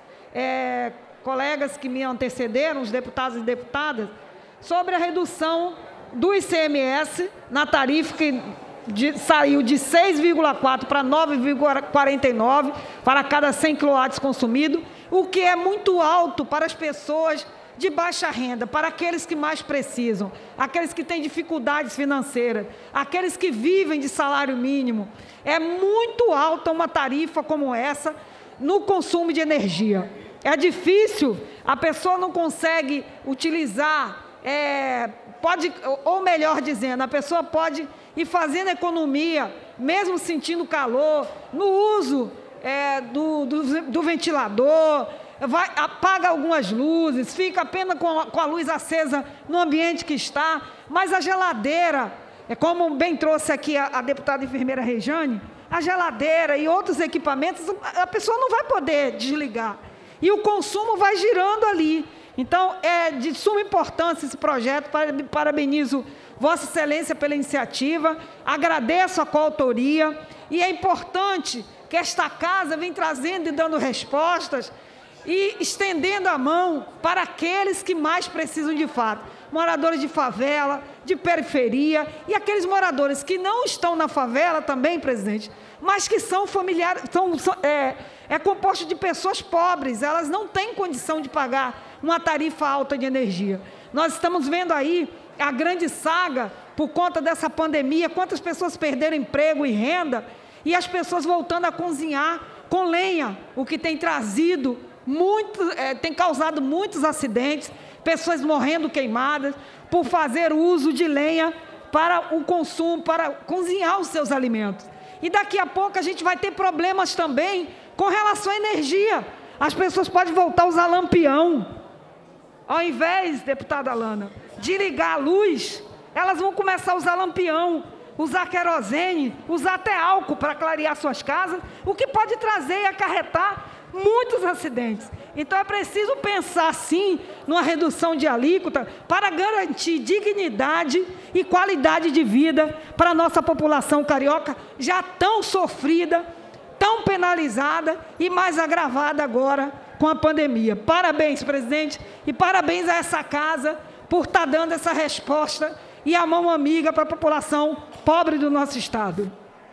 é, colegas que me antecederam, os deputados e deputadas, sobre a redução do I C M S na tarifa que de, saiu de seis vírgula quatro para nove vírgula quarenta e nove para cada cem quilowatts consumido, o que é muito alto para as pessoas de baixa renda, para aqueles que mais precisam, aqueles que têm dificuldades financeiras, aqueles que vivem de salário mínimo. É muito alta uma tarifa como essa no consumo de energia. É difícil, a pessoa não consegue utilizar, é, pode, ou melhor dizendo, a pessoa pode ir fazendo economia, mesmo sentindo calor, no uso é, do, do, do ventilador, vai, apaga algumas luzes, fica apenas com a, com a luz acesa no ambiente que está, mas a geladeira, é como bem trouxe aqui a, a deputada enfermeira Rejane, a geladeira e outros equipamentos, a pessoa não vai poder desligar. E o consumo vai girando ali. Então, é de suma importância esse projeto. Parabenizo Vossa Excelência pela iniciativa, agradeço a coautoria, e é importante que esta casa venha trazendo e dando respostas e estendendo a mão para aqueles que mais precisam de fato. Moradores de favela, de periferia, e aqueles moradores que não estão na favela também, presidente, mas que são familiares, são, são, é, é composto de pessoas pobres, elas não têm condição de pagar uma tarifa alta de energia. Nós estamos vendo aí a grande saga por conta dessa pandemia, quantas pessoas perderam emprego e renda, e as pessoas voltando a cozinhar com lenha, o que tem trazido muito, é, tem causado muitos acidentes, pessoas morrendo queimadas por fazer uso de lenha para o consumo, para cozinhar os seus alimentos. E daqui a pouco a gente vai ter problemas também com relação à energia. As pessoas podem voltar a usar lampião. Ao invés, deputada Alana, de ligar a luz, elas vão começar a usar lampião, usar querosene, usar até álcool para clarear suas casas, o que pode trazer e acarretar muitos acidentes. Então é preciso pensar sim numa redução de alíquota para garantir dignidade e qualidade de vida para a nossa população carioca, já tão sofrida, tão penalizada e mais agravada agora com a pandemia. Parabéns, presidente, e parabéns a essa casa por estar dando essa resposta e a mão amiga para a população pobre do nosso estado.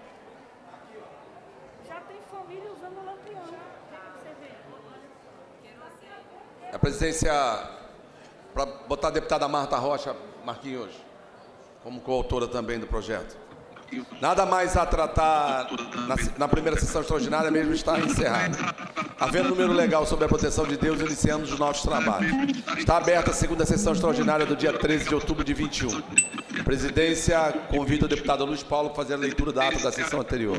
A presidência, para botar a deputada Marta Rocha, Marquinhos, como coautora também do projeto. Nada mais a tratar na, na primeira sessão extraordinária, mesmo está encerrada. Havendo número legal sobre a proteção de Deus, iniciando os nossos trabalhos. Está aberta a segunda sessão extraordinária do dia treze de outubro de vinte e um. A presidência convida o deputado Luiz Paulo a fazer a leitura da ata da sessão anterior.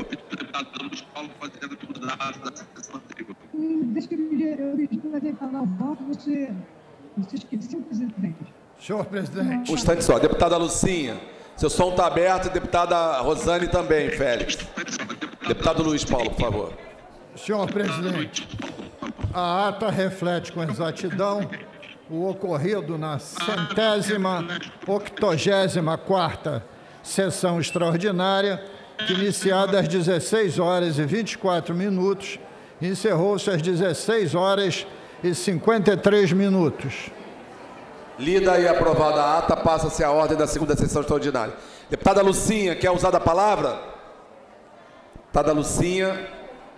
Deixa eu falar o voto, você, você esqueceu, presidente. Senhor presidente. Um instante só. Deputada Lucinha, seu som está aberto, e deputada Rosane também, Félix. Deputado Luiz Paulo, por favor. Senhor presidente, a ata reflete com exatidão o ocorrido na centésima octogésima quarta sessão extraordinária, que iniciada às dezesseis horas e vinte e quatro minutos, encerrou-se às dezesseis horas e cinquenta e três minutos. Lida e aprovada a ata, passa-se a ordem da segunda sessão extraordinária. Deputada Lucinha, quer usar a palavra? Deputada Lucinha.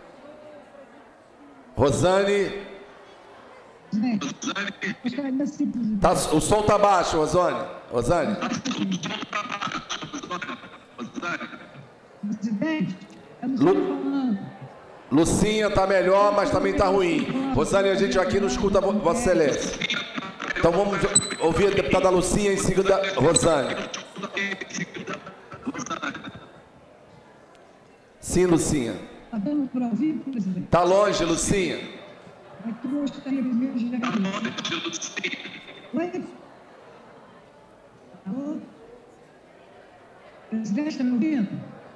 Rosane. Tá, o som está baixo, Rosane. Rosane. Lu, Lucinha está melhor, mas também está ruim. Rosane, a gente aqui não escuta Vossa Excelência. Então vamos ouvir a deputada Lucinha, em seguida Rosane. Sim, Lucinha. Está dando para ouvir, presidente? Está longe, Lucinha. Aqui eu gostaria primeiro de levar. Oi? Alô? Presidente, está me ouvindo?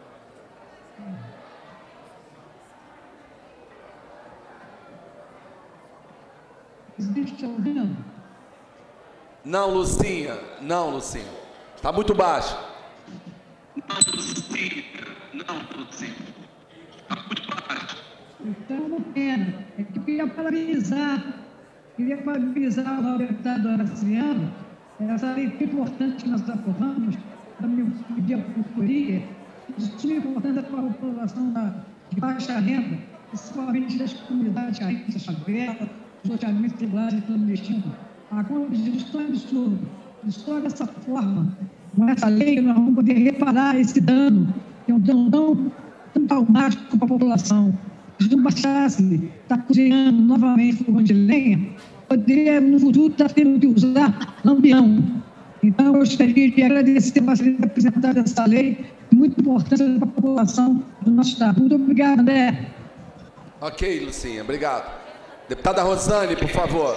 Presidente, está ouvindo? Não, Lucinha. Não, Lucinha. Está muito baixo. Não, Lucinha. Não, Lucinha. Está muito baixo. Então, uma pena. É que eu queria parabenizar, queria parabenizar o deputado Araciano, essa lei tão importante que nós aprovamos, da medida procuraria, isso é importante para a população da, de baixa renda, principalmente das comunidades carentes, favelas, os loteamentos irregulares e clandestinos. A conta de justiça é absurdo. Só dessa forma, com essa lei, nós vamos poder reparar esse dano, que é um dano tão, tão traumático para a população. Se não bastasse estar cozinhando novamente fogão de lenha, poderia, no futuro, estar tendo que usar lampião. Então, eu gostaria de agradecer a você ter apresentado essa lei, muito importante para a população do nosso estado. Muito obrigado, André. Ok, Lucinha, obrigado. Deputada Rosane, por favor.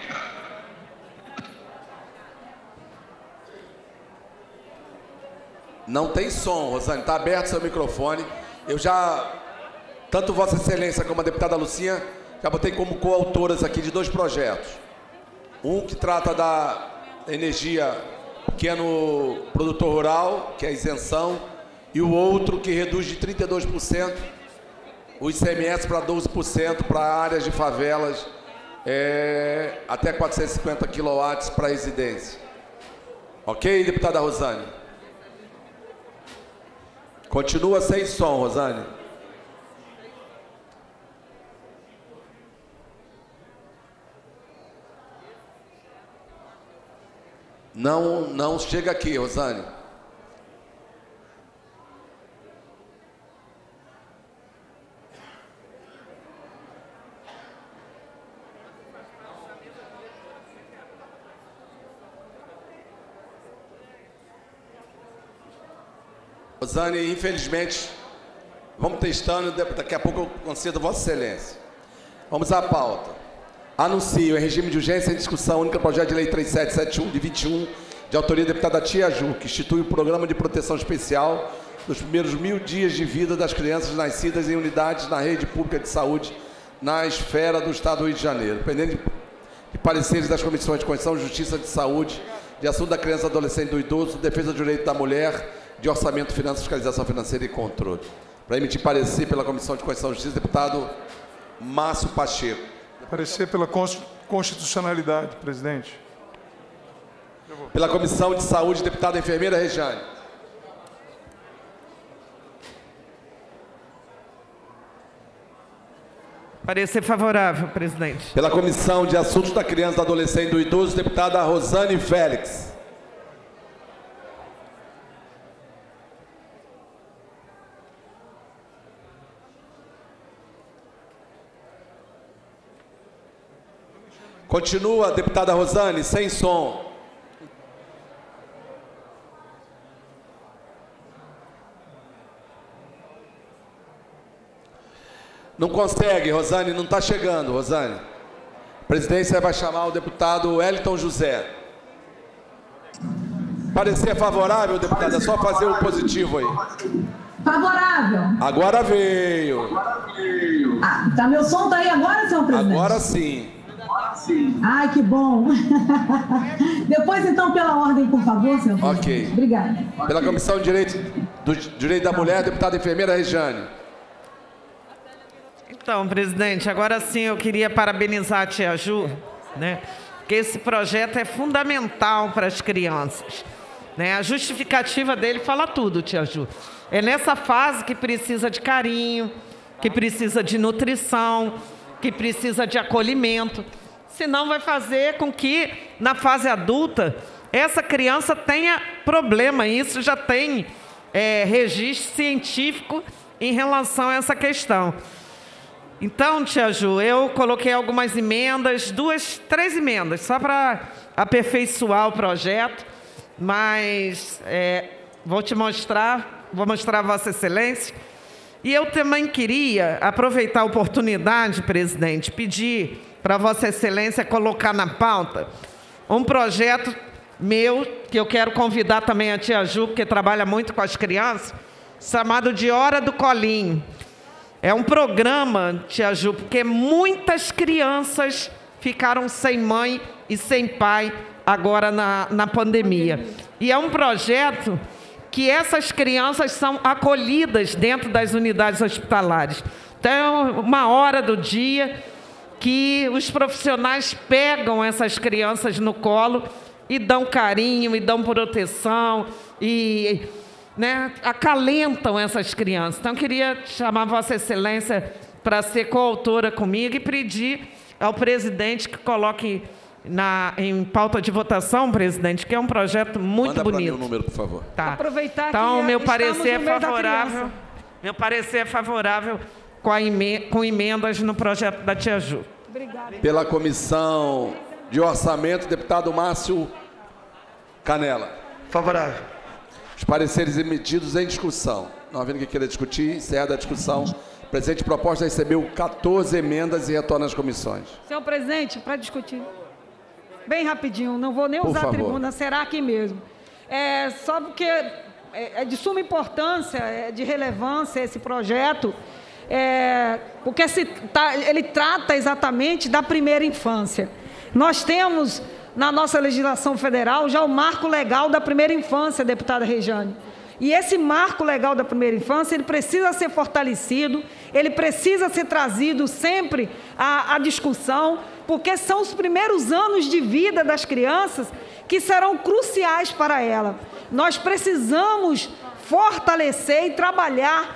Não tem som, Rosane, está aberto seu microfone. Eu já, tanto Vossa Excelência como a deputada Lucinha, já botei como coautoras aqui de dois projetos. Um que trata da energia pequeno produtor rural, que é a isenção, e o outro que reduz de trinta e dois por cento o I C M S para doze por cento para áreas de favelas, é, até quatrocentos e cinquenta quilowatts para residência. Ok, deputada Rosane? Continua sem som, Rosane. Não, não chega aqui, Rosane. Rosane, infelizmente, vamos testando, daqui a pouco eu concedo Vossa Excelência. Vamos à pauta. Anuncio em regime de urgência em discussão única projeto de lei três mil setecentos e setenta e um de vinte e um, de autoria da deputada Tia Ju, que institui o programa de proteção especial dos primeiros mil dias de vida das crianças nascidas em unidades na rede pública de saúde na esfera do Estado do Rio de Janeiro. Dependendo de pareceres das comissões de Constituição, Justiça, de Saúde, de Assunto da Criança, Adolescente e do Idoso, Defesa do Direito da Mulher, de Orçamento, Finanças, Fiscalização Financeira e Controle. Para emitir parecer pela Comissão de Constituição e Justiça, deputado Márcio Pacheco. Parecer pela constitucionalidade, presidente. Pela Comissão de Saúde, deputada enfermeira Rejane. Parecer favorável, presidente. Pela Comissão de Assuntos da Criança, do Adolescente e do Idoso, deputada Rosane Félix. Continua, deputada Rosane, sem som. Não consegue, Rosane, não está chegando, Rosane. A presidência vai chamar o deputado Wellington José. Parecer favorável, deputada, é só fazer o positivo aí. Favorável. Agora veio. Ah, tá, meu som tá aí agora, senhor presidente? Agora sim. Ai, que bom. Depois, então, pela ordem, por favor, senhor presidente. Ok. Obrigada. Pela Comissão de Direito, do Direito da Mulher, deputada enfermeira Rejane. Então, presidente, agora sim eu queria parabenizar a tia Ju, né? Porque esse projeto é fundamental para as crianças, né? A justificativa dele fala tudo, tia Ju. É nessa fase que precisa de carinho, que precisa de nutrição, que precisa de acolhimento. Senão vai fazer com que, na fase adulta, essa criança tenha problema. Isso já tem é, registro científico em relação a essa questão. Então, tia Ju, eu coloquei algumas emendas, duas, três emendas, só para aperfeiçoar o projeto, mas é, vou te mostrar, vou mostrar a Vossa Excelência. E eu também queria aproveitar a oportunidade, presidente, pedir para Vossa Excelência colocar na pauta um projeto meu, que eu quero convidar também a tia Ju, porque trabalha muito com as crianças, chamado de Hora do Colinho. É um programa, tia Ju, porque muitas crianças ficaram sem mãe e sem pai agora na, na pandemia. E é um projeto que essas crianças são acolhidas dentro das unidades hospitalares. Então, é uma hora do dia que os profissionais pegam essas crianças no colo e dão carinho, e dão proteção, e... né, acalentam essas crianças. Então, eu queria chamar Vossa Excelência para ser coautora comigo e pedir ao presidente que coloque na, em pauta de votação, presidente, que é um projeto muito Manda bonito. Manda para mim o número, por favor. Tá. Aproveitar então, que meu estamos parecer é no meio da favorável. criança. Meu parecer é favorável com, a emenda, com emendas no projeto da tia Ju. Obrigada. Pela Comissão de Orçamento, deputado Márcio Canela. Favorável. Os pareceres emitidos em discussão. Não havendo que queira discutir, encerra a discussão. A presente proposta recebeu quatorze emendas e retorna às comissões. Senhor presidente, para discutir. Bem rapidinho, não vou nem Por usar favor. a tribuna, será aqui mesmo. É, só porque é de suma importância, é de relevância esse projeto, é, porque se tá, ele trata exatamente da primeira infância. Nós temos na nossa legislação federal já o marco legal da primeira infância, deputada Rejane. E esse marco legal da primeira infância, ele precisa ser fortalecido, ele precisa ser trazido sempre à, à discussão, porque são os primeiros anos de vida das crianças que serão cruciais para ela. Nós precisamos fortalecer e trabalhar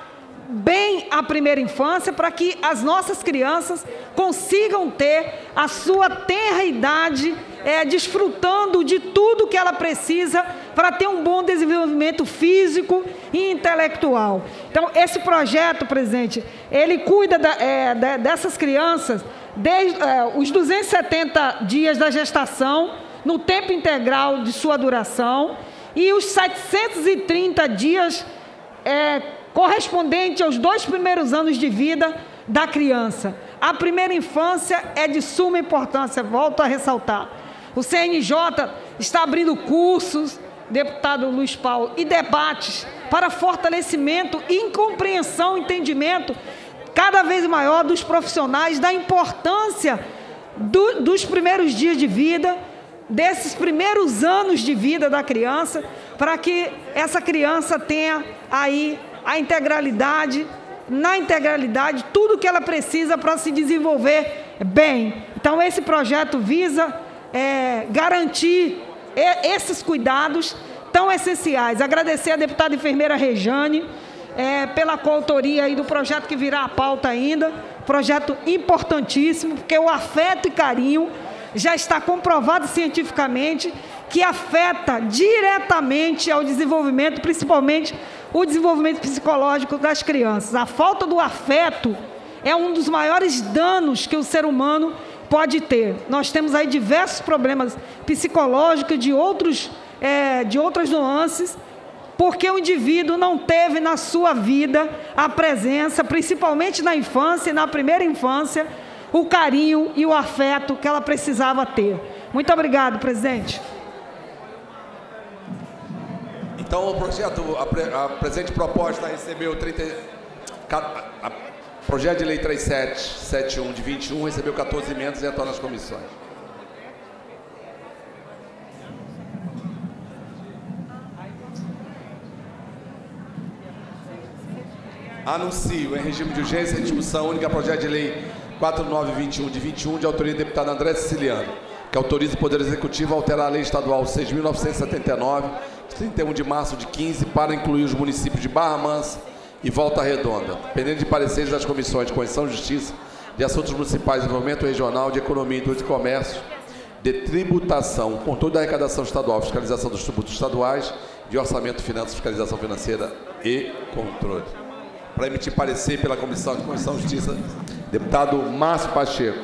bem a primeira infância para que as nossas crianças consigam ter a sua tenra idade é, desfrutando de tudo que ela precisa para ter um bom desenvolvimento físico e intelectual. Então, esse projeto, presidente, ele cuida da, é, da, dessas crianças desde é, os duzentos e setenta dias da gestação, no tempo integral de sua duração, e os setecentos e trinta dias é, correspondente aos dois primeiros anos de vida da criança. A primeira infância é de suma importância, volto a ressaltar. O C N J está abrindo cursos, deputado Luiz Paulo, e debates para fortalecimento e compreensão, entendimento cada vez maior dos profissionais da importância do, dos primeiros dias de vida, desses primeiros anos de vida da criança, para que essa criança tenha aí a integralidade, na integralidade, tudo que ela precisa para se desenvolver bem. Então, esse projeto visa é, garantir esses cuidados tão essenciais. Agradecer à deputada enfermeira Rejane é, pela coautoria aí do projeto que virá à pauta ainda, projeto importantíssimo, porque o afeto e carinho já está comprovado cientificamente que afeta diretamente ao desenvolvimento, principalmente o desenvolvimento psicológico das crianças. A falta do afeto é um dos maiores danos que o ser humano pode ter. Nós temos aí diversos problemas psicológicos de, outros, é, de outras nuances, porque o indivíduo não teve na sua vida a presença, principalmente na infância e na primeira infância, o carinho e o afeto que ela precisava ter. Muito obrigado, presidente. Então, o projeto, a, pre, a presente proposta recebeu trinta... A, a, projeto de lei trinta e sete setenta e um de vinte e um recebeu quatorze emendas e entrou nas comissões. Anuncio em regime de urgência em discussão única projeto de lei quatro nove vinte e um de vinte e um de autoria do deputado André Siciliano, que autoriza o Poder Executivo a alterar a lei estadual seis mil novecentos e setenta e nove, de trinta e um de março de quinze, para incluir os municípios de Barra Mansa e Volta Redonda, pendente de pareceres das comissões de Constituição e Justiça, de Assuntos Municipais, Desenvolvimento Regional, de Economia, Indústria e Comércio, de Tributação, Controle da Arrecadação Estadual, Fiscalização dos Tributos Estaduais, de Orçamento, Finanças, Fiscalização Financeira e Controle. Para emitir parecer pela Comissão de Constituição e Justiça, deputado Márcio Pacheco.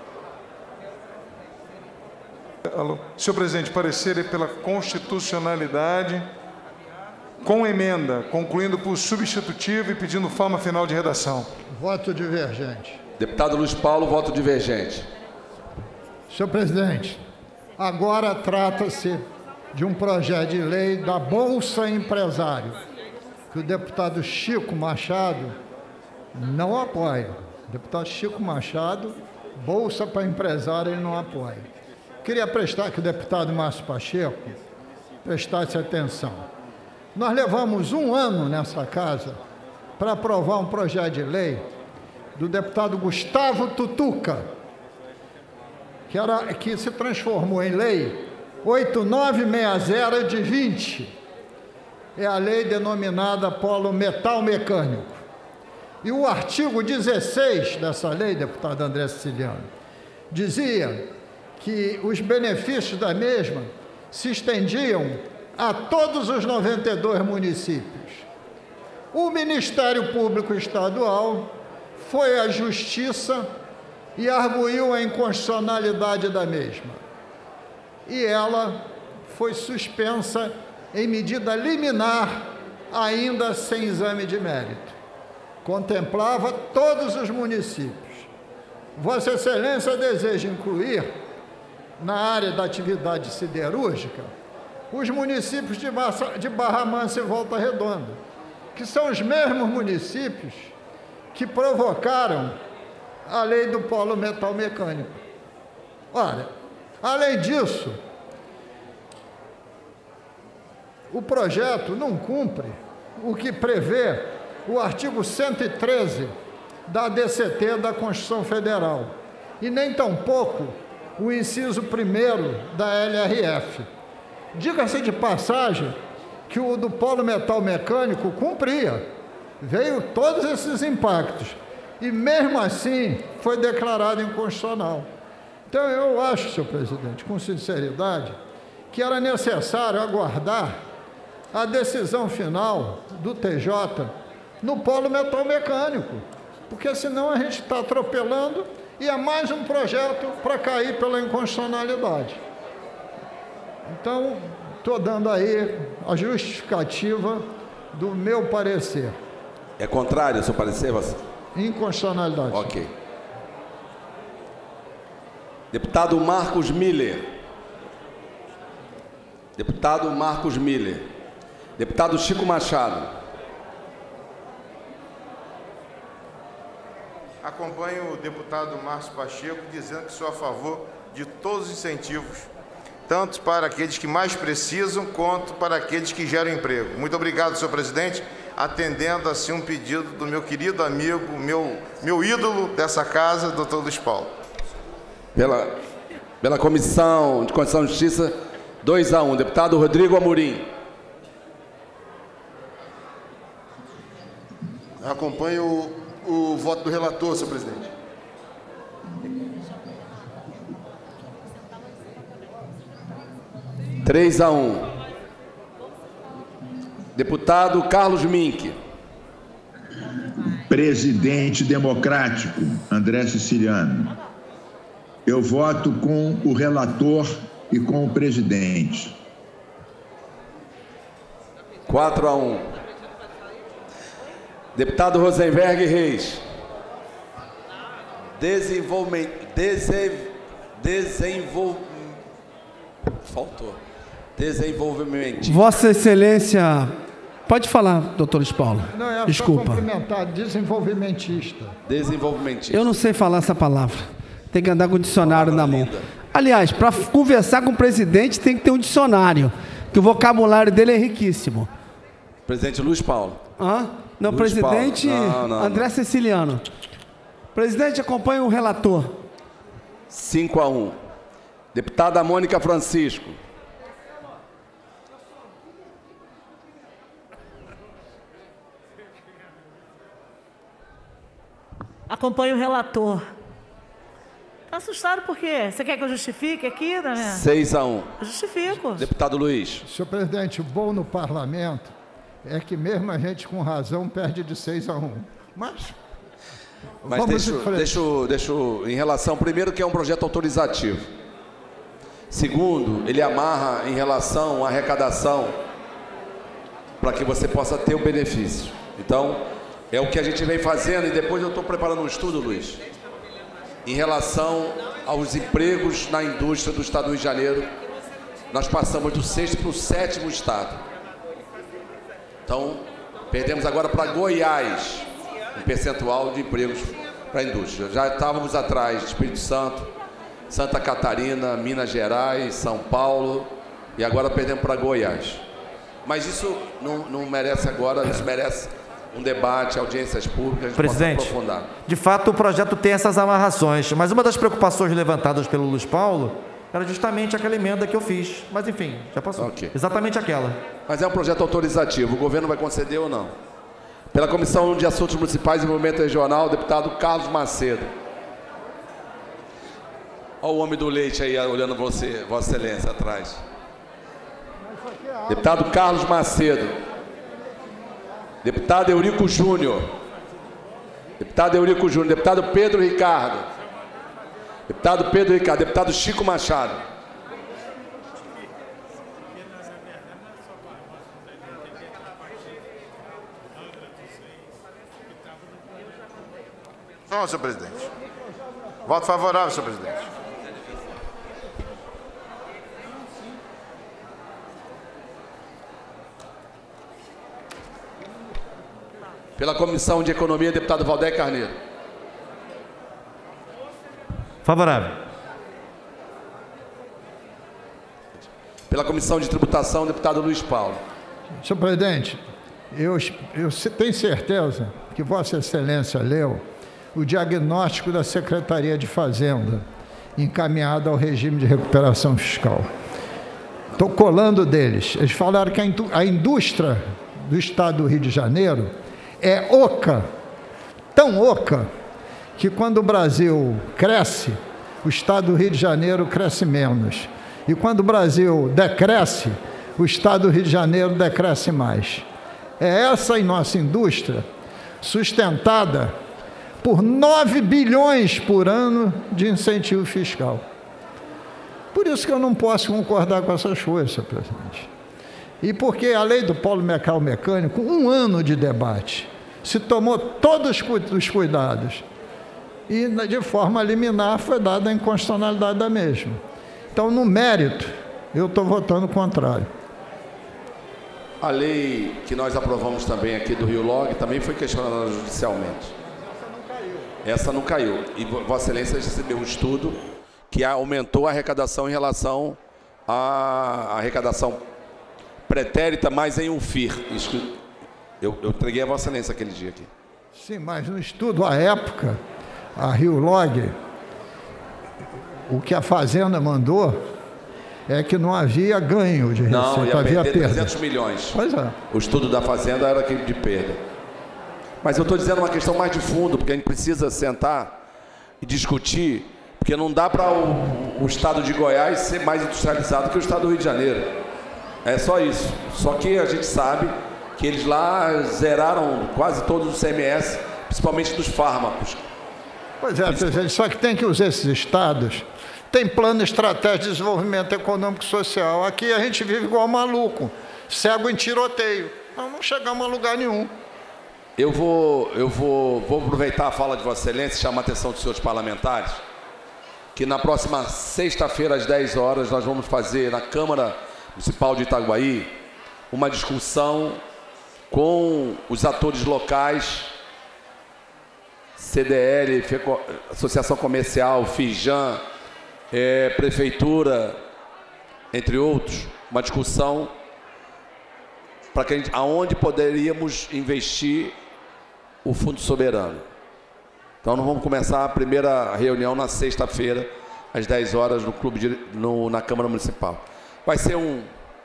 Alô. Senhor presidente, parecer pela constitucionalidade com emenda, concluindo por substitutivo e pedindo forma final de redação. Voto divergente. Deputado Luiz Paulo, voto divergente. Senhor presidente, agora trata-se de um projeto de lei da Bolsa Empresário, que o deputado Chico Machado não apoia. O deputado Chico Machado, Bolsa para Empresário, ele não apoia. Queria prestar que o deputado Márcio Pacheco prestasse atenção. Nós levamos um ano nessa casa para aprovar um projeto de lei do deputado Gustavo Tutuca, que, era, que se transformou em lei oito nove seis zero de vinte. É a lei denominada Polo Metal Mecânico. E o artigo dezesseis dessa lei, deputado André Siciliano, dizia que os benefícios da mesma se estendiam a todos os noventa e dois municípios. O Ministério Público Estadual foi à Justiça e arguiu a inconstitucionalidade da mesma. E ela foi suspensa em medida liminar, ainda sem exame de mérito. Contemplava todos os municípios. Vossa Excelência deseja incluir, na área da atividade siderúrgica, os municípios de Barra, de Barra Mansa e Volta Redonda, que são os mesmos municípios que provocaram a lei do polo metal mecânico. Olha, além disso, o projeto não cumpre o que prevê o artigo cento e treze da A D C T da Constituição Federal, e nem tampouco o inciso primeiro da L R F. Diga-se de passagem que o do polo metal mecânico cumpria, veio todos esses impactos, e mesmo assim foi declarado inconstitucional. Então eu acho, senhor presidente, com sinceridade, que era necessário aguardar a decisão final do T J no polo metal mecânico, porque senão a gente está atropelando e é mais um projeto para cair pela inconstitucionalidade. Então, estou dando aí a justificativa do meu parecer. É contrário ao seu parecer, você? Inconstitucionalidade. Ok. Deputado Marcos Miller. Deputado Marcos Miller. Deputado Chico Machado. Acompanho o deputado Márcio Pacheco dizendo que sou a favor de todos os incentivos, tanto para aqueles que mais precisam, quanto para aqueles que geram emprego. Muito obrigado, senhor presidente, atendendo assim um pedido do meu querido amigo, meu, meu ídolo dessa casa, doutor Luiz Paulo. Pela, pela Comissão de Constituição e Justiça, dois a um. Deputado Rodrigo Amorim. Acompanho o, o voto do relator, senhor presidente. três a um. Deputado Carlos Mink. Presidente democrático, André Siciliano. Eu voto com o relator e com o presidente. quatro a um. Deputado Rosenberg Reis. Desenvolvimento. Desenvolvimento. Faltou. Desenvolvimentista. Vossa Excelência, pode falar, doutor Luiz Paulo. Não, é Desculpa. só complementar, desenvolvimentista. Desenvolvimentista. Eu não sei falar essa palavra. Tem que andar com o dicionário na mão. Aliás, para conversar com o presidente tem que ter um dicionário, que o vocabulário dele é riquíssimo. Presidente Luiz Paulo. Hã? Não, Luiz presidente Paulo. Não, não, André não. Ceciliano. Presidente, acompanha o relator. cinco a um. Deputada Mônica Francisco. Acompanho o relator. Está assustado por quê? Você quer que eu justifique aqui? Né? seis a um. Eu justifico. Deputado Luiz. Senhor presidente, o bom no parlamento é que mesmo a gente com razão perde de seis a um. Mas, Mas vamos deixa, em frente. deixa, deixa em relação, primeiro, que é um projeto autorizativo. Segundo, ele amarra em relação à arrecadação para que você possa ter o benefício. Então, é o que a gente vem fazendo e depois eu estou preparando um estudo, Luiz, em relação aos empregos na indústria do Estado do Rio de Janeiro. Nós passamos do sexto para o sétimo estado. Então, perdemos agora para Goiás um percentual de empregos para a indústria. Já estávamos atrás de Espírito Santo, Santa Catarina, Minas Gerais, São Paulo e agora perdemos para Goiás. Mas isso não, não merece agora, isso merece um debate, audiências públicas, a gente Presidente, possa aprofundar. De fato, o projeto tem essas amarrações, mas uma das preocupações levantadas pelo Luiz Paulo era justamente aquela emenda que eu fiz. Mas, enfim, já passou. Okay. Exatamente aquela. Mas é um projeto autorizativo, o governo vai conceder ou não? Pela Comissão de Assuntos Municipais e Desenvolvimento Regional, o deputado Carlos Macedo. Olha o homem do leite aí, olhando você, Vossa Excelência, atrás. Deputado Carlos Macedo. Deputado Eurico Júnior. Deputado Eurico Júnior. Deputado Pedro Ricardo. Deputado Pedro Ricardo. Deputado Chico Machado. Não, senhor presidente. Voto favorável, senhor presidente. Pela Comissão de Economia, deputado Valdeir Carneiro. Favorável. Pela Comissão de Tributação, deputado Luiz Paulo. Senhor presidente, eu, eu tenho certeza que Vossa Excelência leu o diagnóstico da Secretaria de Fazenda, encaminhado ao regime de recuperação fiscal. Estou colando deles. Eles falaram que a indústria do Estado do Rio de Janeiro é oca, tão oca, que quando o Brasil cresce, o Estado do Rio de Janeiro cresce menos. E quando o Brasil decresce, o Estado do Rio de Janeiro decresce mais. É essa a nossa indústria, sustentada por nove bilhões por ano de incentivo fiscal. Por isso que eu não posso concordar com essas coisas, senhor presidente. E porque a lei do polo mecal mecânico, um ano de debate, se tomou todos os cuidados e de forma liminar foi dada a inconstitucionalidade da mesma. Então, no mérito, eu estou votando contrário. A lei que nós aprovamos também aqui do Rio Log também foi questionada judicialmente. Essa não caiu. E Vossa Excelência recebeu um estudo que aumentou a arrecadação em relação à arrecadação pretérita, mas em um F I R. Isso, eu, eu entreguei a Vossa Excelência aquele dia aqui. Sim, mas no estudo à época, a Rio Log, o que a Fazenda mandou é que não havia ganho de receita, não, ia havia perder perda. trezentos milhões. Pois é. O estudo da Fazenda era aquele de perda. Mas eu estou dizendo uma questão mais de fundo, porque a gente precisa sentar e discutir, porque não dá para o, o estado de Goiás ser mais industrializado que o estado do Rio de Janeiro. É só isso. Só que a gente sabe que eles lá zeraram quase todos os C M S, principalmente dos fármacos. Pois é, presidente, só que tem que usar esses estados. Tem plano estratégico de desenvolvimento econômico e social. Aqui a gente vive igual maluco, cego em tiroteio. Nós não chegamos a lugar nenhum. Eu vou, eu vou, vou aproveitar a fala de Vossa Excelência e chamar a atenção dos senhores parlamentares, que na próxima sexta-feira, às dez horas, nós vamos fazer na Câmara Municipal de Itaguaí uma discussão com os atores locais, C D L, Associação Comercial, Fijan, é, Prefeitura, entre outros, uma discussão para que a gente, aonde poderíamos investir o Fundo Soberano. Então nós vamos começar a primeira reunião na sexta-feira, às dez horas, no clube de, no, na Câmara Municipal. Vai ser um...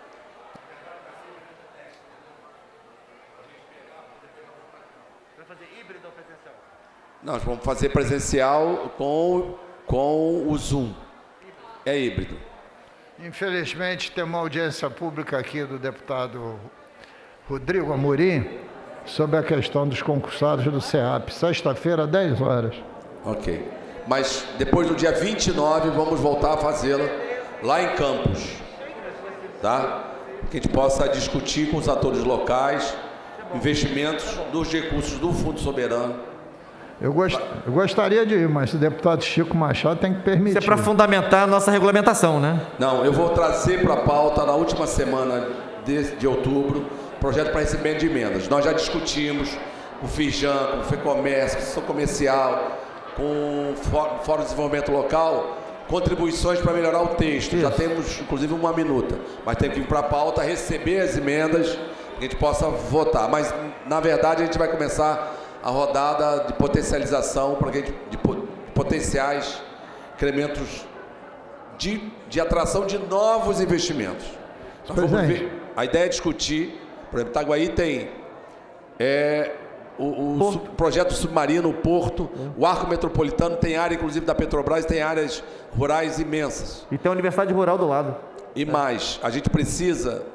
Vai fazer híbrido ou presencial? Nós vamos fazer presencial com, com o Zoom. É híbrido. Infelizmente, tem uma audiência pública aqui do deputado Rodrigo Amorim sobre a questão dos concursados do SEAP. Sexta-feira, dez horas. Ok. Mas depois do dia vinte e nove, vamos voltar a fazê-la lá em Campos. Tá? Que a gente possa discutir com os atores locais investimentos dos recursos do Fundo Soberano. Eu, gost... Eu gostaria de ir, mas o deputado Chico Machado tem que permitir. Isso é para fundamentar a nossa regulamentação, né? Não, eu vou trazer para a pauta na última semana de, de outubro projeto para recebimento de emendas. Nós já discutimos com o Fijan, com o FEComércio, com a Associação Comercial, com o Fórum de Desenvolvimento Local, contribuições para melhorar o texto. Isso. Já temos, inclusive, uma minuta. Mas tem que vir para a pauta, receber as emendas, que a gente possa votar. Mas, na verdade, a gente vai começar a rodada de potencialização para que a gente, de, de potenciais incrementos de, de atração de novos investimentos. Nós vamos ver, a ideia é discutir, por exemplo, Itaguaí tem é, o, o sub, projeto submarino, o porto, é. o arco metropolitano, tem área, inclusive, da Petrobras, tem áreas rurais imensas. E tem a Universidade Rural do lado. E é. mais, a gente precisa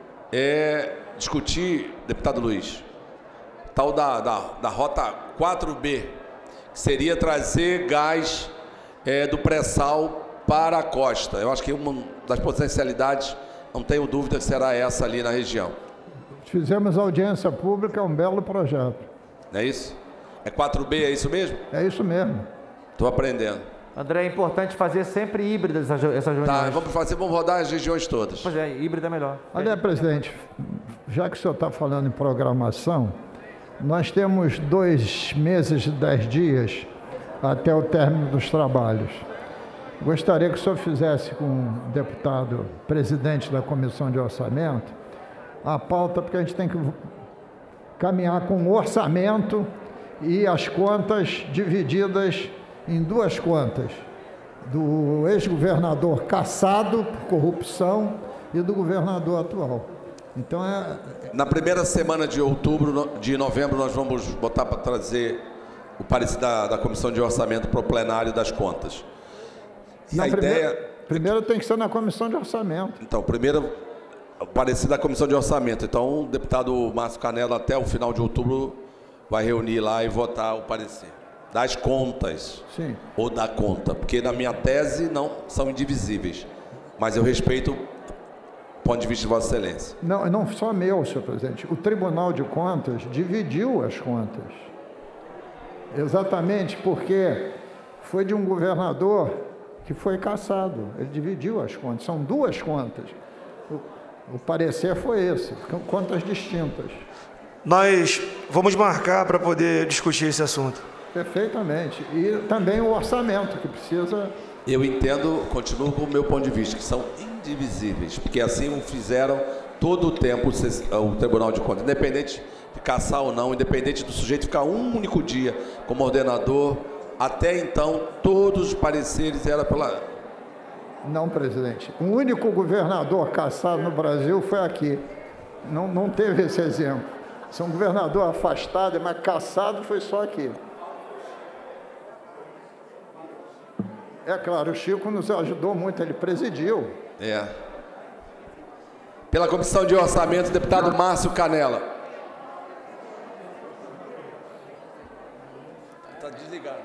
é, discutir, deputado Luiz, tal da, da, da rota quatro B, que seria trazer gás é, do pré-sal para a costa. Eu acho que uma das potencialidades, não tenho dúvida que será essa ali na região. Fizemos audiência pública, é um belo projeto. Não é isso? É quatro B, é isso mesmo? É isso mesmo. Estou aprendendo. André, é importante fazer sempre híbridas essas reuniões. Tá, vamos fazer, vamos rodar as regiões todas. Pois é, híbrida é melhor. Olha, presidente, já que o senhor está falando em programação, nós temos dois meses e dez dias até o término dos trabalhos. Gostaria que o senhor fizesse com o deputado presidente da Comissão de Orçamento a pauta, porque a gente tem que caminhar com o orçamento e as contas divididas em duas contas, do ex-governador cassado por corrupção e do governador atual. Então é... Na primeira semana de outubro, de novembro, nós vamos botar para trazer o parecer da, da Comissão de Orçamento para o plenário das contas. E na a primeira, ideia... Primeiro tem que ser na Comissão de Orçamento. Então, primeiro, o parecer da Comissão de Orçamento. Então, o deputado Márcio Canela, até o final de outubro, vai reunir lá e votar o parecer. Das contas. Sim. Ou da conta. Porque, na minha tese, não são indivisíveis. Mas eu respeito o ponto de vista de Vossa Excelência. Não, não só meu, senhor presidente. O Tribunal de Contas dividiu as contas. Exatamente porque foi de um governador que foi cassado. Ele dividiu as contas. São duas contas. O, o parecer foi esse. Contas distintas. Nós vamos marcar para poder discutir esse assunto. Perfeitamente. E também o orçamento, que precisa... Eu entendo, continuo com o meu ponto de vista, que são indivisíveis, porque assim o fizeram todo o tempo o Tribunal de Contas, independente de caçar ou não, independente do sujeito ficar um único dia como ordenador, até então todos os pareceres eram pela... Não, presidente. O único governador caçado no Brasil foi aqui. Não, não teve esse exemplo. Se um governador afastado, mas caçado foi só aqui. É claro, o Chico nos ajudou muito, ele presidiu. É. Pela Comissão de Orçamento, o deputado Márcio Canela. Está desligado.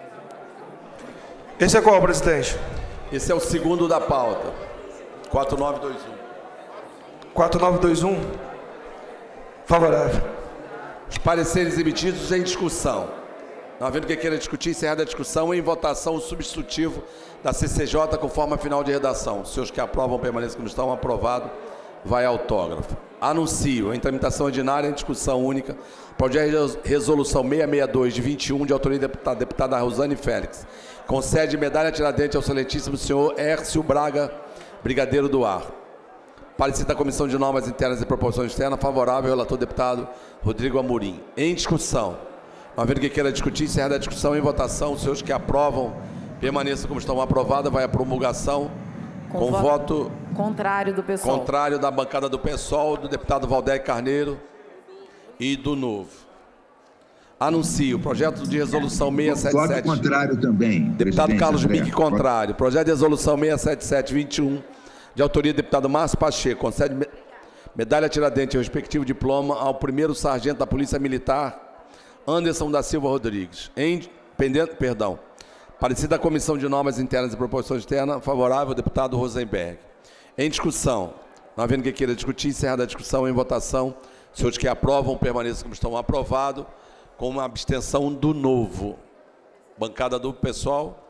Esse é qual, presidente? Esse é o segundo da pauta. quatro nove dois um. quatro nove dois um. Favorável. Os pareceres emitidos em discussão. Não havendo que queira discutir, encerrada a discussão, em votação o substitutivo da C C J com forma final de redação. Os senhores que aprovam permaneçam como estão, aprovado. vai autógrafo. Anuncio em tramitação ordinária, em discussão única, projeto de resolução seiscentos e sessenta e dois de vinte e um, de autoria da deputada, deputada Rosane Félix. Concede medalha Tiradentes ao excelentíssimo senhor Hércio Braga, brigadeiro do ar. Parecer da Comissão de Normas Internas e Proporções Externas, favorável ao relator deputado Rodrigo Amorim. Em discussão. Não havendo que queira discutir, encerrada a discussão, em votação, os senhores que aprovam, permaneçam como estão aprovadas, vai à promulgação com, com voto, voto contrário do PSOL. Contrário da bancada do PSOL, do deputado Valdeir Carneiro e do Novo. Anuncio o projeto de resolução seiscentos e setenta e sete. Voto contrário também. Deputado Carlos Mink, contrário. Projeto de resolução seiscentos e setenta e sete, vinte e um, de autoria do deputado Márcio Pacheco, concede medalha Tiradentes e respectivo diploma ao primeiro sargento da Polícia Militar, Anderson da Silva Rodrigues. Em pendente, perdão. Parecer da Comissão de Normas Internas e Proporções Externas, favorável ao deputado Rosenberg. Em discussão. Não havendo que queira discutir, encerrada a discussão, em votação. Os senhores que aprovam, permaneçam como estão aprovados, com uma abstenção do Novo. Bancada do PSOL.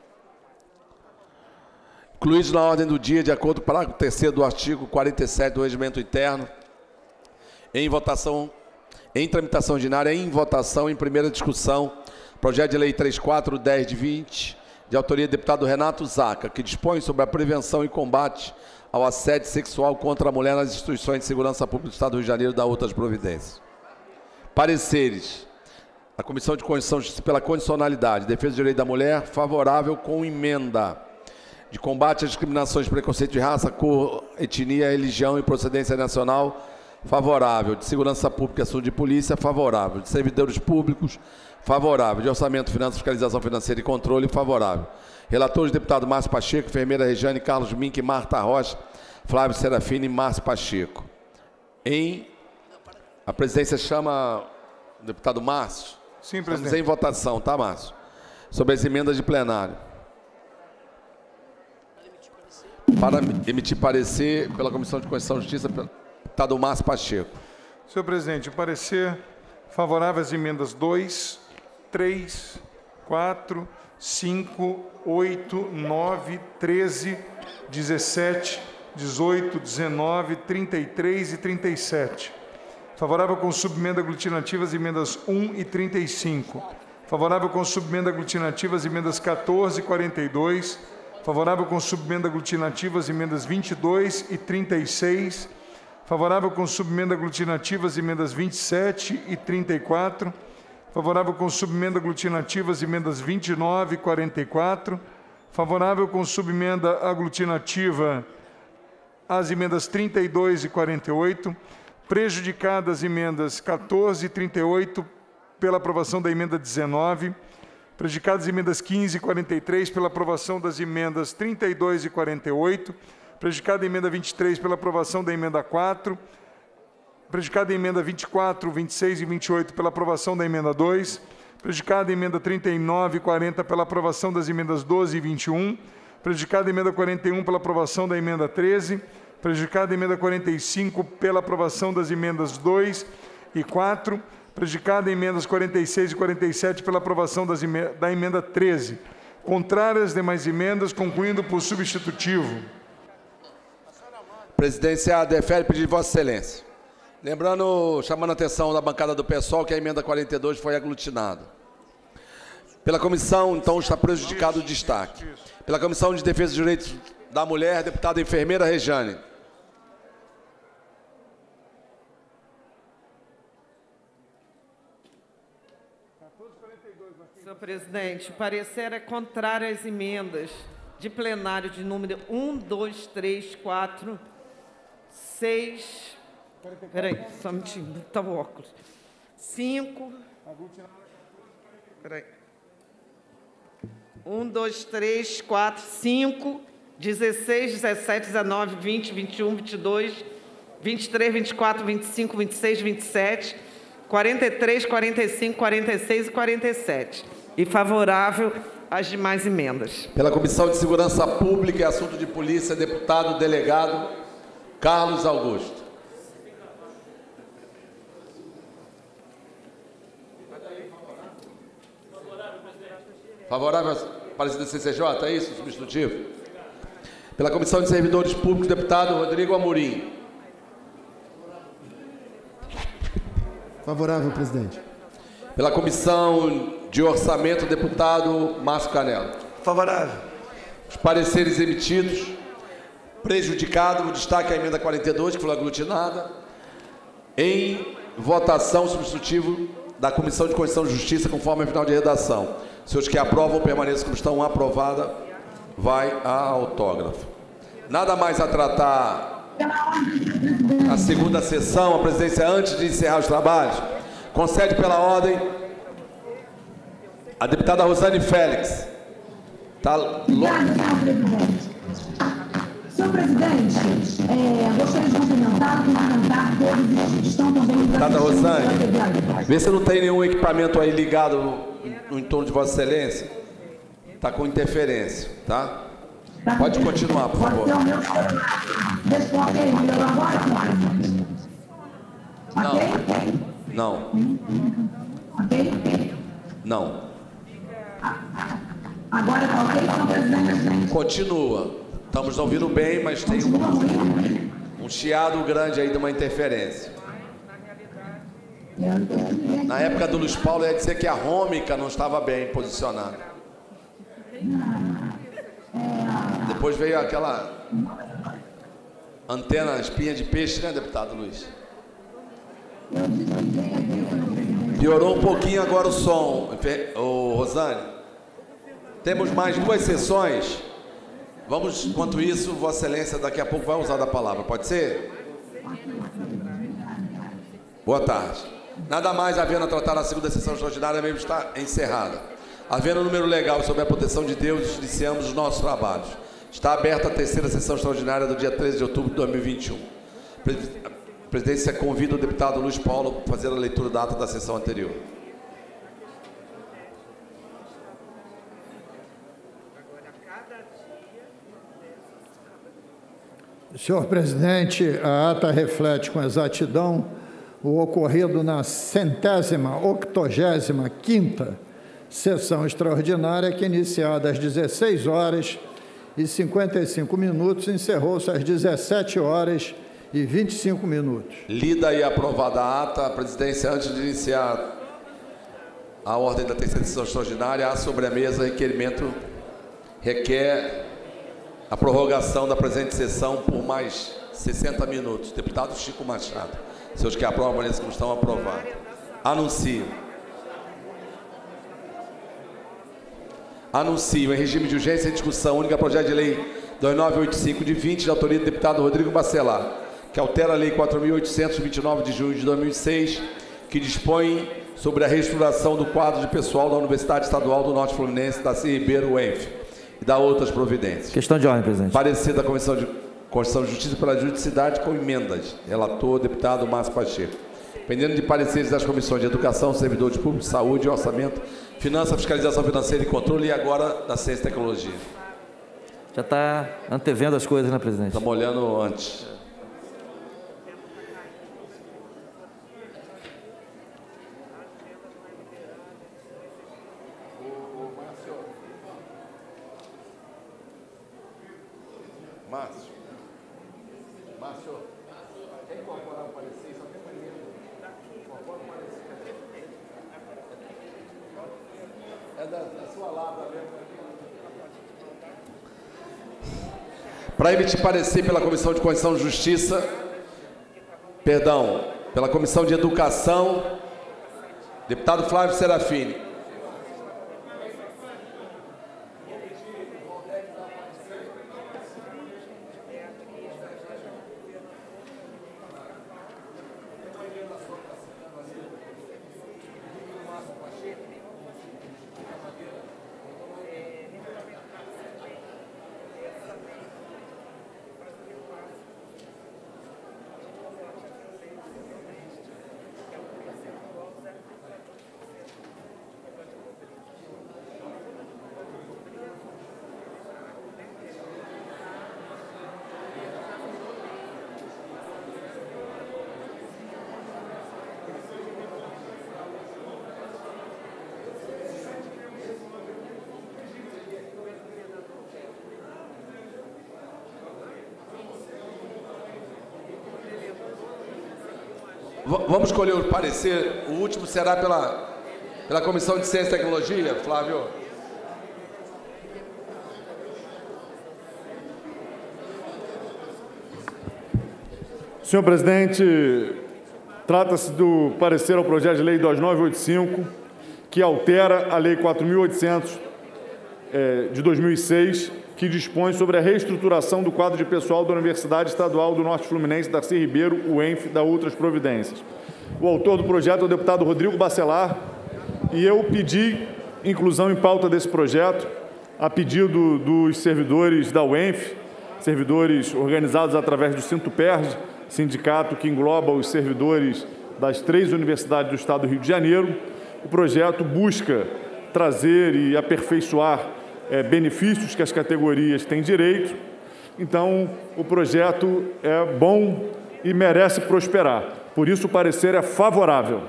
Incluídos na ordem do dia, de acordo com o parágrafo terceiro do artigo quarenta e sete do Regimento Interno, em votação, em tramitação ordinária, em votação, em primeira discussão, projeto de lei trinta e quatro, dez de vinte, de autoria do deputado Renato Zaca, que dispõe sobre a prevenção e combate ao assédio sexual contra a mulher nas instituições de segurança pública do Estado do Rio de Janeiro, da outras providências. Pareceres. A Comissão de Constituição e Justiça pela Condicionalidade, Defesa do Direito da Mulher, favorável com emenda. De combate às discriminações e preconceito de raça, cor, etnia, religião e procedência nacional, favorável. De segurança pública e assunto de polícia, favorável. De servidores públicos, favorável. De orçamento, finanças, fiscalização financeira e controle, favorável. Relatores, deputado Márcio Pacheco, enfermeira Regiane, Carlos Mink, Marta Rocha, Flávio Serafini e Márcio Pacheco. Em... A presidência chama o deputado Márcio. Sim, presidente. Estamos em votação, tá, Márcio? Sobre as emendas de plenário. Para emitir parecer pela Comissão de Constituição e Justiça, pelo deputado Márcio Pacheco. Senhor presidente, o parecer favorável às emendas dois, três, quatro, cinco, oito, nove, treze, dezessete, dezoito, dezenove, trinta e três e trinta e sete. Favorável com subemenda aglutinativa às emendas um e trinta e cinco. Favorável com subemenda aglutinativa às emendas quatorze e quarenta e dois. Favorável com subemenda aglutinativa às emendas vinte e dois e trinta e seis. Favorável com subemenda aglutinativa às emendas vinte e sete e trinta e quatro. Favorável com subemenda aglutinativa às emendas vinte e nove e quarenta e quatro. Favorável com subemenda aglutinativa às emendas trinta e dois e quarenta e oito. Prejudicadas as emendas quatorze e trinta e oito pela aprovação da emenda dezenove. Prejudicadas as emendas quinze e quarenta e três pela aprovação das emendas trinta e dois e quarenta e oito. Prejudicada a emenda vinte e três pela aprovação da emenda quatro. Prejudicada a emenda vinte e quatro, vinte e seis e vinte e oito pela aprovação da emenda dois. Prejudicada a emenda trinta e nove e quarenta pela aprovação das emendas doze e vinte e um. Prejudicada a emenda quarenta e um pela aprovação da emenda treze. Prejudicada a emenda quarenta e cinco pela aprovação das emendas dois e quatro. Prejudicada a emendas quarenta e seis e quarenta e sete pela aprovação das emendas, da emenda treze. Contrárias às demais emendas, concluindo por substitutivo. Presidência defere pedido de Vossa Excelência. Lembrando, chamando a atenção da bancada do PSOL, que a emenda quarenta e dois foi aglutinada. Pela comissão, então, está prejudicado o destaque. Pela Comissão de Defesa dos Direitos da Mulher, deputada enfermeira Regiane. Senhor presidente, o parecer é contrário às emendas de plenário de número um, dois, três, quatro, seis... Peraí, só um minutinho, está o óculos. cinco... Peraí. um, dois, três, quatro, cinco, dezesseis, dezessete, dezenove, vinte, vinte e um, vinte e dois, vinte e três, vinte e quatro, vinte e cinco, vinte e seis, vinte e sete, quarenta e três, quarenta e cinco, quarenta e seis e quarenta e sete. E favorável às demais emendas. Pela Comissão de Segurança Pública e Assunto de Polícia, deputado delegado Carlos Augusto. Favorável à parecida C C J, é isso? Substitutivo. Pela Comissão de Servidores Públicos, deputado Rodrigo Amorim. Favorável, presidente. Pela Comissão de Orçamento, deputado Márcio Canelo. Favorável. Os pareceres emitidos. Prejudicado, o destaque à emenda quarenta e dois, que foi aglutinada. Em votação, substitutivo da Comissão de Constituição e Justiça, conforme a final de redação. Senhores que aprovam, permaneçam como estão. Aprovada, vai a autógrafo. Nada mais a tratar a segunda sessão. A presidência, antes de encerrar os trabalhos, concede pela ordem a deputada Rosane Félix. Tá longe. Senhor presidente, é, gostaria de cumprimentar, cumprimentar todos os que estão também... Deputada Rosane, vê se não tem nenhum equipamento aí ligado no entorno de Vossa Excelência. Está com interferência, tá? Pode continuar, por favor. Não. Não. Não. Agora está ok, senhor presidente? Continua. Estamos ouvindo bem, mas tem um, um chiado grande aí de uma interferência. Na época do Luiz Paulo, ia dizer que a rômica não estava bem posicionada. Depois veio aquela antena, espinha de peixe, né, deputado Luiz? Piorou um pouquinho agora o som, ô Rosane. Temos mais duas sessões. Vamos, enquanto isso, Vossa Excelência daqui a pouco vai usar da palavra, pode ser? Boa tarde. Nada mais havendo a tratar a segunda sessão extraordinária, mesmo está encerrada. Havendo um número legal sobre a proteção de Deus, iniciamos os nossos trabalhos. Está aberta a terceira sessão extraordinária do dia treze de outubro de dois mil e vinte e um. A presidência convida o deputado Luiz Paulo a fazer a leitura da ata da sessão anterior. Senhor presidente, a ata reflete com exatidão o ocorrido na centésima octogésima quinta sessão extraordinária, que, iniciada às dezesseis horas e cinquenta e cinco minutos, encerrou-se às dezessete horas e vinte e cinco minutos. Lida e aprovada a ata, a presidência, antes de iniciar a ordem da terceira sessão extraordinária, há sobre a mesa requerimento, requer a prorrogação da presente sessão por mais sessenta minutos. Deputado Chico Machado. Senhores que aprovam, permaneçam como estão, aprovados. Anuncio. Anuncio em regime de urgência em discussão única projeto de lei dois mil novecentos e oitenta e cinco de vinte, de autoria do deputado Rodrigo Bacelar, que altera a lei quatro mil oitocentos e vinte e nove de junho de dois mil e seis, que dispõe sobre a reestruturação do quadro de pessoal da Universidade Estadual do Norte Fluminense, Darcy Ribeiro, U E N F, e da outras providências. Questão de ordem, presidente. Parecer da Comissão de Constituição e Justiça pela Juridicidade com emendas. Relator, deputado Márcio Pacheco. Pendendo de pareceres das comissões de Educação, Servidores Públicos, Saúde, Orçamento, Finanças, Fiscalização Financeira e Controle, e agora da Ciência e Tecnologia. Já está antevendo as coisas, né, presidente? Estamos olhando antes. Márcio. Márcio. Quer incorporar o parecer? Só tem uma linha. Incorpora o parecer. É da, da sua lavra mesmo. Para emitir parecer pela Comissão de Constituição e Justiça, perdão, pela Comissão de Educação, deputado Flávio Serafini. Vamos escolher o parecer. O último será pela, pela Comissão de Ciência e Tecnologia, Flávio. Senhor presidente, trata-se do parecer ao projeto de lei dois mil novecentos e oitenta e cinco, que altera a lei quatro mil e oitocentos eh, de dois mil e seis, que dispõe sobre a reestruturação do quadro de pessoal da Universidade Estadual do Norte Fluminense, Darcy Ribeiro, U E N F, da outras providências. O autor do projeto é o deputado Rodrigo Bacelar, e eu pedi inclusão em pauta desse projeto, a pedido dos servidores da U E N F, servidores organizados através do Sintuperd, sindicato que engloba os servidores das três universidades do Estado do Rio de Janeiro. O projeto busca trazer e aperfeiçoar é, benefícios que as categorias têm direito. Então, o projeto é bom e merece prosperar. Por isso, o parecer é favorável.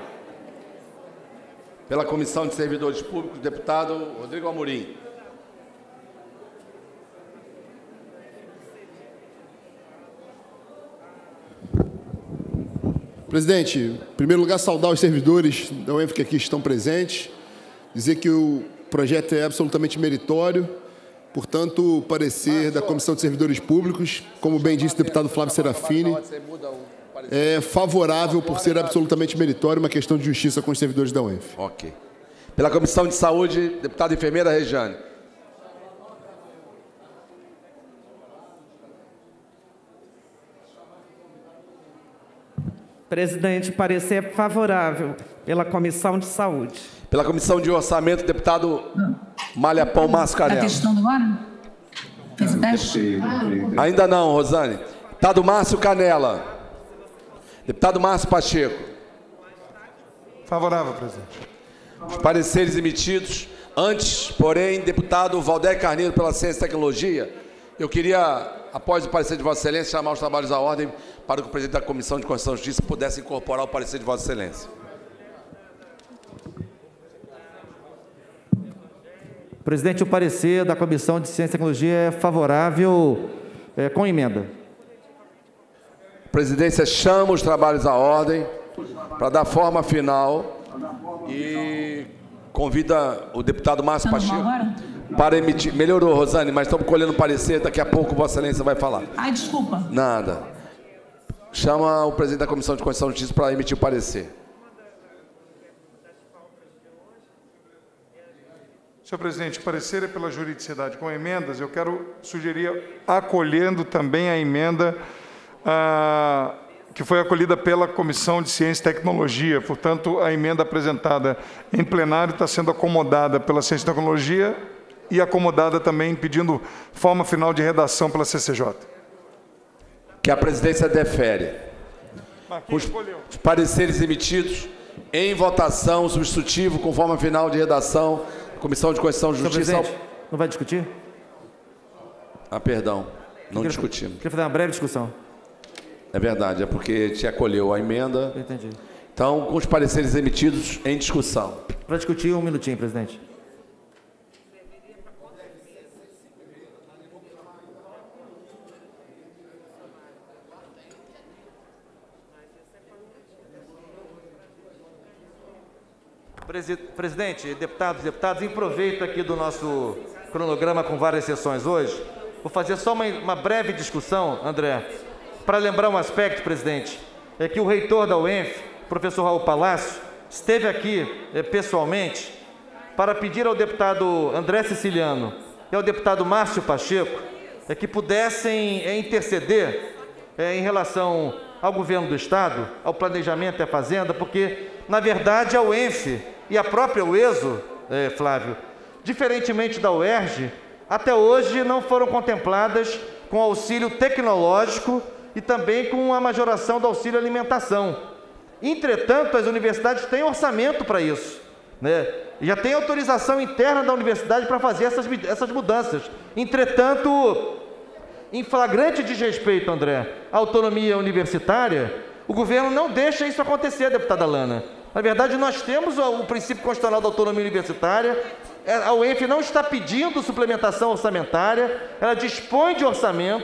Pela Comissão de Servidores Públicos, deputado Rodrigo Amorim. Presidente, em primeiro lugar, saudar os servidores da U E N F que aqui estão presentes, dizer que o projeto é absolutamente meritório, portanto, o parecer da Comissão de Servidores Públicos, como bem disse o deputado Flávio Serafini, é favorável por ser absolutamente meritório, uma questão de justiça com os servidores da U E N F. Ok. Pela Comissão de Saúde, deputada enfermeira Rejane. Presidente, parecer favorável pela Comissão de Saúde. Pela Comissão de Orçamento, deputado Malhapão Márcio Canela. Está testando agora? Fez o teste? Ainda não, Rosane. Deputado Márcio Canela. Deputado Márcio Pacheco. Favorável, presidente. Os pareceres emitidos. Antes, porém, deputado Valdeir Carneiro, pela Ciência e Tecnologia, eu queria, após o parecer de Vossa Excelência, chamar os trabalhos à ordem para que o presidente da Comissão de Constituição e Justiça pudesse incorporar o parecer de Vossa Excelência. Presidente, o parecer da Comissão de Ciência e Tecnologia é favorável é, com emenda. A presidência chama os trabalhos à ordem para dar forma final e convida o deputado Márcio Pacheco para emitir... Melhorou, Rosane, mas estamos colhendo parecer, daqui a pouco Vossa Excelência vai falar. Ai, desculpa. Nada. Chama o presidente da Comissão de Constituição e Justiça para emitir o parecer. Senhor presidente, o parecer é pela juridicidade com emendas. Eu quero sugerir, acolhendo também a emenda ah, que foi acolhida pela Comissão de Ciência e Tecnologia. Portanto, a emenda apresentada em plenário está sendo acomodada pela Ciência e Tecnologia e acomodada também pedindo forma final de redação pela C C J. Que a presidência defere. Os, os pareceres emitidos em votação, substitutivo, com forma final de redação, Comissão de Constituição e Justiça... Não vai discutir? Ah, perdão, não discutimos. Queria fazer uma breve discussão. É verdade, é porque te acolheu a emenda. Entendi. Então, com os pareceres emitidos em discussão. Para discutir, um minutinho, presidente. Presidente, deputados e deputadas, em proveito aqui do nosso cronograma com várias sessões hoje, vou fazer só uma, uma breve discussão, André, para lembrar um aspecto, presidente, é que o reitor da U E N F, professor Raul Palácio, esteve aqui é, pessoalmente para pedir ao deputado André Siciliano e ao deputado Márcio Pacheco é, que pudessem é, interceder é, em relação ao governo do Estado, ao planejamento e à fazenda, porque, na verdade, a U E N F e a própria U E S O, é, Flávio, diferentemente da U E R J, até hoje não foram contempladas com auxílio tecnológico e também com a majoração do auxílio alimentação. Entretanto, as universidades têm orçamento para isso, né? E já tem autorização interna da universidade para fazer essas, essas mudanças. Entretanto, em flagrante desrespeito, André, à autonomia universitária, o governo não deixa isso acontecer, deputada Lana. Na verdade, nós temos o princípio constitucional da autonomia universitária, a U E N F não está pedindo suplementação orçamentária, ela dispõe de orçamento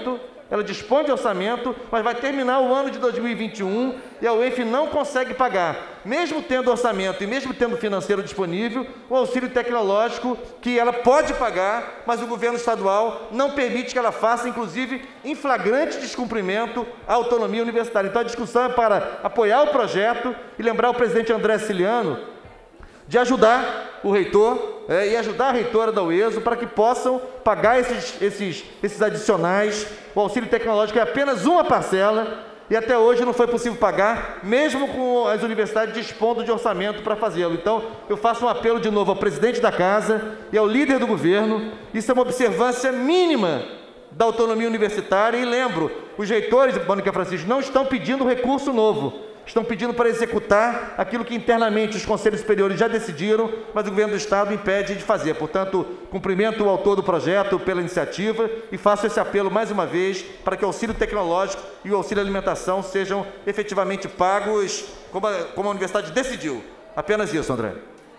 ela dispõe de orçamento, mas vai terminar o ano de dois mil e vinte e um e a U E N F não consegue pagar. Mesmo tendo orçamento e mesmo tendo financeiro disponível, o auxílio tecnológico que ela pode pagar, mas o governo estadual não permite que ela faça, inclusive, em flagrante descumprimento à autonomia universitária. Então, a discussão é para apoiar o projeto e lembrar o presidente André Ciliano de ajudar o reitor é, e ajudar a reitora da U E S O para que possam pagar esses, esses, esses adicionais. O auxílio tecnológico é apenas uma parcela e até hoje não foi possível pagar, mesmo com as universidades dispondo de orçamento para fazê-lo. Então, eu faço um apelo de novo ao presidente da Casa e ao líder do governo. Isso é uma observância mínima da autonomia universitária e lembro, os reitores, Mônica Francisco, não estão pedindo recurso novo. Estão pedindo para executar aquilo que internamente os conselhos superiores já decidiram, mas o governo do Estado impede de fazer. Portanto, cumprimento o autor do projeto pela iniciativa e faço esse apelo mais uma vez para que o auxílio tecnológico e o auxílio alimentação sejam efetivamente pagos como a, como a universidade decidiu. Apenas isso, André.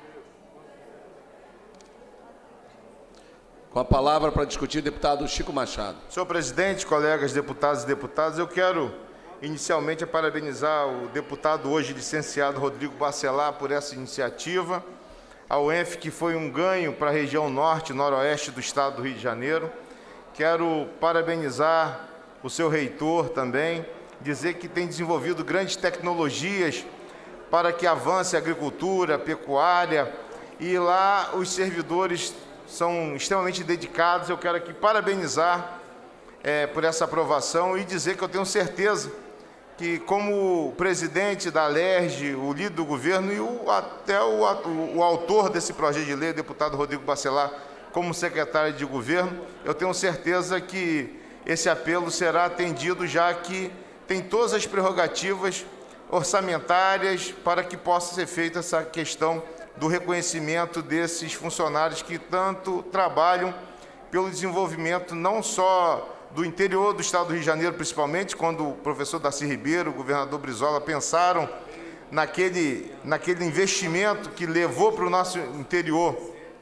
Com a palavra para discutir o deputado Chico Machado. Senhor presidente, colegas deputados e deputadas, eu quero inicialmente parabenizar o deputado hoje licenciado Rodrigo Bacelar por essa iniciativa, a U E N F que foi um ganho para a região norte e noroeste do estado do Rio de Janeiro. Quero parabenizar o seu reitor também, dizer que tem desenvolvido grandes tecnologias para que avance a agricultura, a pecuária, e lá os servidores são extremamente dedicados. Eu quero aqui parabenizar é, por essa aprovação e dizer que eu tenho certeza que, como presidente da Alerj, o líder do governo e o, até o, o, o autor desse projeto de lei, o deputado Rodrigo Bacelar, como secretário de governo, eu tenho certeza que esse apelo será atendido, já que tem todas as prerrogativas orçamentárias para que possa ser feita essa questão do reconhecimento desses funcionários que tanto trabalham pelo desenvolvimento não só do interior do estado do Rio de Janeiro, principalmente, quando o professor Darcy Ribeiro, o governador Brizola pensaram naquele, naquele investimento que levou para o nosso interior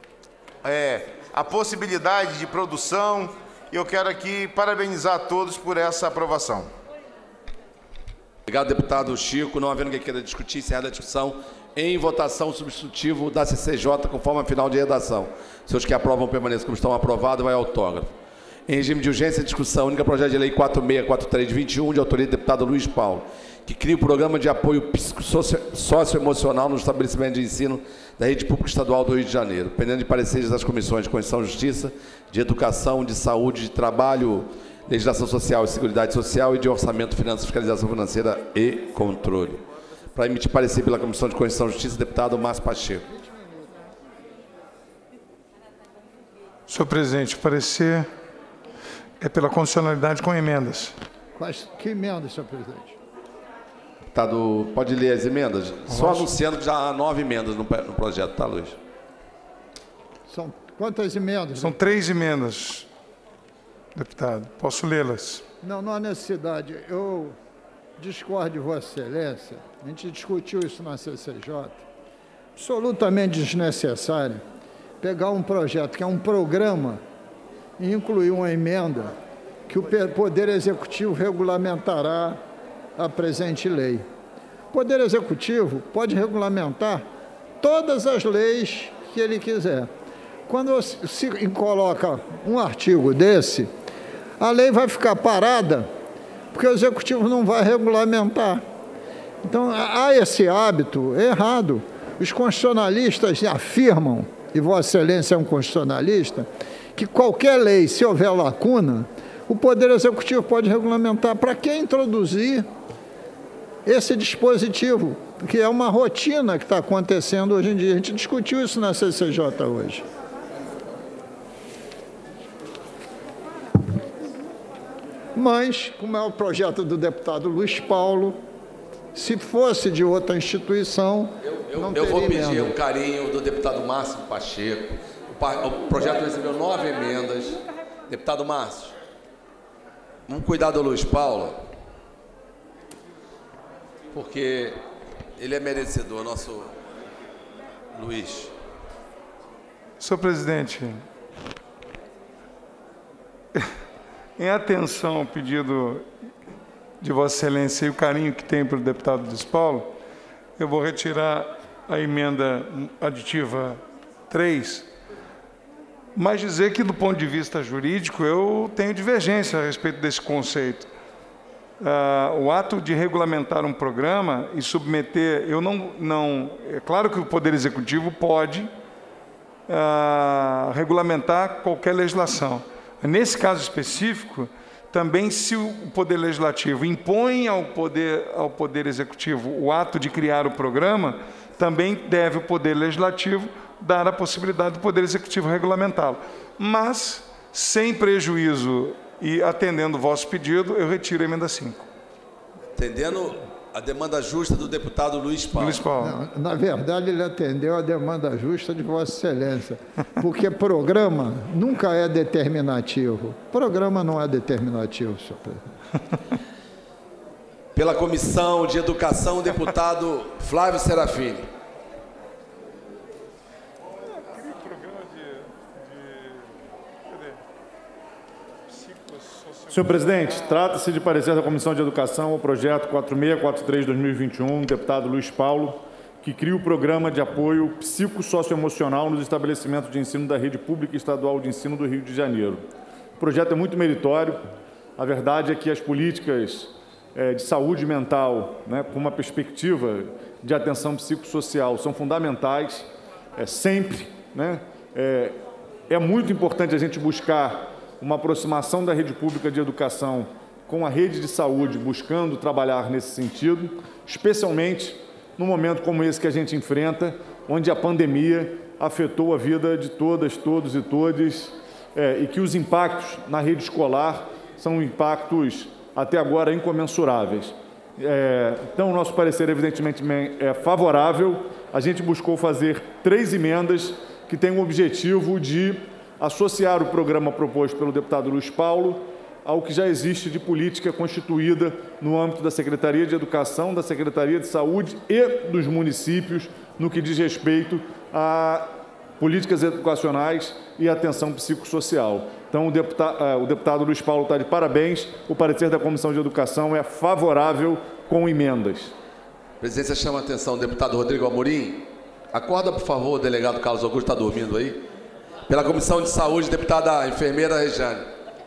é, a possibilidade de produção. Eu quero aqui parabenizar a todos por essa aprovação. Obrigado, deputado Chico. Não havendo quem queira discutir, encerrada a discussão. Em votação, o substitutivo da C C J com forma final de redação. Seus que aprovam permaneçam como estão aprovados, vai autógrafo. Em regime de urgência, discussão única, projeto de lei quatro mil seiscentos e quarenta e três de vinte e um, de autoria do deputado Luiz Paulo, que cria o programa de apoio socioemocional no estabelecimento de ensino da rede pública estadual do Rio de Janeiro, pendendo de pareceres das comissões de Constituição e Justiça, de Educação, de Saúde, de Trabalho, Legislação Social e Seguridade Social e de Orçamento, Finanças, Fiscalização Financeira e Controle. Para emitir parecer pela Comissão de Constituição e Justiça, deputado Márcio Pacheco. Senhor presidente, o parecer é pela condicionalidade com emendas. Quais, que emendas, senhor presidente? Deputado, pode ler as emendas? Só anunciando que já há nove emendas no, no projeto, tá, Luiz? São quantas emendas? São três emendas, deputado. Posso lê-las? Não, não há necessidade. Eu discordo de Vossa Excelência. A gente discutiu isso na C C J. Absolutamente desnecessário pegar um projeto que é um programa e incluir uma emenda que o Poder Executivo regulamentará a presente lei. O Poder Executivo pode regulamentar todas as leis que ele quiser. Quando se coloca um artigo desse, a lei vai ficar parada, porque o Executivo não vai regulamentar. Então, há esse hábito errado. Os constitucionalistas afirmam, e Vossa Excelência é um constitucionalista, que qualquer lei, se houver lacuna, o Poder Executivo pode regulamentar. Para que introduzir esse dispositivo, que é uma rotina que está acontecendo hoje em dia? A gente discutiu isso na C C J hoje. Mas, como é o projeto do deputado Luiz Paulo, se fosse de outra instituição, eu, eu, não eu vou pedir emenda. um carinho do deputado Márcio Pacheco. O projeto recebeu nove emendas. Deputado Márcio, vamos cuidar do Luiz Paulo, porque ele é merecedor, nosso Luiz. Senhor presidente, em atenção ao pedido de Vossa Excelência e o carinho que tem pelo deputado Luiz Paulo, eu vou retirar a emenda aditiva três, mas dizer que, do ponto de vista jurídico, eu tenho divergência a respeito desse conceito. Ah, o ato de regulamentar um programa e submeter, eu não, não, é claro que o Poder Executivo pode ah, regulamentar qualquer legislação. Nesse caso específico, também se o Poder Legislativo impõe ao Poder, ao Poder Executivo o ato de criar o programa, também deve o Poder Legislativo dar a possibilidade do Poder Executivo regulamentá-lo. Mas, sem prejuízo e atendendo o vosso pedido, eu retiro a emenda cinco. Atendendo a demanda justa do deputado Luiz Paulo. Luiz Paulo. Não, na verdade, ele atendeu a demanda justa de Vossa Excelência, porque programa nunca é determinativo. Programa não é determinativo, senhor presidente. Pela Comissão de Educação, o deputado Flávio Serafini. Senhor presidente, trata-se de parecer da Comissão de Educação ao projeto quatro seis quatro três barra dois mil e vinte e um, deputado Luiz Paulo, que cria o programa de apoio psicossocioemocional nos estabelecimentos de ensino da rede pública estadual de ensino do Rio de Janeiro. O projeto é muito meritório. A verdade é que as políticas é, de saúde mental, né, com uma perspectiva de atenção psicossocial, são fundamentais, é, sempre. Né, é, é muito importante a gente buscar uma aproximação da rede pública de educação com a rede de saúde, buscando trabalhar nesse sentido, especialmente num momento como esse que a gente enfrenta, onde a pandemia afetou a vida de todas, todos e todes, é, e que os impactos na rede escolar são impactos até agora incomensuráveis. É, então, o nosso parecer, evidentemente, é favorável. A gente buscou fazer três emendas que têm o objetivo de associar o programa proposto pelo deputado Luiz Paulo ao que já existe de política constituída no âmbito da Secretaria de Educação, da Secretaria de Saúde e dos municípios, no que diz respeito a políticas educacionais e atenção psicossocial. Então, o deputado, o deputado Luiz Paulo está de parabéns. O parecer da Comissão de Educação é favorável com emendas. A presidência chama a atenção do deputado Rodrigo Amorim. Acorda, por favor, o delegado Carlos Augusto, está dormindo aí? Pela Comissão de Saúde, deputada enfermeira Rejane.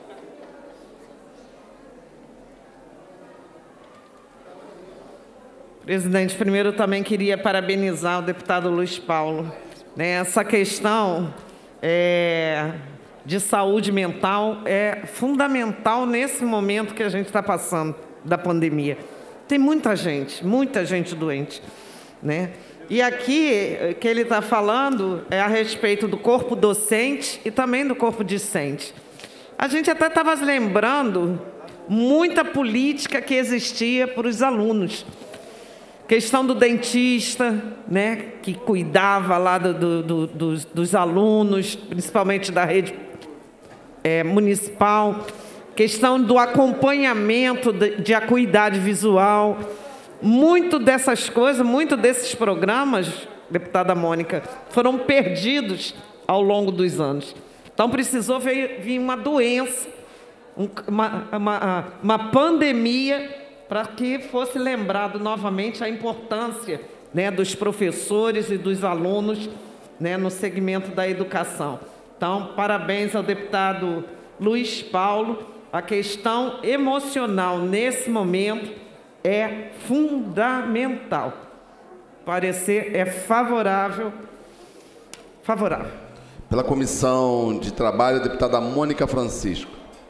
Presidente, primeiro eu também queria parabenizar o deputado Luiz Paulo. Essa questão é, de saúde mental é fundamental nesse momento que a gente está passando da pandemia. Tem muita gente, muita gente doente, né? E aqui, que ele está falando é a respeito do corpo docente e também do corpo discente. A gente até estava lembrando muita política que existia para os alunos. Questão do dentista, né, que cuidava lá do, do, do, dos, dos alunos, principalmente da rede é, municipal. Questão do acompanhamento de, de acuidade visual. Muito dessas coisas, muito desses programas, deputada Mônica, foram perdidos ao longo dos anos. Então, precisou vir, vir uma doença, um, uma, uma, uma pandemia, para que fosse lembrado novamente a importância, né, dos professores e dos alunos, né, no segmento da educação. Então, parabéns ao deputado Luiz Paulo. A questão emocional, nesse momento, é fundamental. Parecer é favorável. Favorável. Pela Comissão de Trabalho, a deputada Mônica Francisco.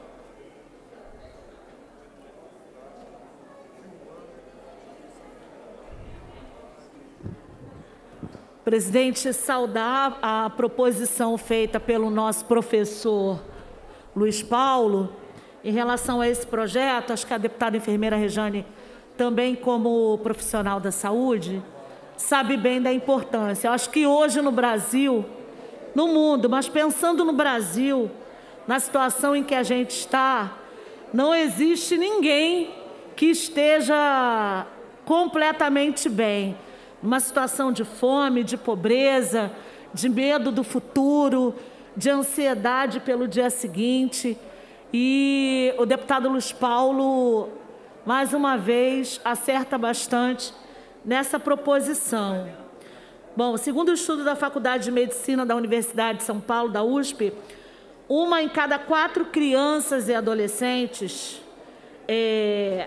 Presidente, saudar a proposição feita pelo nosso professor Luiz Paulo em relação a esse projeto. Acho que a deputada enfermeira Rejane, também como profissional da saúde, sabe bem da importância. Eu acho que hoje no Brasil, no mundo, mas pensando no Brasil, na situação em que a gente está, não existe ninguém que esteja completamente bem. Uma situação de fome, de pobreza, de medo do futuro, de ansiedade pelo dia seguinte. E o deputado Luiz Paulo, mais uma vez, acerta bastante nessa proposição. Bom, segundo o estudo da Faculdade de Medicina da Universidade de São Paulo, da U S P, uma em cada quatro crianças e adolescentes é,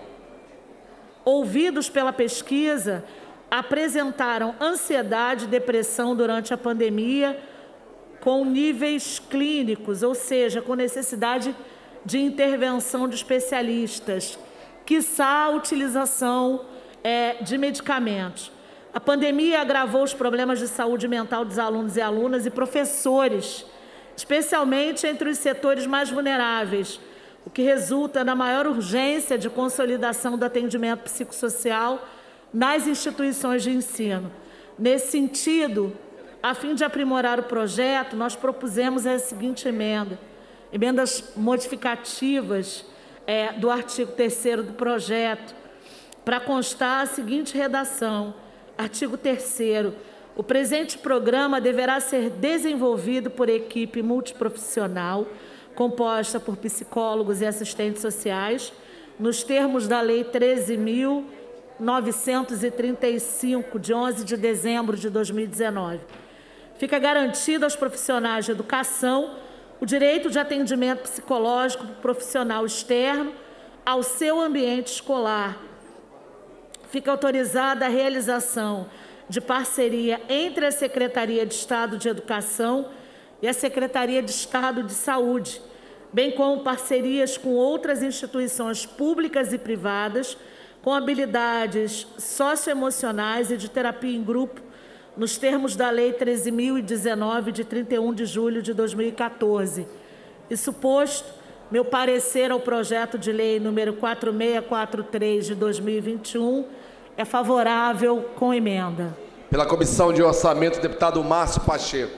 ouvidos pela pesquisa apresentaram ansiedade e depressão durante a pandemia com níveis clínicos, ou seja, com necessidade de intervenção de especialistas, quiçá a utilização é, de medicamentos. A pandemia agravou os problemas de saúde mental dos alunos e alunas e professores, especialmente entre os setores mais vulneráveis, o que resulta na maior urgência de consolidação do atendimento psicossocial nas instituições de ensino. Nesse sentido, a fim de aprimorar o projeto, nós propusemos a seguinte emenda, emendas modificativas é, do artigo terceiro do projeto, para constar a seguinte redação. Artigo terceiro. O presente programa deverá ser desenvolvido por equipe multiprofissional, composta por psicólogos e assistentes sociais, nos termos da Lei treze mil novecentos e trinta e cinco, de onze de dezembro de dois mil e dezenove. Fica garantido aos profissionais de educação o direito de atendimento psicológico profissional externo ao seu ambiente escolar. Fica autorizada a realização de parceria entre a Secretaria de Estado de Educação e a Secretaria de Estado de Saúde, bem como parcerias com outras instituições públicas e privadas com habilidades socioemocionais e de terapia em grupo, nos termos da Lei treze mil e dezenove, de trinta e um de julho de dois mil e quatorze. Isso posto, meu parecer ao projeto de lei número quatro seis quatro três de dois mil e vinte e um é favorável com emenda. Pela Comissão de Orçamento, deputado Márcio Pacheco.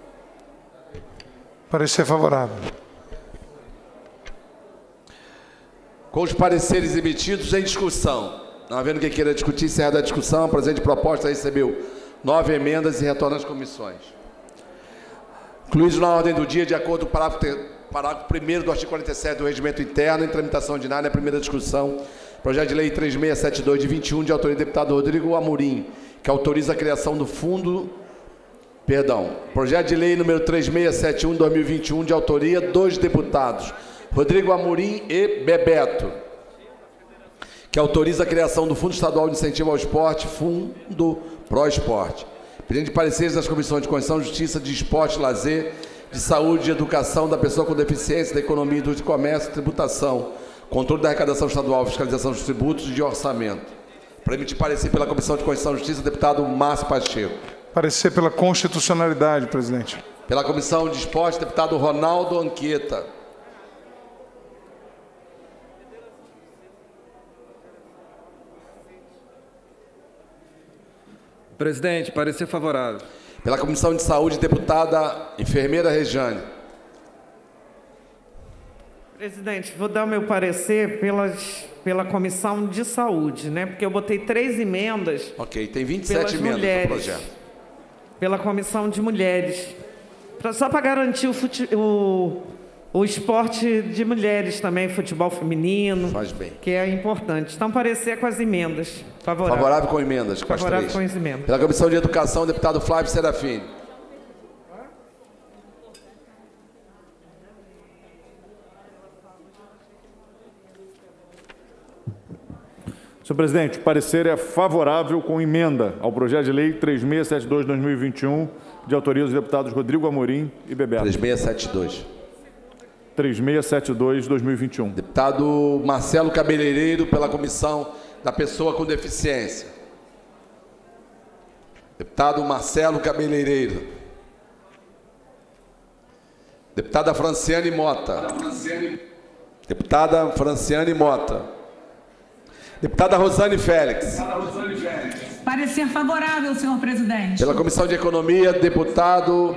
Parecer favorável. Com os pareceres emitidos, em discussão. Não havendo quem queira discutir, encerrada a discussão, a presente proposta recebeu nove emendas e retorna às comissões. Incluídos na ordem do dia, de acordo com o parágrafo, parágrafo primeiro do artigo quarenta e sete do Regimento Interno, em tramitação ordinária, a primeira discussão, projeto de lei três seis sete dois de vinte e um, de autoria do deputado Rodrigo Amorim, que autoriza a criação do fundo, perdão, projeto de lei número três seis sete um de dois mil e vinte e um, de autoria dos deputados Rodrigo Amorim e Bebeto, que autoriza a criação do Fundo Estadual de Incentivo ao Esporte, Fundo Pro Esporte. Pedindo de pareceres das comissões de Constituição, Justiça, de Esporte, Lazer, de Saúde, de Educação, da Pessoa com Deficiência, da Economia, Indústria e Comércio, Tributação, Controle da Arrecadação Estadual, Fiscalização dos Tributos e de Orçamento. Para emitir parecer pela Comissão de Constituição e Justiça, deputado Márcio Pacheco. Parecer pela constitucionalidade, presidente. Pela Comissão de Esporte, deputado Ronaldo Anqueta. Presidente, parecer favorável. Pela Comissão de Saúde, deputada enfermeira Rejane. Presidente, vou dar o meu parecer pelas, pela Comissão de Saúde, né? Porque eu botei três emendas. Ok, tem vinte e sete emendas mulheres, no projeto. Pela Comissão de Mulheres. Pra, só para garantir o, fute, o, o esporte de mulheres também, futebol feminino. Faz bem. Que é importante. Então, parecer com as emendas. Favorável. Favorável com emendas, com as Favorável três. com as emendas. Pela Comissão de Educação, deputado Flávio Serafim. Senhor presidente, o parecer é favorável com emenda ao projeto de lei três seis sete dois de dois mil e vinte e um, de autoria dos deputados Rodrigo Amorim e Bebeto. três seis sete dois. três seis sete dois de dois mil e vinte e um. Deputado Marcelo Cabeleireiro, pela Comissão da Pessoa com Deficiência. Deputado Marcelo Cabeleireiro. Deputada Franciane Mota. Deputada Franciane Mota. Deputada Rosane Félix. Parecer favorável, senhor presidente. Pela Comissão de Economia, deputado...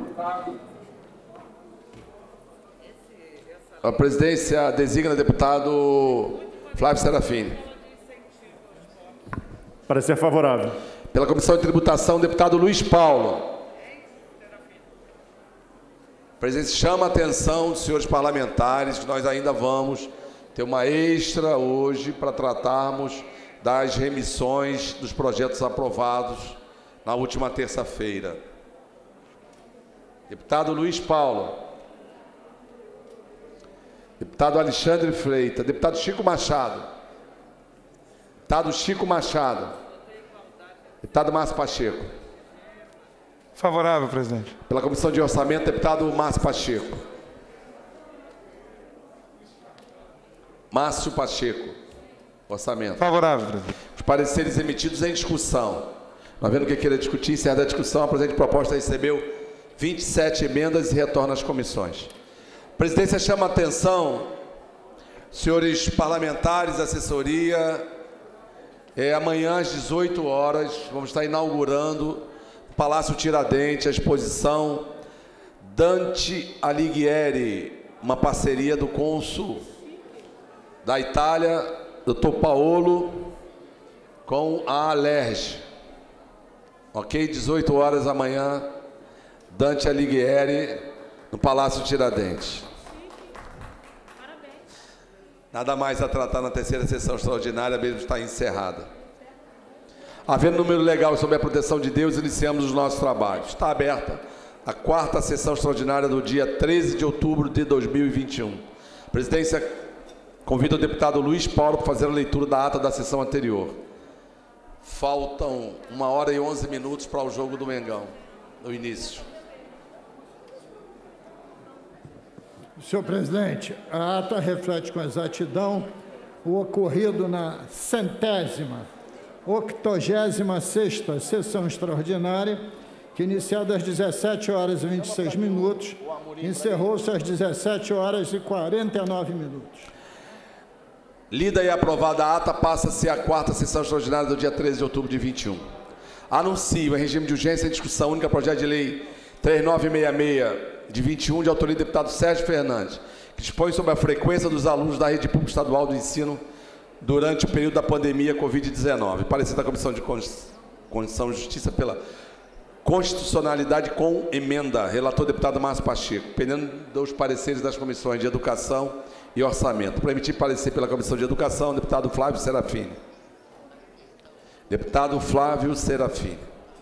A presidência designa deputado Flávio Serafim. Parecer favorável. Pela Comissão de Tributação, deputado Luiz Paulo. presidente chama a atenção dos senhores parlamentares que nós ainda vamos ter uma extra hoje para tratarmos das remissões dos projetos aprovados na última terça-feira. Deputado Luiz Paulo. Deputado Alexandre Freitas. Deputado Chico Machado. Deputado Chico Machado. Deputado Márcio Pacheco. Favorável, presidente. Pela Comissão de Orçamento, deputado Márcio Pacheco. Márcio Pacheco. Orçamento. Favorável, presidente. Os pareceres emitidos em discussão. Não havendo o que queira discutir, encerrada a discussão, a presente proposta recebeu vinte e sete emendas e retorna às comissões. A presidência chama a atenção, senhores parlamentares, assessoria, é, amanhã às dezoito horas, vamos estar inaugurando o Palácio Tiradentes, a exposição Dante Alighieri, uma parceria do cônsul da Itália, doutor Paolo, com a Alerj. Ok? dezoito horas amanhã, Dante Alighieri, no Palácio Tiradentes. Nada mais a tratar na terceira sessão extraordinária, mesmo está encerrada. Havendo número legal sobre a proteção de Deus, iniciamos os nossos trabalhos. Está aberta a quarta sessão extraordinária do dia treze de outubro de dois mil e vinte e um. A presidência convida o deputado Luiz Paulo para fazer a leitura da ata da sessão anterior. Faltam uma hora e onze minutos para o jogo do Mengão, no início. Senhor presidente, a ata reflete com exatidão o ocorrido na centésima, octogésima sexta sessão extraordinária, que iniciada às dezessete horas e vinte e seis minutos, encerrou-se às dezessete horas e quarenta e nove minutos. Lida e aprovada a ata, passa-se a quarta sessão extraordinária do dia treze de outubro de vinte e um. Anuncio em regime de urgência em discussão única projeto de lei três mil novecentos e sessenta e seis de vinte e um, de autoria do deputado Sérgio Fernandes, que dispõe sobre a frequência dos alunos da rede pública estadual do ensino durante o período da pandemia Covid dezenove. Parecer da Comissão de Constituição e Justiça pela constitucionalidade com emenda. Relator deputado Márcio Pacheco. Pendendo dos pareceres das comissões de Educação e Orçamento. Para emitir parecer pela Comissão de Educação, deputado Flávio Serafini. Deputado Flávio Serafini.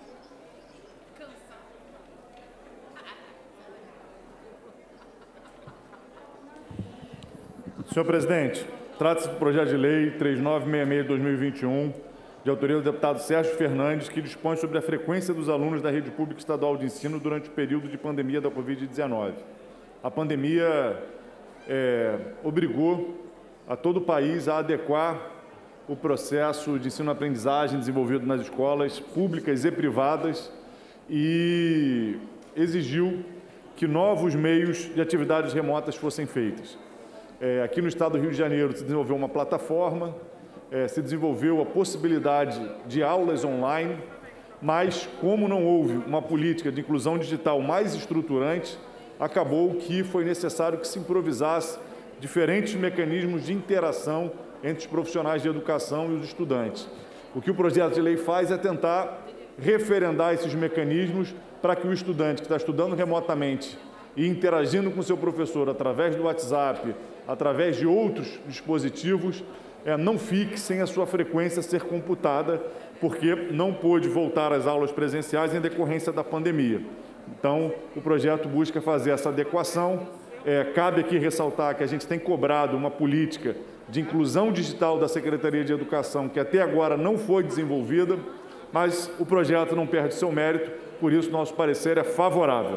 Senhor presidente, trata-se do projeto de lei três mil novecentos e sessenta e seis de dois mil e vinte e um, de autoria do deputado Sérgio Fernandes, que dispõe sobre a frequência dos alunos da rede pública estadual de ensino durante o período de pandemia da Covid dezenove. A pandemia é, obrigou a todo o país a adequar o processo de ensino-aprendizagem desenvolvido nas escolas públicas e privadas e exigiu que novos meios de atividades remotas fossem feitos. É, aqui no estado do Rio de Janeiro se desenvolveu uma plataforma, é, se desenvolveu a possibilidade de aulas online, mas como não houve uma política de inclusão digital mais estruturante, acabou que foi necessário que se improvisasse diferentes mecanismos de interação entre os profissionais de educação e os estudantes. O que o projeto de lei faz é tentar referendar esses mecanismos para que o estudante que está estudando remotamente e interagindo com o seu professor através do WhatsApp, através de outros dispositivos, é, não fique sem a sua frequência ser computada, porque não pôde voltar às aulas presenciais em decorrência da pandemia. Então, o projeto busca fazer essa adequação. É, cabe aqui ressaltar que a gente tem cobrado uma política de inclusão digital da Secretaria de Educação, que até agora não foi desenvolvida, mas o projeto não perde seu mérito, por isso nosso parecer é favorável.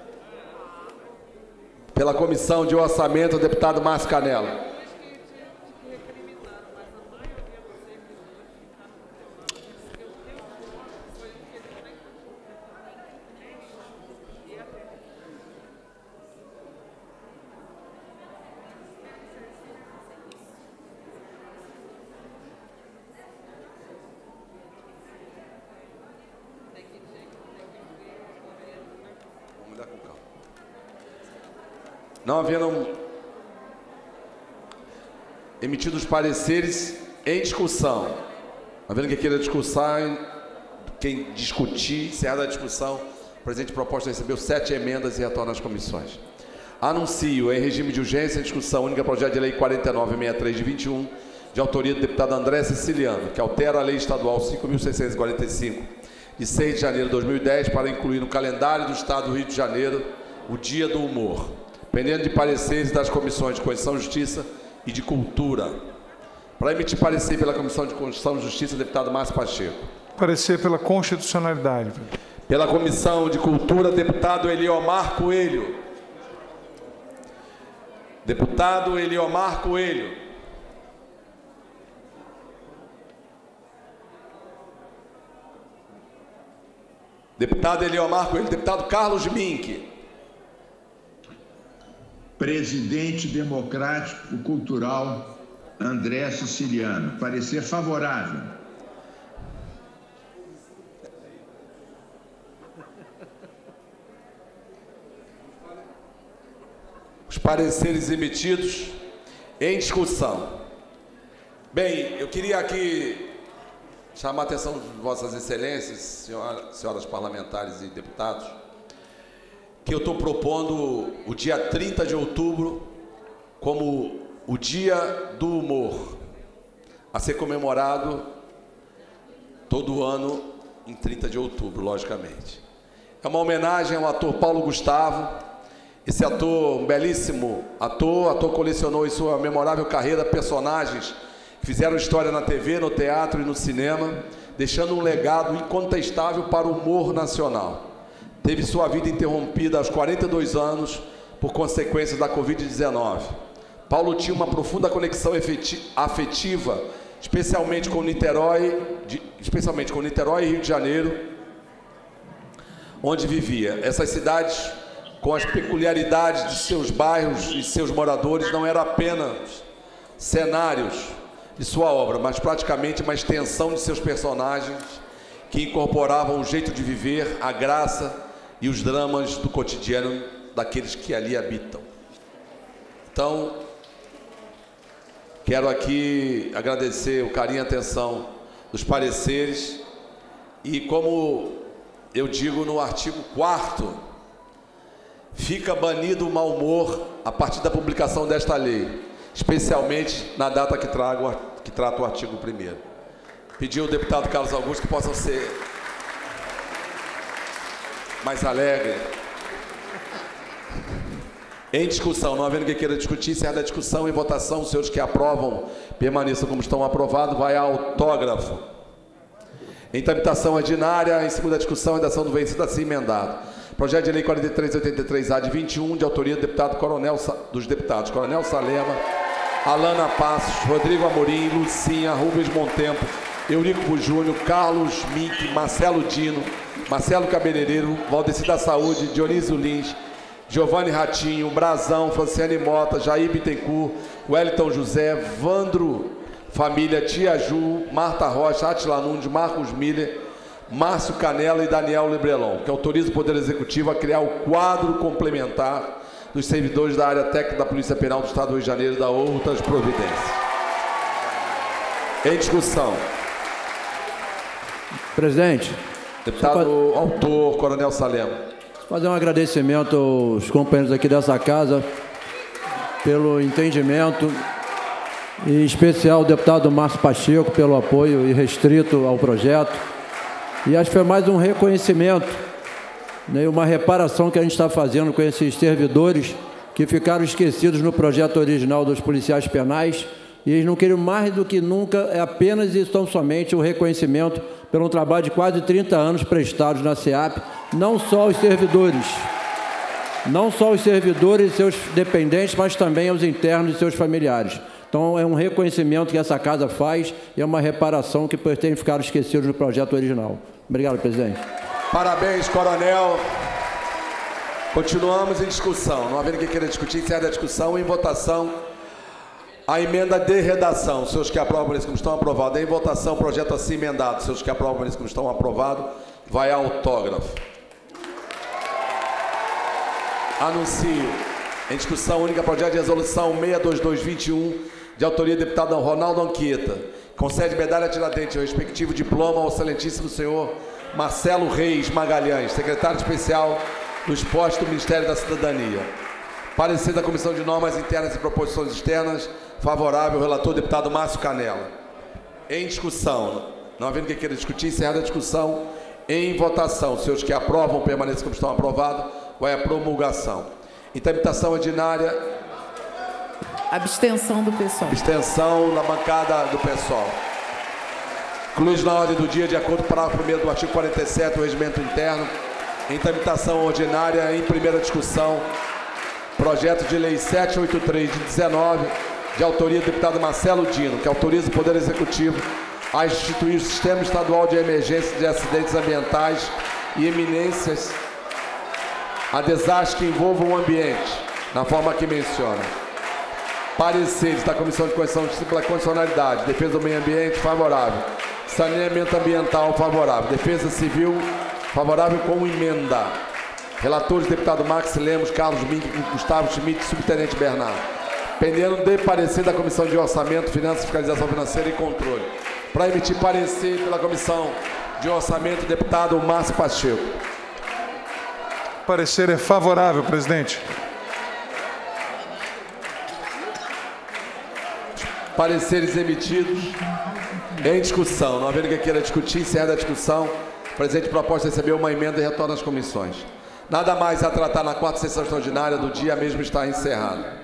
Pela Comissão de Orçamento, o deputado Márcio Canela. Não havendo emitido os pareceres em discussão. Não havendo quem queira discussar, quem discutir, encerrada a discussão, o presidente proposta recebeu sete emendas e retorna às comissões. Anuncio em regime de urgência a discussão única projeto de lei quarenta e nove sessenta e três de vinte e um, de autoria do deputado André Siciliano, que altera a lei estadual cinco mil seiscentos e quarenta e cinco, de seis de janeiro de dois mil e dez, para incluir no calendário do Estado do Rio de Janeiro o Dia do Humor, pendendo de pareceres das comissões de Constituição e Justiça e de Cultura. Para emitir parecer pela Comissão de Constituição e Justiça, deputado Márcio Pacheco. Parecer pela constitucionalidade. Pela Comissão de Cultura, deputado Eliomar Coelho. Deputado Eliomar Coelho. Deputado Eliomar Coelho. Deputado Carlos Mink. Presidente Democrático Cultural André Siciliano. Parecer favorável. Os pareceres emitidos em discussão. Bem, eu queria aqui chamar a atenção de Vossas Excelências, senhora, senhoras parlamentares e deputados, que eu estou propondo o dia trinta de outubro como o Dia do Humor, a ser comemorado todo ano em trinta de outubro, logicamente. É uma homenagem ao ator Paulo Gustavo. Esse ator, um belíssimo ator, ator colecionou em sua memorável carreira personagens que fizeram história na T V, no teatro e no cinema, deixando um legado incontestável para o humor nacional. Teve sua vida interrompida aos quarenta e dois anos por consequências da Covid dezenove. Paulo tinha uma profunda conexão afetiva, especialmente com Niterói, especialmente com Niterói e Rio de Janeiro, onde vivia. Essas cidades, com as peculiaridades de seus bairros e seus moradores, não eram apenas cenários de sua obra, mas praticamente uma extensão de seus personagens que incorporavam o jeito de viver, a graça e os dramas do cotidiano daqueles que ali habitam. Então, quero aqui agradecer o carinho e a atenção dos pareceres e, como eu digo no artigo quarto, fica banido o mau humor a partir da publicação desta lei, especialmente na data que, trago, que trata o artigo primeiro. Pedi ao deputado Carlos Augusto que possam ser mais alegre. Em discussão, não havendo quem queira discutir, encerrada a discussão, em votação, os senhores que aprovam permaneçam como estão aprovados, vai a autógrafo. Em tramitação ordinária, em segunda discussão, redação do vencido assim emendado. Projeto de lei quarenta e três oitenta e três A de vinte e um, de autoria do deputado Coronel, dos deputados Coronel Salema, Alana Passos, Rodrigo Amorim, Lucinha, Rubens Montempo, Eurico Júnior, Carlos Mink, Marcelo Dino, Marcelo Cabeleireiro, Valdeci da Saúde, Dionísio Lins, Giovanni Ratinho, Brazão, Franciane Mota, Jair Bittencourt, Wellington José, Vandro Família, Tia Ju, Marta Rocha, Atila Nunes, Marcos Miller, Márcio Canela e Daniel Lebrelon, que autoriza o Poder Executivo a criar o quadro complementar dos servidores da área técnica da Polícia Penal do Estado do Rio de Janeiro e da outras providências. Em discussão. Presidente. Deputado pra... autor, Coronel Salema. Fazer um agradecimento aos companheiros aqui dessa casa pelo entendimento, e em especial ao deputado Márcio Pacheco pelo apoio irrestrito ao projeto. E acho que foi mais um reconhecimento, né, uma reparação que a gente está fazendo com esses servidores que ficaram esquecidos no projeto original dos policiais penais, e eles não queriam mais do que nunca, é apenas e tão somente o reconhecimento pelo trabalho de quase trinta anos prestados na SEAP, não só aos servidores, não só aos servidores e seus dependentes, mas também aos internos e seus familiares. Então, é um reconhecimento que essa casa faz e é uma reparação que por terem ficado esquecidos no projeto original. Obrigado, presidente. Parabéns, coronel. Continuamos em discussão. Não havendo quem queira discutir, encerra a discussão. Em votação, a emenda de redação. Os senhores que aprovam isso como estão aprovados. Em votação, projeto assim emendado. Os senhores que aprovam isso como estão aprovados, vai a autógrafo. Anuncio. Em discussão única, projeto de resolução seiscentos e vinte e dois vinte e um, de autoria do deputado Ronaldo Anchieta, concede medalha Tiradentes e o respectivo diploma ao excelentíssimo senhor Marcelo Reis Magalhães, secretário especial do Esporte do Ministério da Cidadania. Parecer da Comissão de Normas Internas e Proposições Externas, favorável, relator deputado Márcio Canela. Em discussão, não havendo quem queira discutir, encerrada a discussão, em votação. Os senhores que aprovam, permaneçam como estão aprovados, vai a promulgação. Em tramitação ordinária... Abstenção do pessoal. Abstenção na bancada do pessoal. Inclui na ordem do dia, de acordo com o parágrafo primeiro do artigo quarenta e sete do Regimento Interno, em tramitação ordinária, em primeira discussão, projeto de lei setecentos e oitenta e três de dezenove, de autoria do deputado Marcelo Dino, que autoriza o Poder Executivo a instituir o Sistema Estadual de Emergência de Acidentes Ambientais e Eminências a desastres que envolvam o ambiente, na forma que menciona. Pareceres da Comissão de Constituição e Justiça, Constitucionalidade, Defesa do Meio Ambiente, favorável. Saneamento Ambiental, favorável. Defesa Civil, favorável com emenda. Relatores, deputado Max Lemos, Carlos Mink, Gustavo Schmidt, subtenente Bernardo. Pendendo de parecer da Comissão de Orçamento, Finanças, Fiscalização Financeira e Controle. Para emitir parecer pela Comissão de Orçamento, deputado Márcio Pacheco. Parecer é favorável, presidente. Pareceres emitidos em discussão. Não havendo quem queira discutir, encerra a discussão. O presidente proposta recebeu uma emenda e retorna às comissões. Nada mais a tratar na quarta sessão extraordinária do dia, a mesma está encerrada.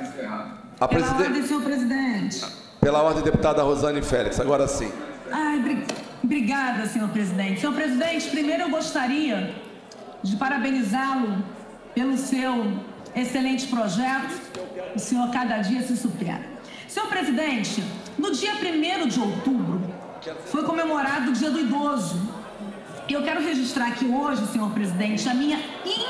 A Pela ordem, senhor presidente. Pela ordem, deputada Rosane Félix. Agora sim. Ai, obrigada, senhor presidente. Senhor presidente, primeiro eu gostaria de parabenizá-lo pelo seu excelente projeto. O senhor cada dia se supera. Senhor presidente, no dia primeiro de outubro foi comemorado o Dia do Idoso. E eu quero registrar aqui hoje, senhor presidente, a minha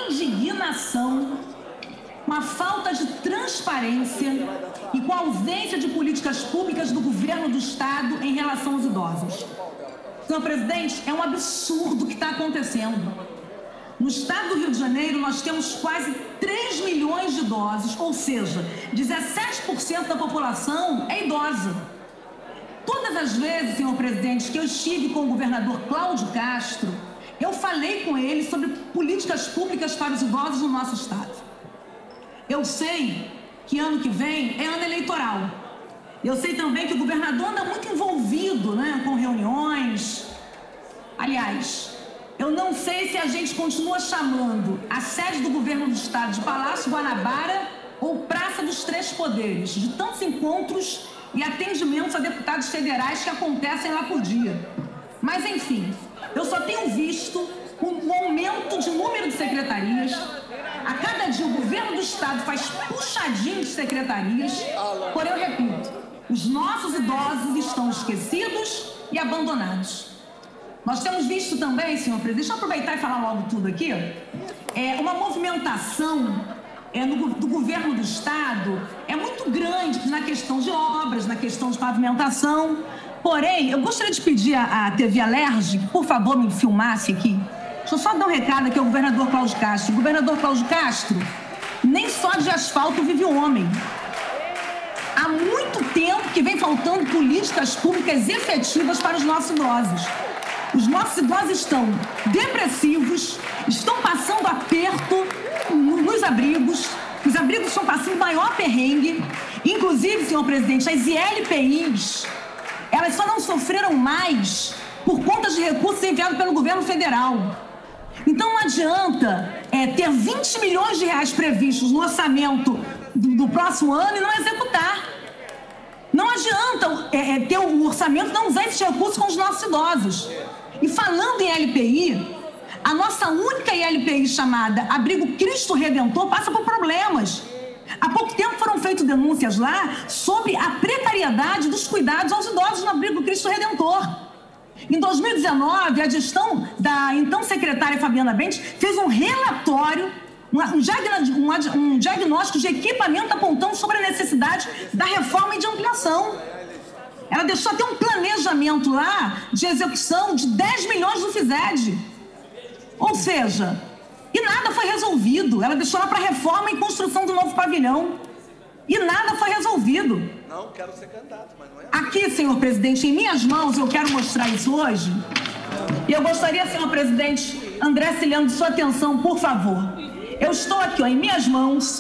indignação com a falta de transparência e com a ausência de políticas públicas do governo do Estado em relação aos idosos. Senhor presidente, é um absurdo o que está acontecendo. No estado do Rio de Janeiro, nós temos quase três milhões de idosos, ou seja, dezessete por cento da população é idosa. Todas as vezes, senhor presidente, que eu estive com o governador Cláudio Castro, eu falei com ele sobre políticas públicas para os idosos no nosso estado. Eu sei que ano que vem é ano eleitoral. Eu sei também que o governador anda muito envolvido, né, com reuniões. Aliás, eu não sei se a gente continua chamando a sede do governo do estado de Palácio Guanabara ou Praça dos Três Poderes, de tantos encontros e atendimentos a deputados federais que acontecem lá por dia. Mas, enfim, eu só tenho visto um aumento de número de secretarias. A cada dia o governo do estado faz puxadinho de secretarias. Porém, eu repito, os nossos idosos estão esquecidos e abandonados. Nós temos visto também, senhor presidente, deixa eu aproveitar e falar logo tudo aqui, é, uma movimentação é, no, do governo do estado é muito grande na questão de obras, na questão de pavimentação. Porém, eu gostaria de pedir à T V Alerj, que, por favor, me filmasse aqui. Deixa eu só dar um recado aqui ao governador Cláudio Castro. O governador Cláudio Castro, nem só de asfalto vive o homem. Há muito tempo que vem faltando políticas públicas efetivas para os nossos idosos. Os nossos idosos estão depressivos, estão passando aperto nos abrigos, os abrigos estão passando maior perrengue. Inclusive, senhor presidente, as I L P Is, elas só não sofreram mais por conta de recursos enviados pelo governo federal. Então não adianta é, ter vinte milhões de reais previstos no orçamento do, do próximo ano e não executar. Não adianta é, ter o orçamento e não usar esses recursos com os nossos idosos. E falando em L P I, a nossa única L P I chamada Abrigo Cristo Redentor passa por problemas. Há pouco tempo foram feitas denúncias lá sobre a precariedade dos cuidados aos idosos no Abrigo Cristo Redentor. Em dois mil e dezenove, a gestão da então secretária Fabiana Bentes fez um relatório, um, um, um diagnóstico de equipamento apontando sobre a necessidade da reforma e de ampliação. Ela deixou até um planejamento lá de execução de dez milhões do FISED. Ou seja, e nada foi resolvido. Ela deixou lá para reforma e construção do novo pavilhão. E nada foi resolvido. Não quero ser candidato, mas não é. Aqui, senhor presidente, em minhas mãos, eu quero mostrar isso hoje. E eu gostaria, senhor presidente, André Ciliano, de sua atenção, por favor. Eu estou aqui, ó, em minhas mãos,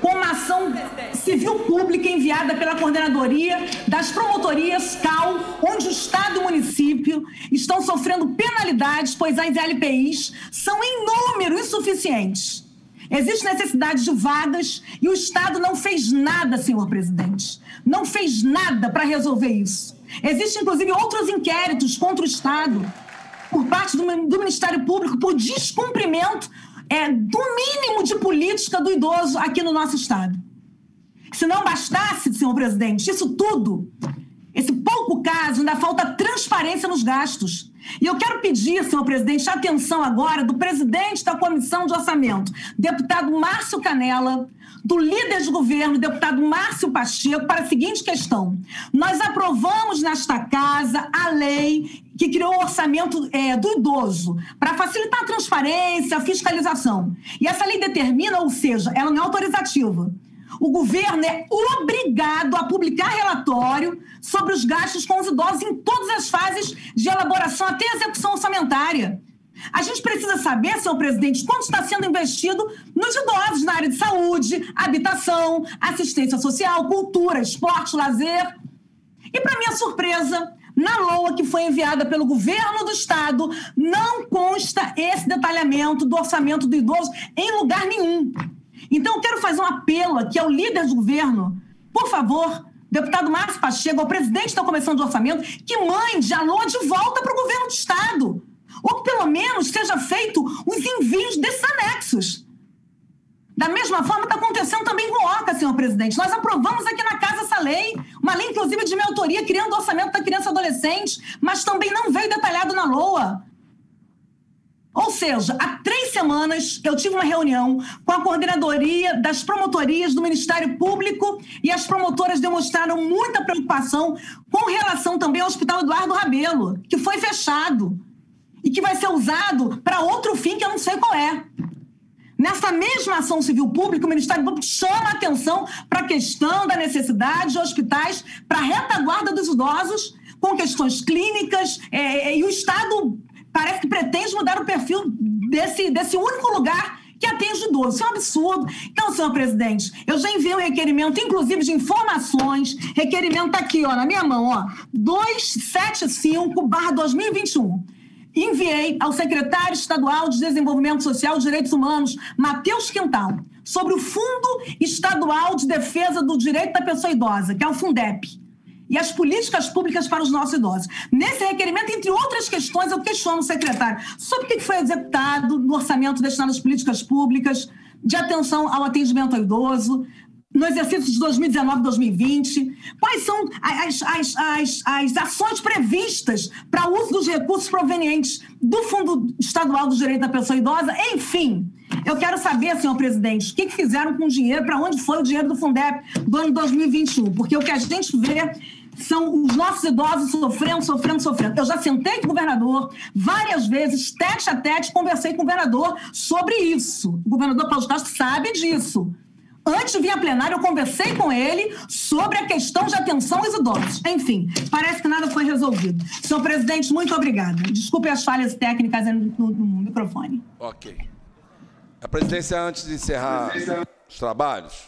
com uma ação civil pública enviada pela Coordenadoria das Promotorias C A U, onde o Estado e o município estão sofrendo penalidades, pois as L P Is são em número insuficientes. Existe necessidade de vagas e o Estado não fez nada, senhor presidente. Não fez nada para resolver isso. Existem, inclusive, outros inquéritos contra o Estado por parte do, do Ministério Público por descumprimento é, do mínimo de política do idoso aqui no nosso Estado. Se não bastasse, senhor presidente, isso tudo, esse pouco caso, ainda falta transparência nos gastos. E eu quero pedir, senhor presidente, a atenção agora do presidente da Comissão de Orçamento, deputado Márcio Canella, do líder de governo, deputado Márcio Pacheco, para a seguinte questão. Nós aprovamos nesta casa a lei que criou o orçamento é, do idoso, para facilitar a transparência, a fiscalização. E essa lei determina, ou seja, ela não é autorizativa. O governo é obrigado a publicar relatório sobre os gastos com os idosos em todas as fases de elaboração até a execução orçamentária. A gente precisa saber, senhor presidente, quanto está sendo investido nos idosos na área de saúde, habitação, assistência social, cultura, esporte, lazer. E, para minha surpresa, na L O A que foi enviada pelo governo do Estado, não consta esse detalhamento do orçamento do idoso em lugar nenhum. Então, eu quero fazer um apelo aqui ao líder do governo, por favor, deputado Márcio Pacheco, ao presidente da Comissão de Orçamento, que mande a L O A de volta para o governo do Estado. Ou que, pelo menos, seja feito os envios desses anexos. Da mesma forma, está acontecendo também com o O C A, senhor presidente. Nós aprovamos aqui na casa essa lei, uma lei, inclusive, de minha autoria, criando o orçamento da criança e adolescente, mas também não veio detalhado na L O A. Ou seja, há três semanas eu tive uma reunião com a coordenadoria das promotorias do Ministério Público e as promotoras demonstraram muita preocupação com relação também ao Hospital Eduardo Rabelo, que foi fechado e que vai ser usado para outro fim que eu não sei qual é. Nessa mesma ação civil pública, o Ministério Público chama a atenção para a questão da necessidade de hospitais para a retaguarda dos idosos com questões clínicas é, e o Estado parece que pretende mudar o perfil desse, desse único lugar que atende o idoso. Isso é um absurdo. Então, senhor presidente, eu já enviei um requerimento, inclusive de informações, requerimento tá aqui, ó, na minha mão, ó, duzentos e setenta e cinco barra dois mil e vinte e um. Enviei ao secretário estadual de Desenvolvimento Social e Direitos Humanos, Matheus Quintal, sobre o Fundo Estadual de Defesa do Direito da Pessoa Idosa, que é o Fundep, e as políticas públicas para os nossos idosos. Nesse requerimento, entre outras questões, eu questiono o secretário sobre o que foi executado no orçamento destinado às políticas públicas de atenção ao atendimento ao idoso, no exercício de dois mil e dezenove, dois mil e vinte, quais são as, as, as, as ações previstas para o uso dos recursos provenientes do Fundo Estadual do Direito da Pessoa Idosa, enfim. Eu quero saber, senhor presidente, o que, que fizeram com o dinheiro, para onde foi o dinheiro do Fundep do ano dois mil e vinte e um, porque o que a gente vê são os nossos idosos sofrendo, sofrendo, sofrendo. Eu já sentei com o governador várias vezes, tete a tete, conversei com o governador sobre isso. O governador Paulo Castro sabe disso. Antes de vir a plenário, eu conversei com ele sobre a questão de atenção aos idosos. Enfim, parece que nada foi resolvido. Senhor presidente, muito obrigada. Desculpe as falhas técnicas no, no microfone. Ok. A presidência, antes de encerrar os trabalhos,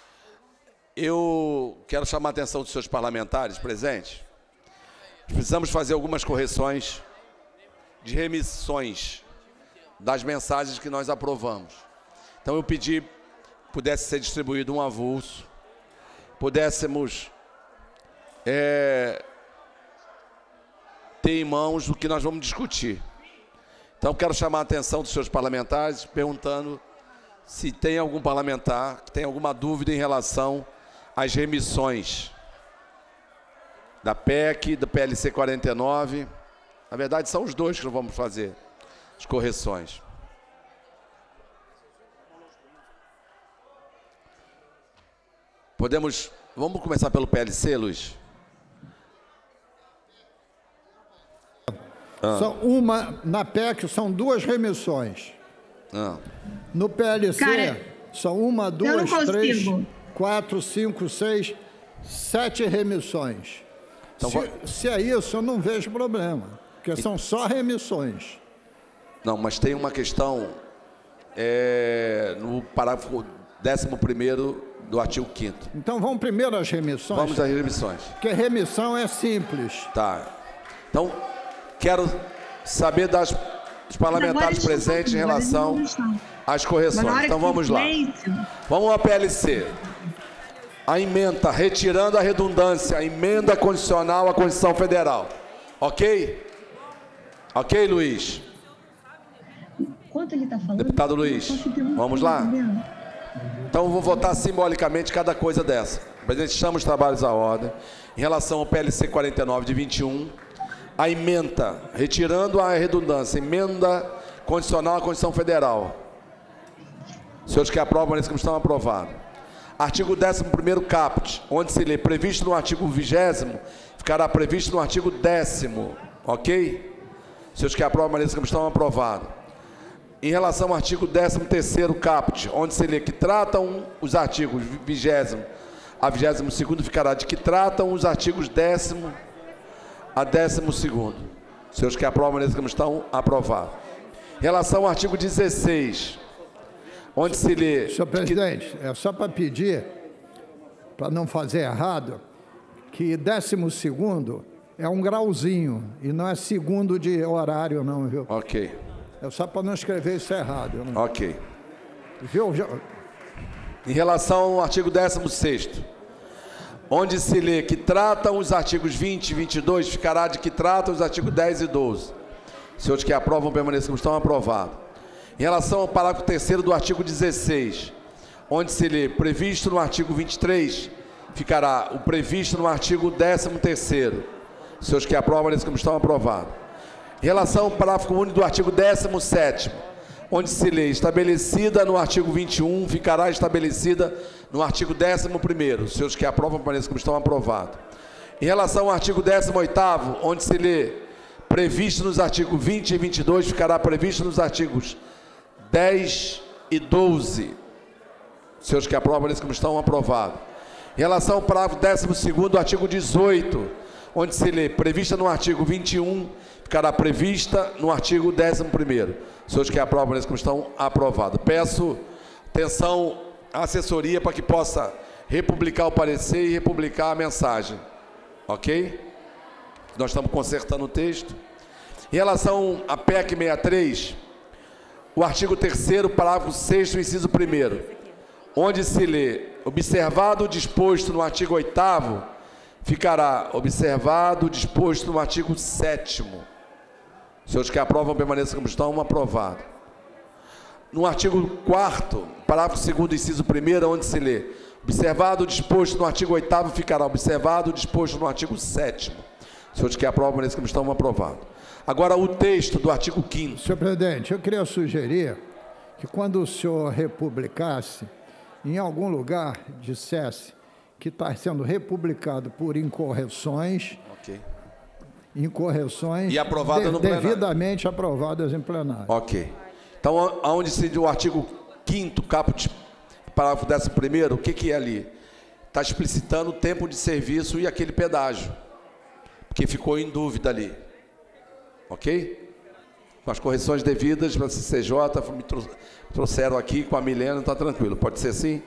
eu quero chamar a atenção dos seus parlamentares presentes. Precisamos fazer algumas correções de remissões das mensagens que nós aprovamos. Então, eu pedi pudesse ser distribuído um avulso, pudéssemos é, ter em mãos o que nós vamos discutir. Então, quero chamar a atenção dos seus parlamentares, perguntando se tem algum parlamentar que tem alguma dúvida em relação às remissões da P E C, do P L C quarenta e nove. Na verdade, são os dois que nós vamos fazer as correções. Podemos... Vamos começar pelo P L C, Luiz? Ah. São uma, na P E C são duas remissões. Ah. No P L C Cara, são uma, duas, três, quatro, cinco, seis, sete remissões. Então, se, vai... se é isso, eu não vejo problema, porque são só remissões. Não, mas tem uma questão é, no parágrafo décimo primeiro do artigo quinto. Então vamos primeiro às remissões? Vamos às remissões. Porque remissão é simples. Tá. Então, quero saber das, dos parlamentares presentes em relação às correções. Então vamos lá. Vamos à P L C. A emenda, retirando a redundância, a emenda condicional à Constituição Federal. Ok? Ok, Luiz? Quanto ele está falando? Deputado Luiz, vamos lá? Então, eu vou votar simbolicamente cada coisa dessa. O presidente chama os trabalhos à ordem. Em relação ao P L C quarenta e nove de vinte e um, a emenda, retirando a redundância, emenda condicional à Constituição Federal. Senhores que aprovam, nesse que estão aprovados. Artigo décimo primeiro caput, onde se lê previsto no artigo vigésimo, ficará previsto no artigo décimo. Ok? Senhores que aprovam, nesse que estão aprovados. Em relação ao artigo décimo terceiro caput, onde se lê que tratam os artigos vigésimo a vigésimo segundo, ficará de que tratam os artigos décimo a décimo segundo. Senhores que aprovam, nesse que estão aprovados. Em relação ao artigo dezesseis, onde se lê... Senhor presidente, é só para pedir, para não fazer errado, que décimo segundo é um grauzinho e não é segundo de horário, não, viu? Ok. É só para não escrever isso errado. Não... Ok. Viu? Já... Em relação ao artigo décimo sexto, onde se lê que tratam os artigos vinte e vinte e dois, ficará de que tratam os artigos dez e doze. Senhores que aprovam, permaneçam como estão, aprovados. Em relação ao parágrafo terceiro do artigo dezesseis, onde se lê previsto no artigo vinte e três, ficará o previsto no artigo décimo terceiro. Senhores que aprovam, como estão, aprovados. Em relação ao parágrafo único do artigo décimo sétimo, onde se lê estabelecida no artigo vinte e um, ficará estabelecida no artigo décimo primeiro. Os senhores que aprovam, permaneçam como estão, aprovados. Em relação ao artigo décimo oitavo, onde se lê previsto nos artigos vinte e vinte e dois, ficará previsto nos artigos dez e doze. Os senhores que aprovam, permaneçam como estão, aprovados. Em relação ao parágrafo décimo segundo do artigo dezoito, onde se lê prevista no artigo vinte e um, ficará prevista no artigo décimo primeiro. Os senhores que aprovam, como estão, aprovados. Peço atenção à assessoria para que possa republicar o parecer e republicar a mensagem. Ok? Nós estamos consertando o texto. Em relação à P E C sessenta e três, o artigo terceiro, parágrafo sexto, inciso primeiro, onde se lê observado o disposto no artigo oitavo, ficará observado o disposto no artigo sétimo. Os senhores que aprovam, permaneçam como estão, aprovados. No artigo quarto, parágrafo segundo, inciso primeiro, onde se lê observado o disposto no artigo oitavo, ficará observado o disposto no artigo sétimo. Os senhores que aprovam, permaneçam como estão, aprovados. Agora, o texto do artigo quinto. Senhor presidente, eu queria sugerir que quando o senhor republicasse, em algum lugar dissesse que está sendo republicado por incorreções, ok, incorreções e aprovada de, no plenário, devidamente aprovadas em plenário. Ok. Então, aonde se diz o artigo quinto, caput, parágrafo décimo primeiro, o que, que é ali? Está explicitando o tempo de serviço e aquele pedágio, porque ficou em dúvida ali. Ok? Com as correções devidas para a C C J, me trouxeram aqui com a Milena, está tranquilo. Pode ser assim?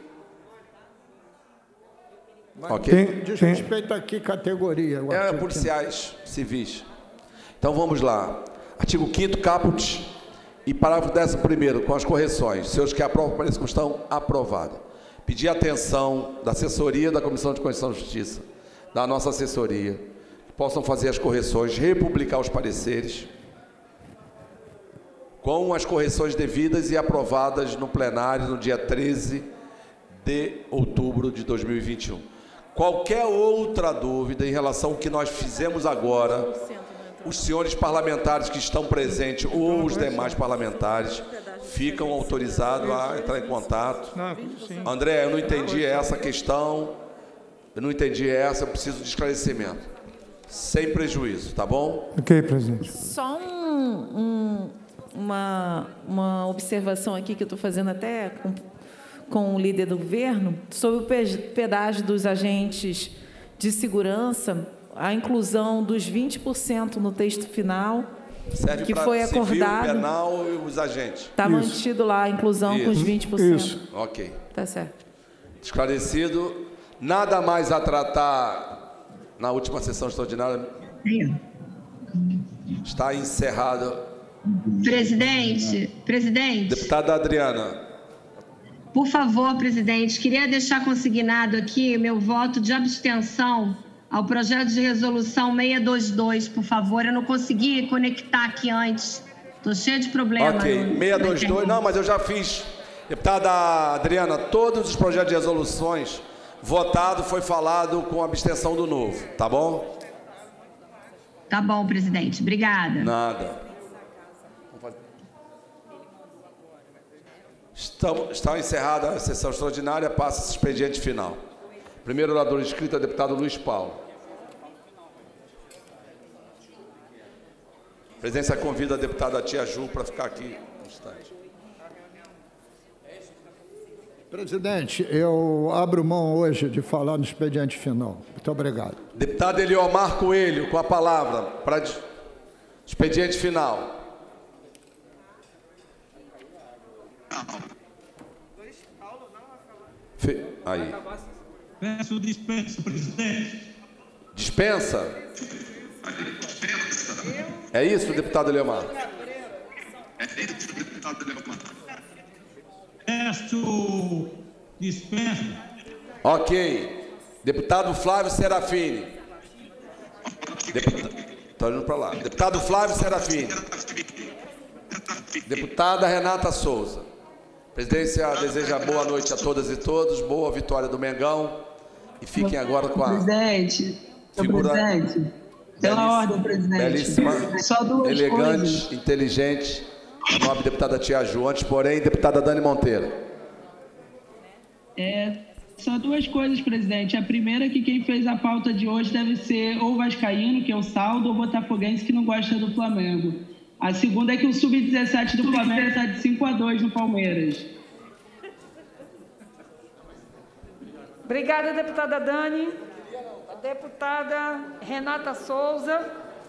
Mas ok? Diz respeito a que categoria? É, policiais civis. Então vamos lá. Artigo quinto, caput e parágrafo décimo primeiro, com as correções. Senhores que aprovam, pareçam que estão aprovados. Pedir atenção da assessoria da Comissão de Constituição e Justiça, da nossa assessoria, que possam fazer as correções, republicar os pareceres, com as correções devidas e aprovadas no plenário no dia treze de outubro de dois mil e vinte e um. Qualquer outra dúvida em relação ao que nós fizemos agora, os senhores parlamentares que estão presentes ou os demais parlamentares ficam autorizados a entrar em contato. André, eu não entendi essa questão, eu não entendi essa, eu preciso de esclarecimento. Sem prejuízo, tá bom? Ok, presidente. Só um, um, uma, uma observação aqui que eu estou fazendo até com, com o líder do governo, sobre o pedágio dos agentes de segurança, a inclusão dos vinte por cento no texto final, serve que foi civil, acordado. Penal e os agentes. Está mantido lá a inclusão Isso. com os vinte por cento. Isso. Ok. Tá certo. Esclarecido. Nada mais a tratar na última sessão extraordinária. Está encerrado. Presidente, presidente. Deputada Adriana. Por favor, presidente, queria deixar consignado aqui meu voto de abstenção ao projeto de resolução seiscentos e vinte e dois, por favor. Eu não consegui conectar aqui antes. Estou cheia de problemas. Ok, seiscentos e vinte e dois, não, mas eu já fiz. Deputada Adriana, todos os projetos de resoluções votados foi falado com abstenção do novo, tá bom? Tá bom, presidente. Obrigada. Nada. Estamos, está encerrada a sessão extraordinária, passa esse expediente final. Primeiro orador inscrito é o deputado Luiz Paulo. A presidência convida a deputada Tia Ju para ficar aqui um instante. Presidente, eu abro mão hoje de falar no expediente final. Muito obrigado. Deputado Eliomar Coelho, com a palavra para expediente final. Fe... Aí. Peço dispensa, presidente. Dispensa? É isso, deputado Eliomar? É isso, deputado Eliomar. Peço dispensa. Ok. Deputado Flávio Serafini. Deputado... Estou indo para lá. Deputado Flávio Serafini. Deputada Renata Souza. A presidência deseja boa noite a todas e todos, boa vitória do Mengão. E fiquem agora com a presidente, figura presidente, pela ordem, presidente. Belíssima, Só duas elegante, coisas. inteligente, a nobre deputada Tia Ju. Antes, porém, deputada Dani Monteiro. É, só duas coisas, presidente. A primeira é que quem fez a pauta de hoje deve ser ou vascaíno, que é o saldo, ou botafoguense, que não gosta do Flamengo. A segunda é que o sub dezessete do Flamengo está de cinco a dois no Palmeiras. Obrigada, deputada Dani. Deputada Renata Souza.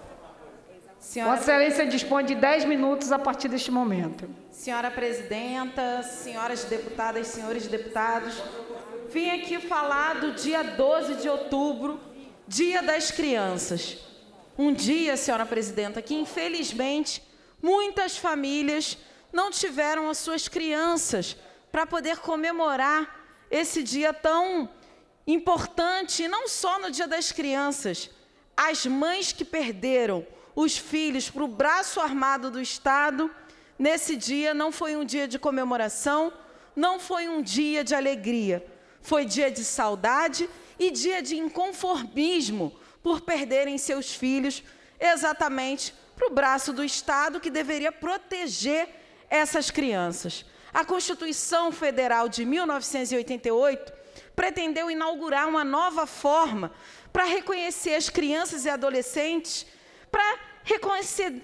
Senhora... Vossa Excelência dispõe de dez minutos a partir deste momento. Senhora presidenta, senhoras deputadas, senhores deputados, vim aqui falar do dia doze de outubro, Dia das Crianças. Um dia, senhora presidenta, que infelizmente muitas famílias não tiveram as suas crianças para poder comemorar esse dia tão importante, e não só no Dia das Crianças. As mães que perderam os filhos para o braço armado do Estado, nesse dia não foi um dia de comemoração, não foi um dia de alegria, foi dia de saudade e dia de inconformismo por perderem seus filhos exatamente para o braço do Estado, que deveria proteger essas crianças. A Constituição Federal de mil novecentos e oitenta e oito pretendeu inaugurar uma nova forma para reconhecer as crianças e adolescentes, para reconhecer,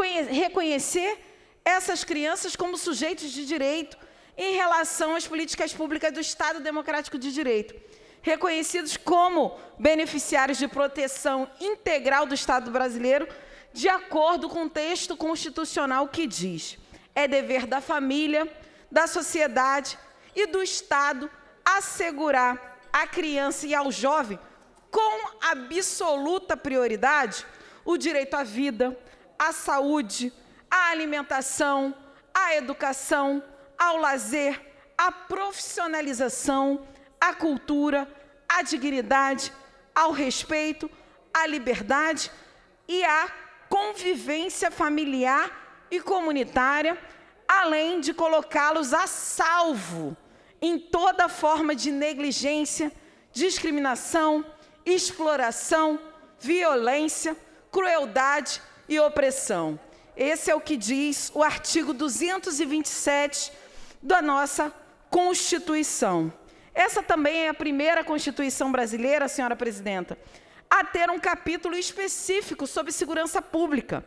reconhecer essas crianças como sujeitos de direito em relação às políticas públicas do Estado Democrático de Direito, reconhecidos como beneficiários de proteção integral do Estado brasileiro, de acordo com o texto constitucional que diz: é dever da família, da sociedade e do Estado assegurar à criança e ao jovem, com absoluta prioridade, o direito à vida, à saúde, à alimentação, à educação, ao lazer, à profissionalização, à cultura, à dignidade, ao respeito, à liberdade e à convivência familiar e comunitária, além de colocá-los a salvo em toda forma de negligência, discriminação, exploração, violência, crueldade e opressão. Esse é o que diz o artigo duzentos e vinte e sete da nossa Constituição. Essa também é a primeira Constituição brasileira, senhora presidenta, a ter um capítulo específico sobre segurança pública.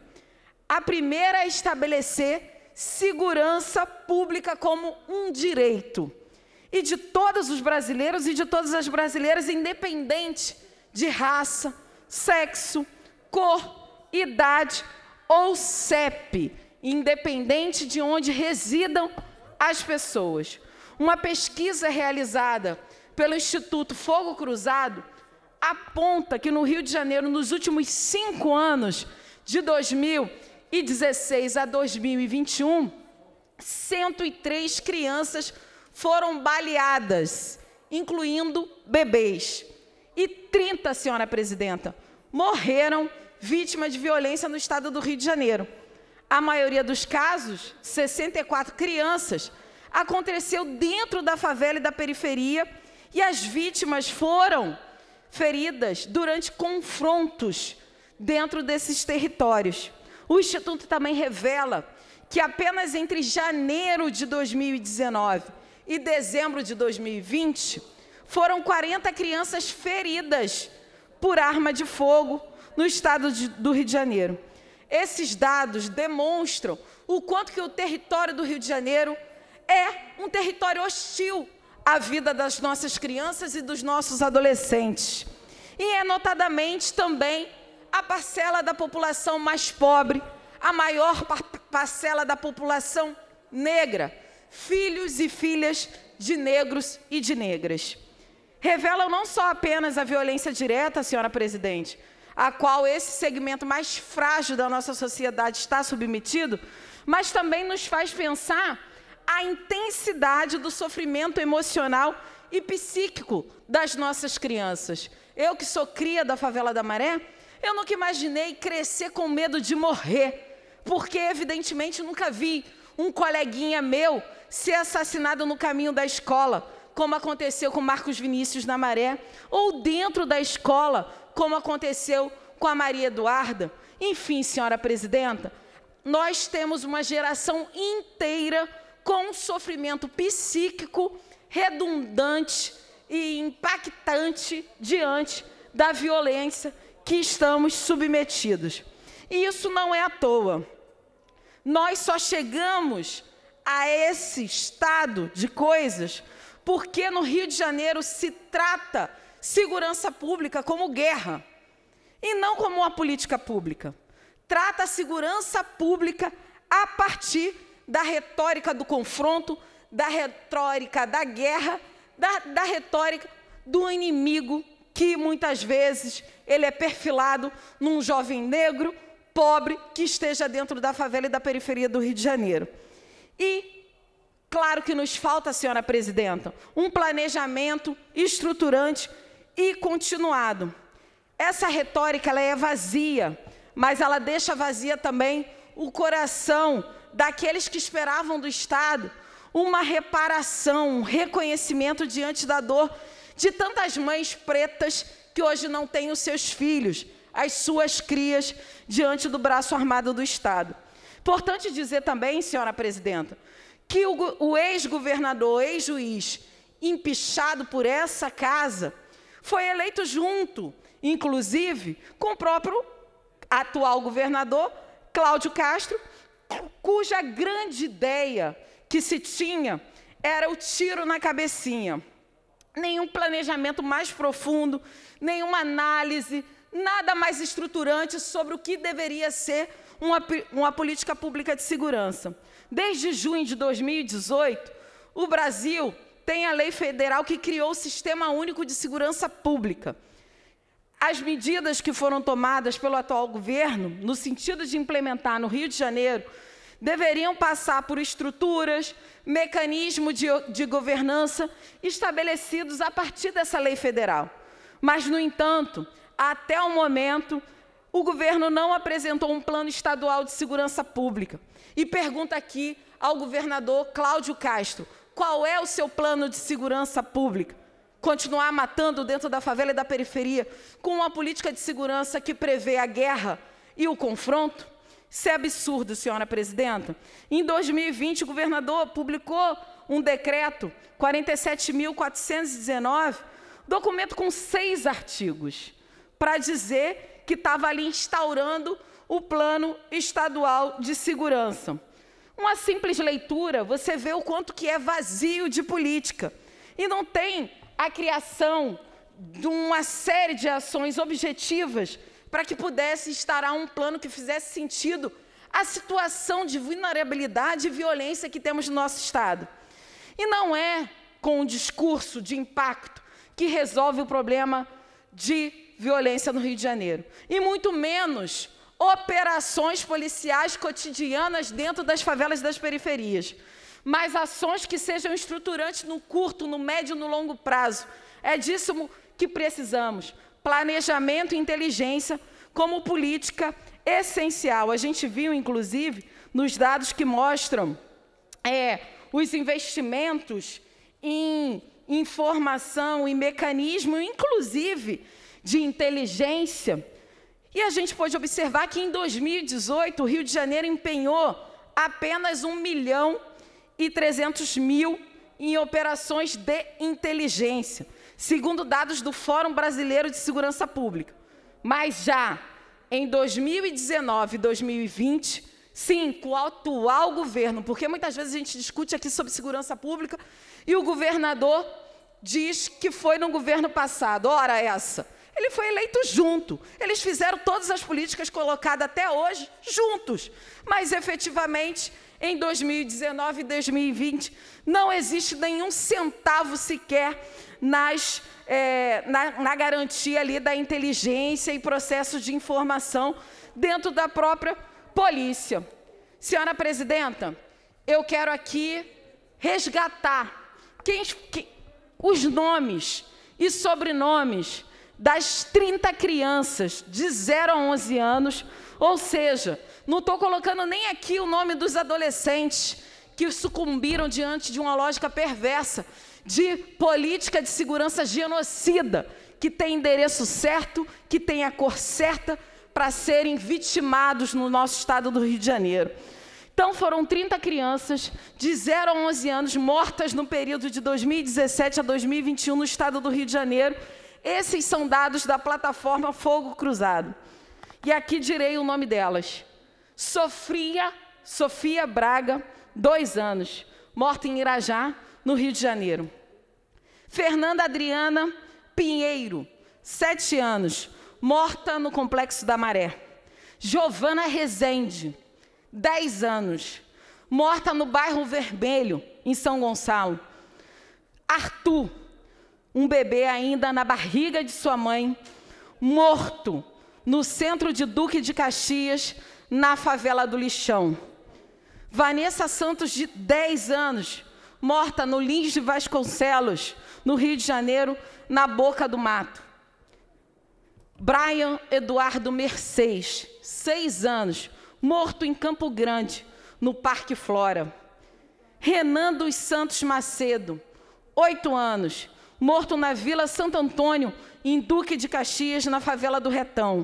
A primeira a estabelecer segurança pública como um direito. E de todos os brasileiros e de todas as brasileiras, independente de raça, sexo, cor, idade ou C E P, independente de onde residam as pessoas. Uma pesquisa realizada pelo Instituto Fogo Cruzado aponta que no Rio de Janeiro, nos últimos cinco anos, de dois mil e dezesseis a dois mil e vinte e um, cento e três crianças foram baleadas, incluindo bebês. E trinta, senhora presidenta, morreram vítimas de violência no estado do Rio de Janeiro. A maioria dos casos, sessenta e quatro crianças, aconteceu dentro da favela e da periferia, e as vítimas foram feridas durante confrontos dentro desses territórios. O Instituto também revela que apenas entre janeiro de dois mil e dezenove e dezembro de dois mil e vinte, foram quarenta crianças feridas por arma de fogo no estado de, do Rio de Janeiro. Esses dados demonstram o quanto que o território do Rio de Janeiro é um território hostil à vida das nossas crianças e dos nossos adolescentes. E é notadamente também a parcela da população mais pobre, a maior parcela da população negra, filhos e filhas de negros e de negras. Revelam não só apenas a violência direta, senhora presidente, a qual esse segmento mais frágil da nossa sociedade está submetido, mas também nos faz pensar a intensidade do sofrimento emocional e psíquico das nossas crianças. Eu, que sou cria da favela da Maré, eu nunca imaginei crescer com medo de morrer, porque, evidentemente, nunca vi um coleguinha meu ser assassinado no caminho da escola, como aconteceu com Marcos Vinícius na Maré, ou dentro da escola, como aconteceu com a Maria Eduarda. Enfim, senhora presidenta, nós temos uma geração inteira com um sofrimento psíquico redundante e impactante diante da violência que estamos submetidos. E isso não é à toa. Nós só chegamos a esse estado de coisas porque no Rio de Janeiro se trata segurança pública como guerra e não como uma política pública. Trata a segurança pública a partir da retórica do confronto, da retórica da guerra, da, da retórica do inimigo, que muitas vezes ele é perfilado num jovem negro, pobre, que esteja dentro da favela e da periferia do Rio de Janeiro. E, claro que nos falta, senhora presidenta, um planejamento estruturante e continuado. Essa retórica ela é vazia, mas ela deixa vazia também o coração daqueles que esperavam do Estado uma reparação, um reconhecimento diante da dor de tantas mães pretas que hoje não têm os seus filhos, as suas crias, diante do braço armado do Estado. Importante dizer também, senhora presidenta, que o, o ex-governador, ex-juiz, empichado por essa casa, foi eleito junto, inclusive, com o próprio atual governador, Cláudio Castro, cuja grande ideia que se tinha era o tiro na cabecinha. Nenhum planejamento mais profundo, nenhuma análise, nada mais estruturante sobre o que deveria ser uma, uma política pública de segurança. Desde junho de dois mil e dezoito, o Brasil tem a lei federal que criou o Sistema Único de Segurança Pública. As medidas que foram tomadas pelo atual governo, no sentido de implementar no Rio de Janeiro, deveriam passar por estruturas, mecanismos de, de governança estabelecidos a partir dessa lei federal. Mas, no entanto, até o momento, o governo não apresentou um plano estadual de segurança pública. E pergunta aqui ao governador Cláudio Castro, qual é o seu plano de segurança pública? Continuar matando dentro da favela e da periferia com uma política de segurança que prevê a guerra e o confronto? Isso é absurdo, senhora presidenta. Em dois mil e vinte, o governador publicou um decreto quarenta e sete mil quatrocentos e dezenove, documento com seis artigos, para dizer que estava ali instaurando o plano estadual de segurança. Uma simples leitura, você vê o quanto que é vazio de política. E não tem a criação de uma série de ações objetivas para que pudesse instaurar um plano que fizesse sentido à situação de vulnerabilidade e violência que temos no nosso Estado. E não é com um discurso de impacto, que resolve o problema de violência no Rio de Janeiro. E muito menos operações policiais cotidianas dentro das favelas das periferias. Mas ações que sejam estruturantes no curto, no médio e no longo prazo. É disso que precisamos. Planejamento e inteligência como política essencial. A gente viu, inclusive, nos dados que mostram é, os investimentos em informação e mecanismo, inclusive, de inteligência. E a gente pode observar que, em dois mil e dezoito, o Rio de Janeiro empenhou apenas um milhão e trezentos mil em operações de inteligência, segundo dados do Fórum Brasileiro de Segurança Pública. Mas já em dois mil e dezenove e dois mil e vinte, sim, com o atual governo, porque muitas vezes a gente discute aqui sobre segurança pública e o governador diz que foi no governo passado. Ora essa, ele foi eleito junto. Eles fizeram todas as políticas colocadas até hoje juntos, mas efetivamente em dois mil e dezenove e dois mil e vinte não existe nenhum centavo sequer nas, é, na, na garantia ali da inteligência e processos de informação dentro da própria polícia. Senhora Presidenta, eu quero aqui resgatar quem, que, os nomes e sobrenomes das trinta crianças de zero a onze anos, ou seja, não estou colocando nem aqui o nome dos adolescentes que sucumbiram diante de uma lógica perversa de política de segurança genocida, que tem endereço certo, que tem a cor certa, para serem vitimados no nosso estado do Rio de Janeiro. Então, foram trinta crianças de zero a onze anos mortas no período de dois mil e dezessete a dois mil e vinte e um no estado do Rio de Janeiro. Esses são dados da plataforma Fogo Cruzado. E aqui direi o nome delas. Sofia, Sofia Braga, dois anos, morta em Irajá, no Rio de Janeiro. Fernanda Adriana Pinheiro, sete anos, morta no Complexo da Maré. Giovana Rezende, dez anos, morta no bairro Vermelho, em São Gonçalo. Arthur, um bebê ainda na barriga de sua mãe, morto no centro de Duque de Caxias, na favela do Lixão. Vanessa Santos, de dez anos, morta no Lins de Vasconcelos, no Rio de Janeiro, na Boca do Mato. Brian Eduardo Mercês, seis anos, morto em Campo Grande, no Parque Flora. Renan dos Santos Macedo, oito anos, morto na Vila Santo Antônio, em Duque de Caxias, na favela do Retão.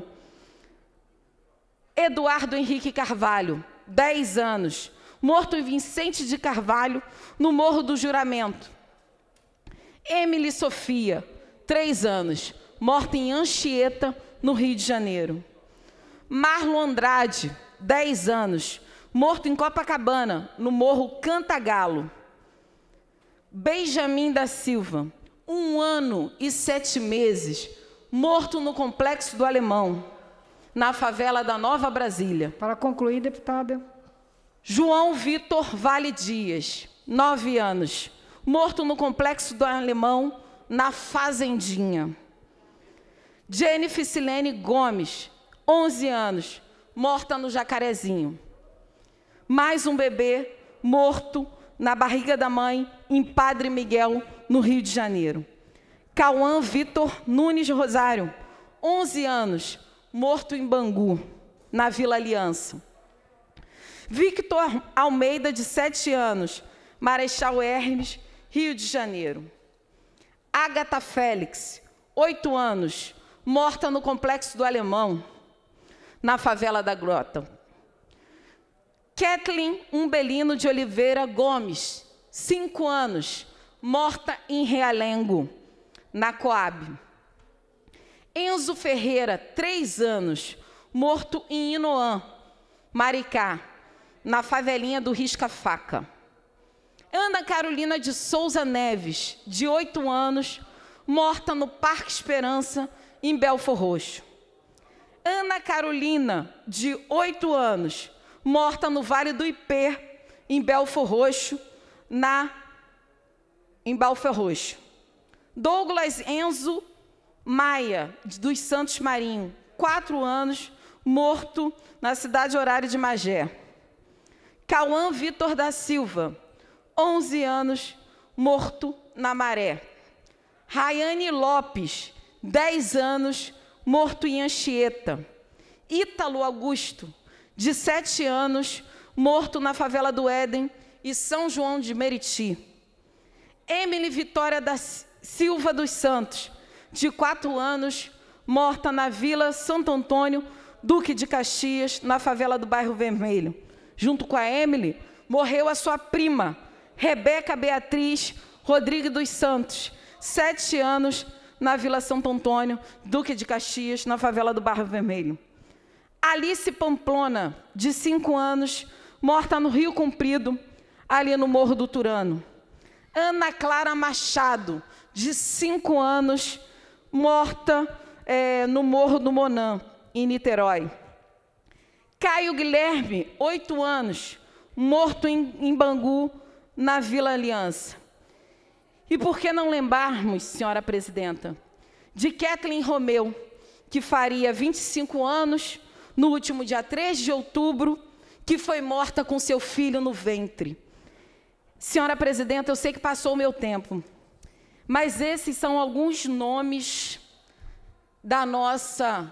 Eduardo Henrique Carvalho, dez anos, morto em Vicente de Carvalho, no Morro do Juramento. Emily Sofia, três anos, morta em Anchieta, no Rio de Janeiro. Marlon Andrade, dez anos, morto em Copacabana, no Morro Cantagalo. Benjamin da Silva, um ano e sete meses, morto no Complexo do Alemão, na favela da Nova Brasília. Para concluir, deputada. João Vitor Vale Dias, nove anos, morto no Complexo do Alemão, na Fazendinha. Jennifer Silene Gomes, onze anos, morta no Jacarezinho. Mais um bebê morto na barriga da mãe, em Padre Miguel, no Rio de Janeiro. Cauã Vitor Nunes Rosário, onze anos, morto em Bangu, na Vila Aliança. Victor Almeida, de sete anos, Marechal Hermes, Rio de Janeiro. Agatha Félix, oito anos, morta no Complexo do Alemão, na favela da Grota. Kathleen Umbelino de Oliveira Gomes, cinco anos, morta em Realengo, na Coab. Enzo Ferreira, três anos, morto em Inoã, Maricá, na favelinha do Risca-Faca. Ana Carolina de Souza Neves, de oito anos, morta no Parque Esperança, em Belfor Roxo. Ana Carolina, de oito anos, morta no Vale do Ipê, em Belfor Roxo, na, em Belfor Roxo. Douglas Enzo Maia, dos Santos Marinho, quatro anos, morto na cidade horária de Magé. Cauã Vitor da Silva, onze anos, morto na Maré. Rayane Lopes, dez anos, morto em Anchieta. Ítalo Augusto, de sete anos, morto na favela do Éden e São João de Meriti. Emily Vitória da Silva dos Santos, de quatro anos, morta na Vila Santo Antônio, Duque de Caxias, na favela do Bairro Vermelho. Junto com a Emily, morreu a sua prima, Rebeca Beatriz Rodrigues dos Santos, sete anos, na Vila Santo Antônio, Duque de Caxias, na favela do Bairro Vermelho. Alice Pamplona, de cinco anos, morta no Rio Comprido, ali no Morro do Turano. Ana Clara Machado, de cinco anos, morta é, no Morro do Monã, em Niterói. Caio Guilherme, oito anos, morto em, em Bangu, na Vila Aliança. E por que não lembrarmos, senhora presidenta, de Kathleen Romeu, que faria vinte e cinco anos, no último dia três de outubro, que foi morta com seu filho no ventre. Senhora presidenta, eu sei que passou o meu tempo, mas esses são alguns nomes da nossa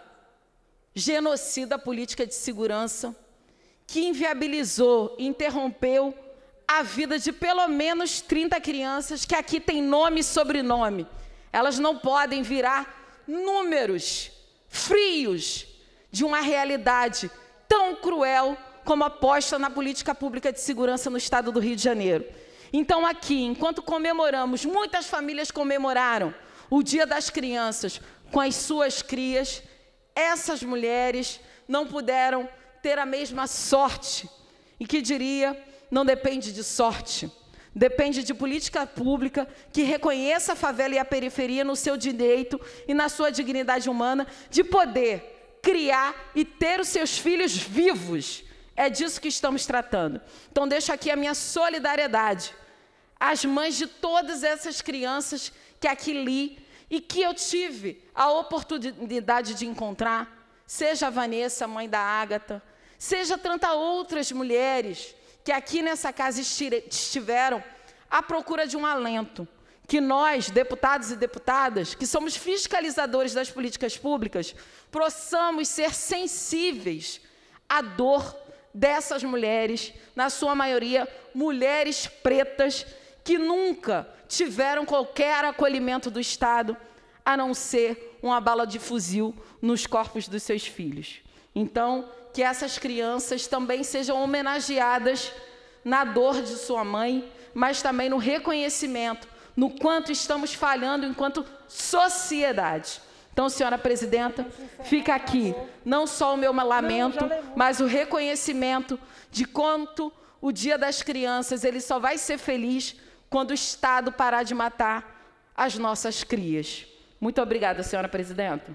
genocida política de segurança que inviabilizou, interrompeu a vida de pelo menos trinta crianças que aqui têm nome e sobrenome. Elas não podem virar números frios de uma realidade tão cruel como a posta na política pública de segurança no estado do Rio de Janeiro. Então aqui, enquanto comemoramos, muitas famílias comemoraram o Dia das Crianças com as suas crias, essas mulheres não puderam ter a mesma sorte. E que diria, não depende de sorte, depende de política pública que reconheça a favela e a periferia no seu direito e na sua dignidade humana de poder criar e ter os seus filhos vivos. É disso que estamos tratando. Então deixo aqui a minha solidariedade às mães de todas essas crianças que aqui li e que eu tive a oportunidade de encontrar, seja a Vanessa, mãe da Ágata, seja tantas outras mulheres que aqui nessa casa estiveram à procura de um alento, que nós, deputados e deputadas, que somos fiscalizadores das políticas públicas, possamos ser sensíveis à dor dessas mulheres, na sua maioria, mulheres pretas, que nunca tiveram qualquer acolhimento do Estado, a não ser uma bala de fuzil nos corpos dos seus filhos. Então, que essas crianças também sejam homenageadas na dor de sua mãe, mas também no reconhecimento, no quanto estamos falhando enquanto sociedade. Então, senhora presidenta, fica aqui não só o meu lamento, mas o reconhecimento de quanto o Dia das Crianças ele só vai ser feliz quando o Estado parar de matar as nossas crias. Muito obrigada, senhora presidenta.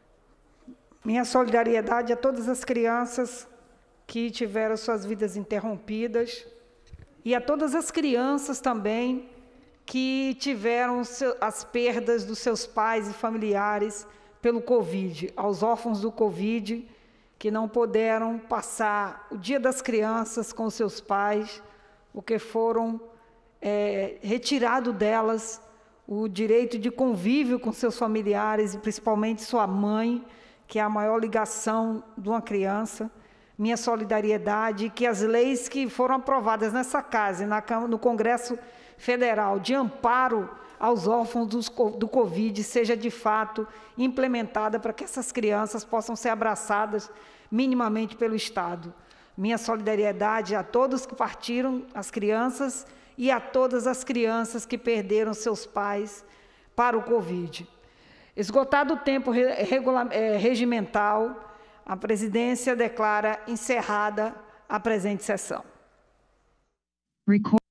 Minha solidariedade a todas as crianças que tiveram suas vidas interrompidas e a todas as crianças também que tiveram as perdas dos seus pais e familiares pelo Covid, aos órfãos do Covid, que não puderam passar o Dia das Crianças com seus pais, porque foram é, retirados delas o direito de convívio com seus familiares, e principalmente sua mãe, que é a maior ligação de uma criança. Minha solidariedade, que as leis que foram aprovadas nessa casa e na, no Congresso Federal de amparo aos órfãos dos, do Covid seja de fato implementada para que essas crianças possam ser abraçadas minimamente pelo Estado. Minha solidariedade a todos que partiram, as crianças, e a todas as crianças que perderam seus pais para o Covid. Esgotado o tempo regula, é, regimental, a presidência declara encerrada a presente sessão. Record.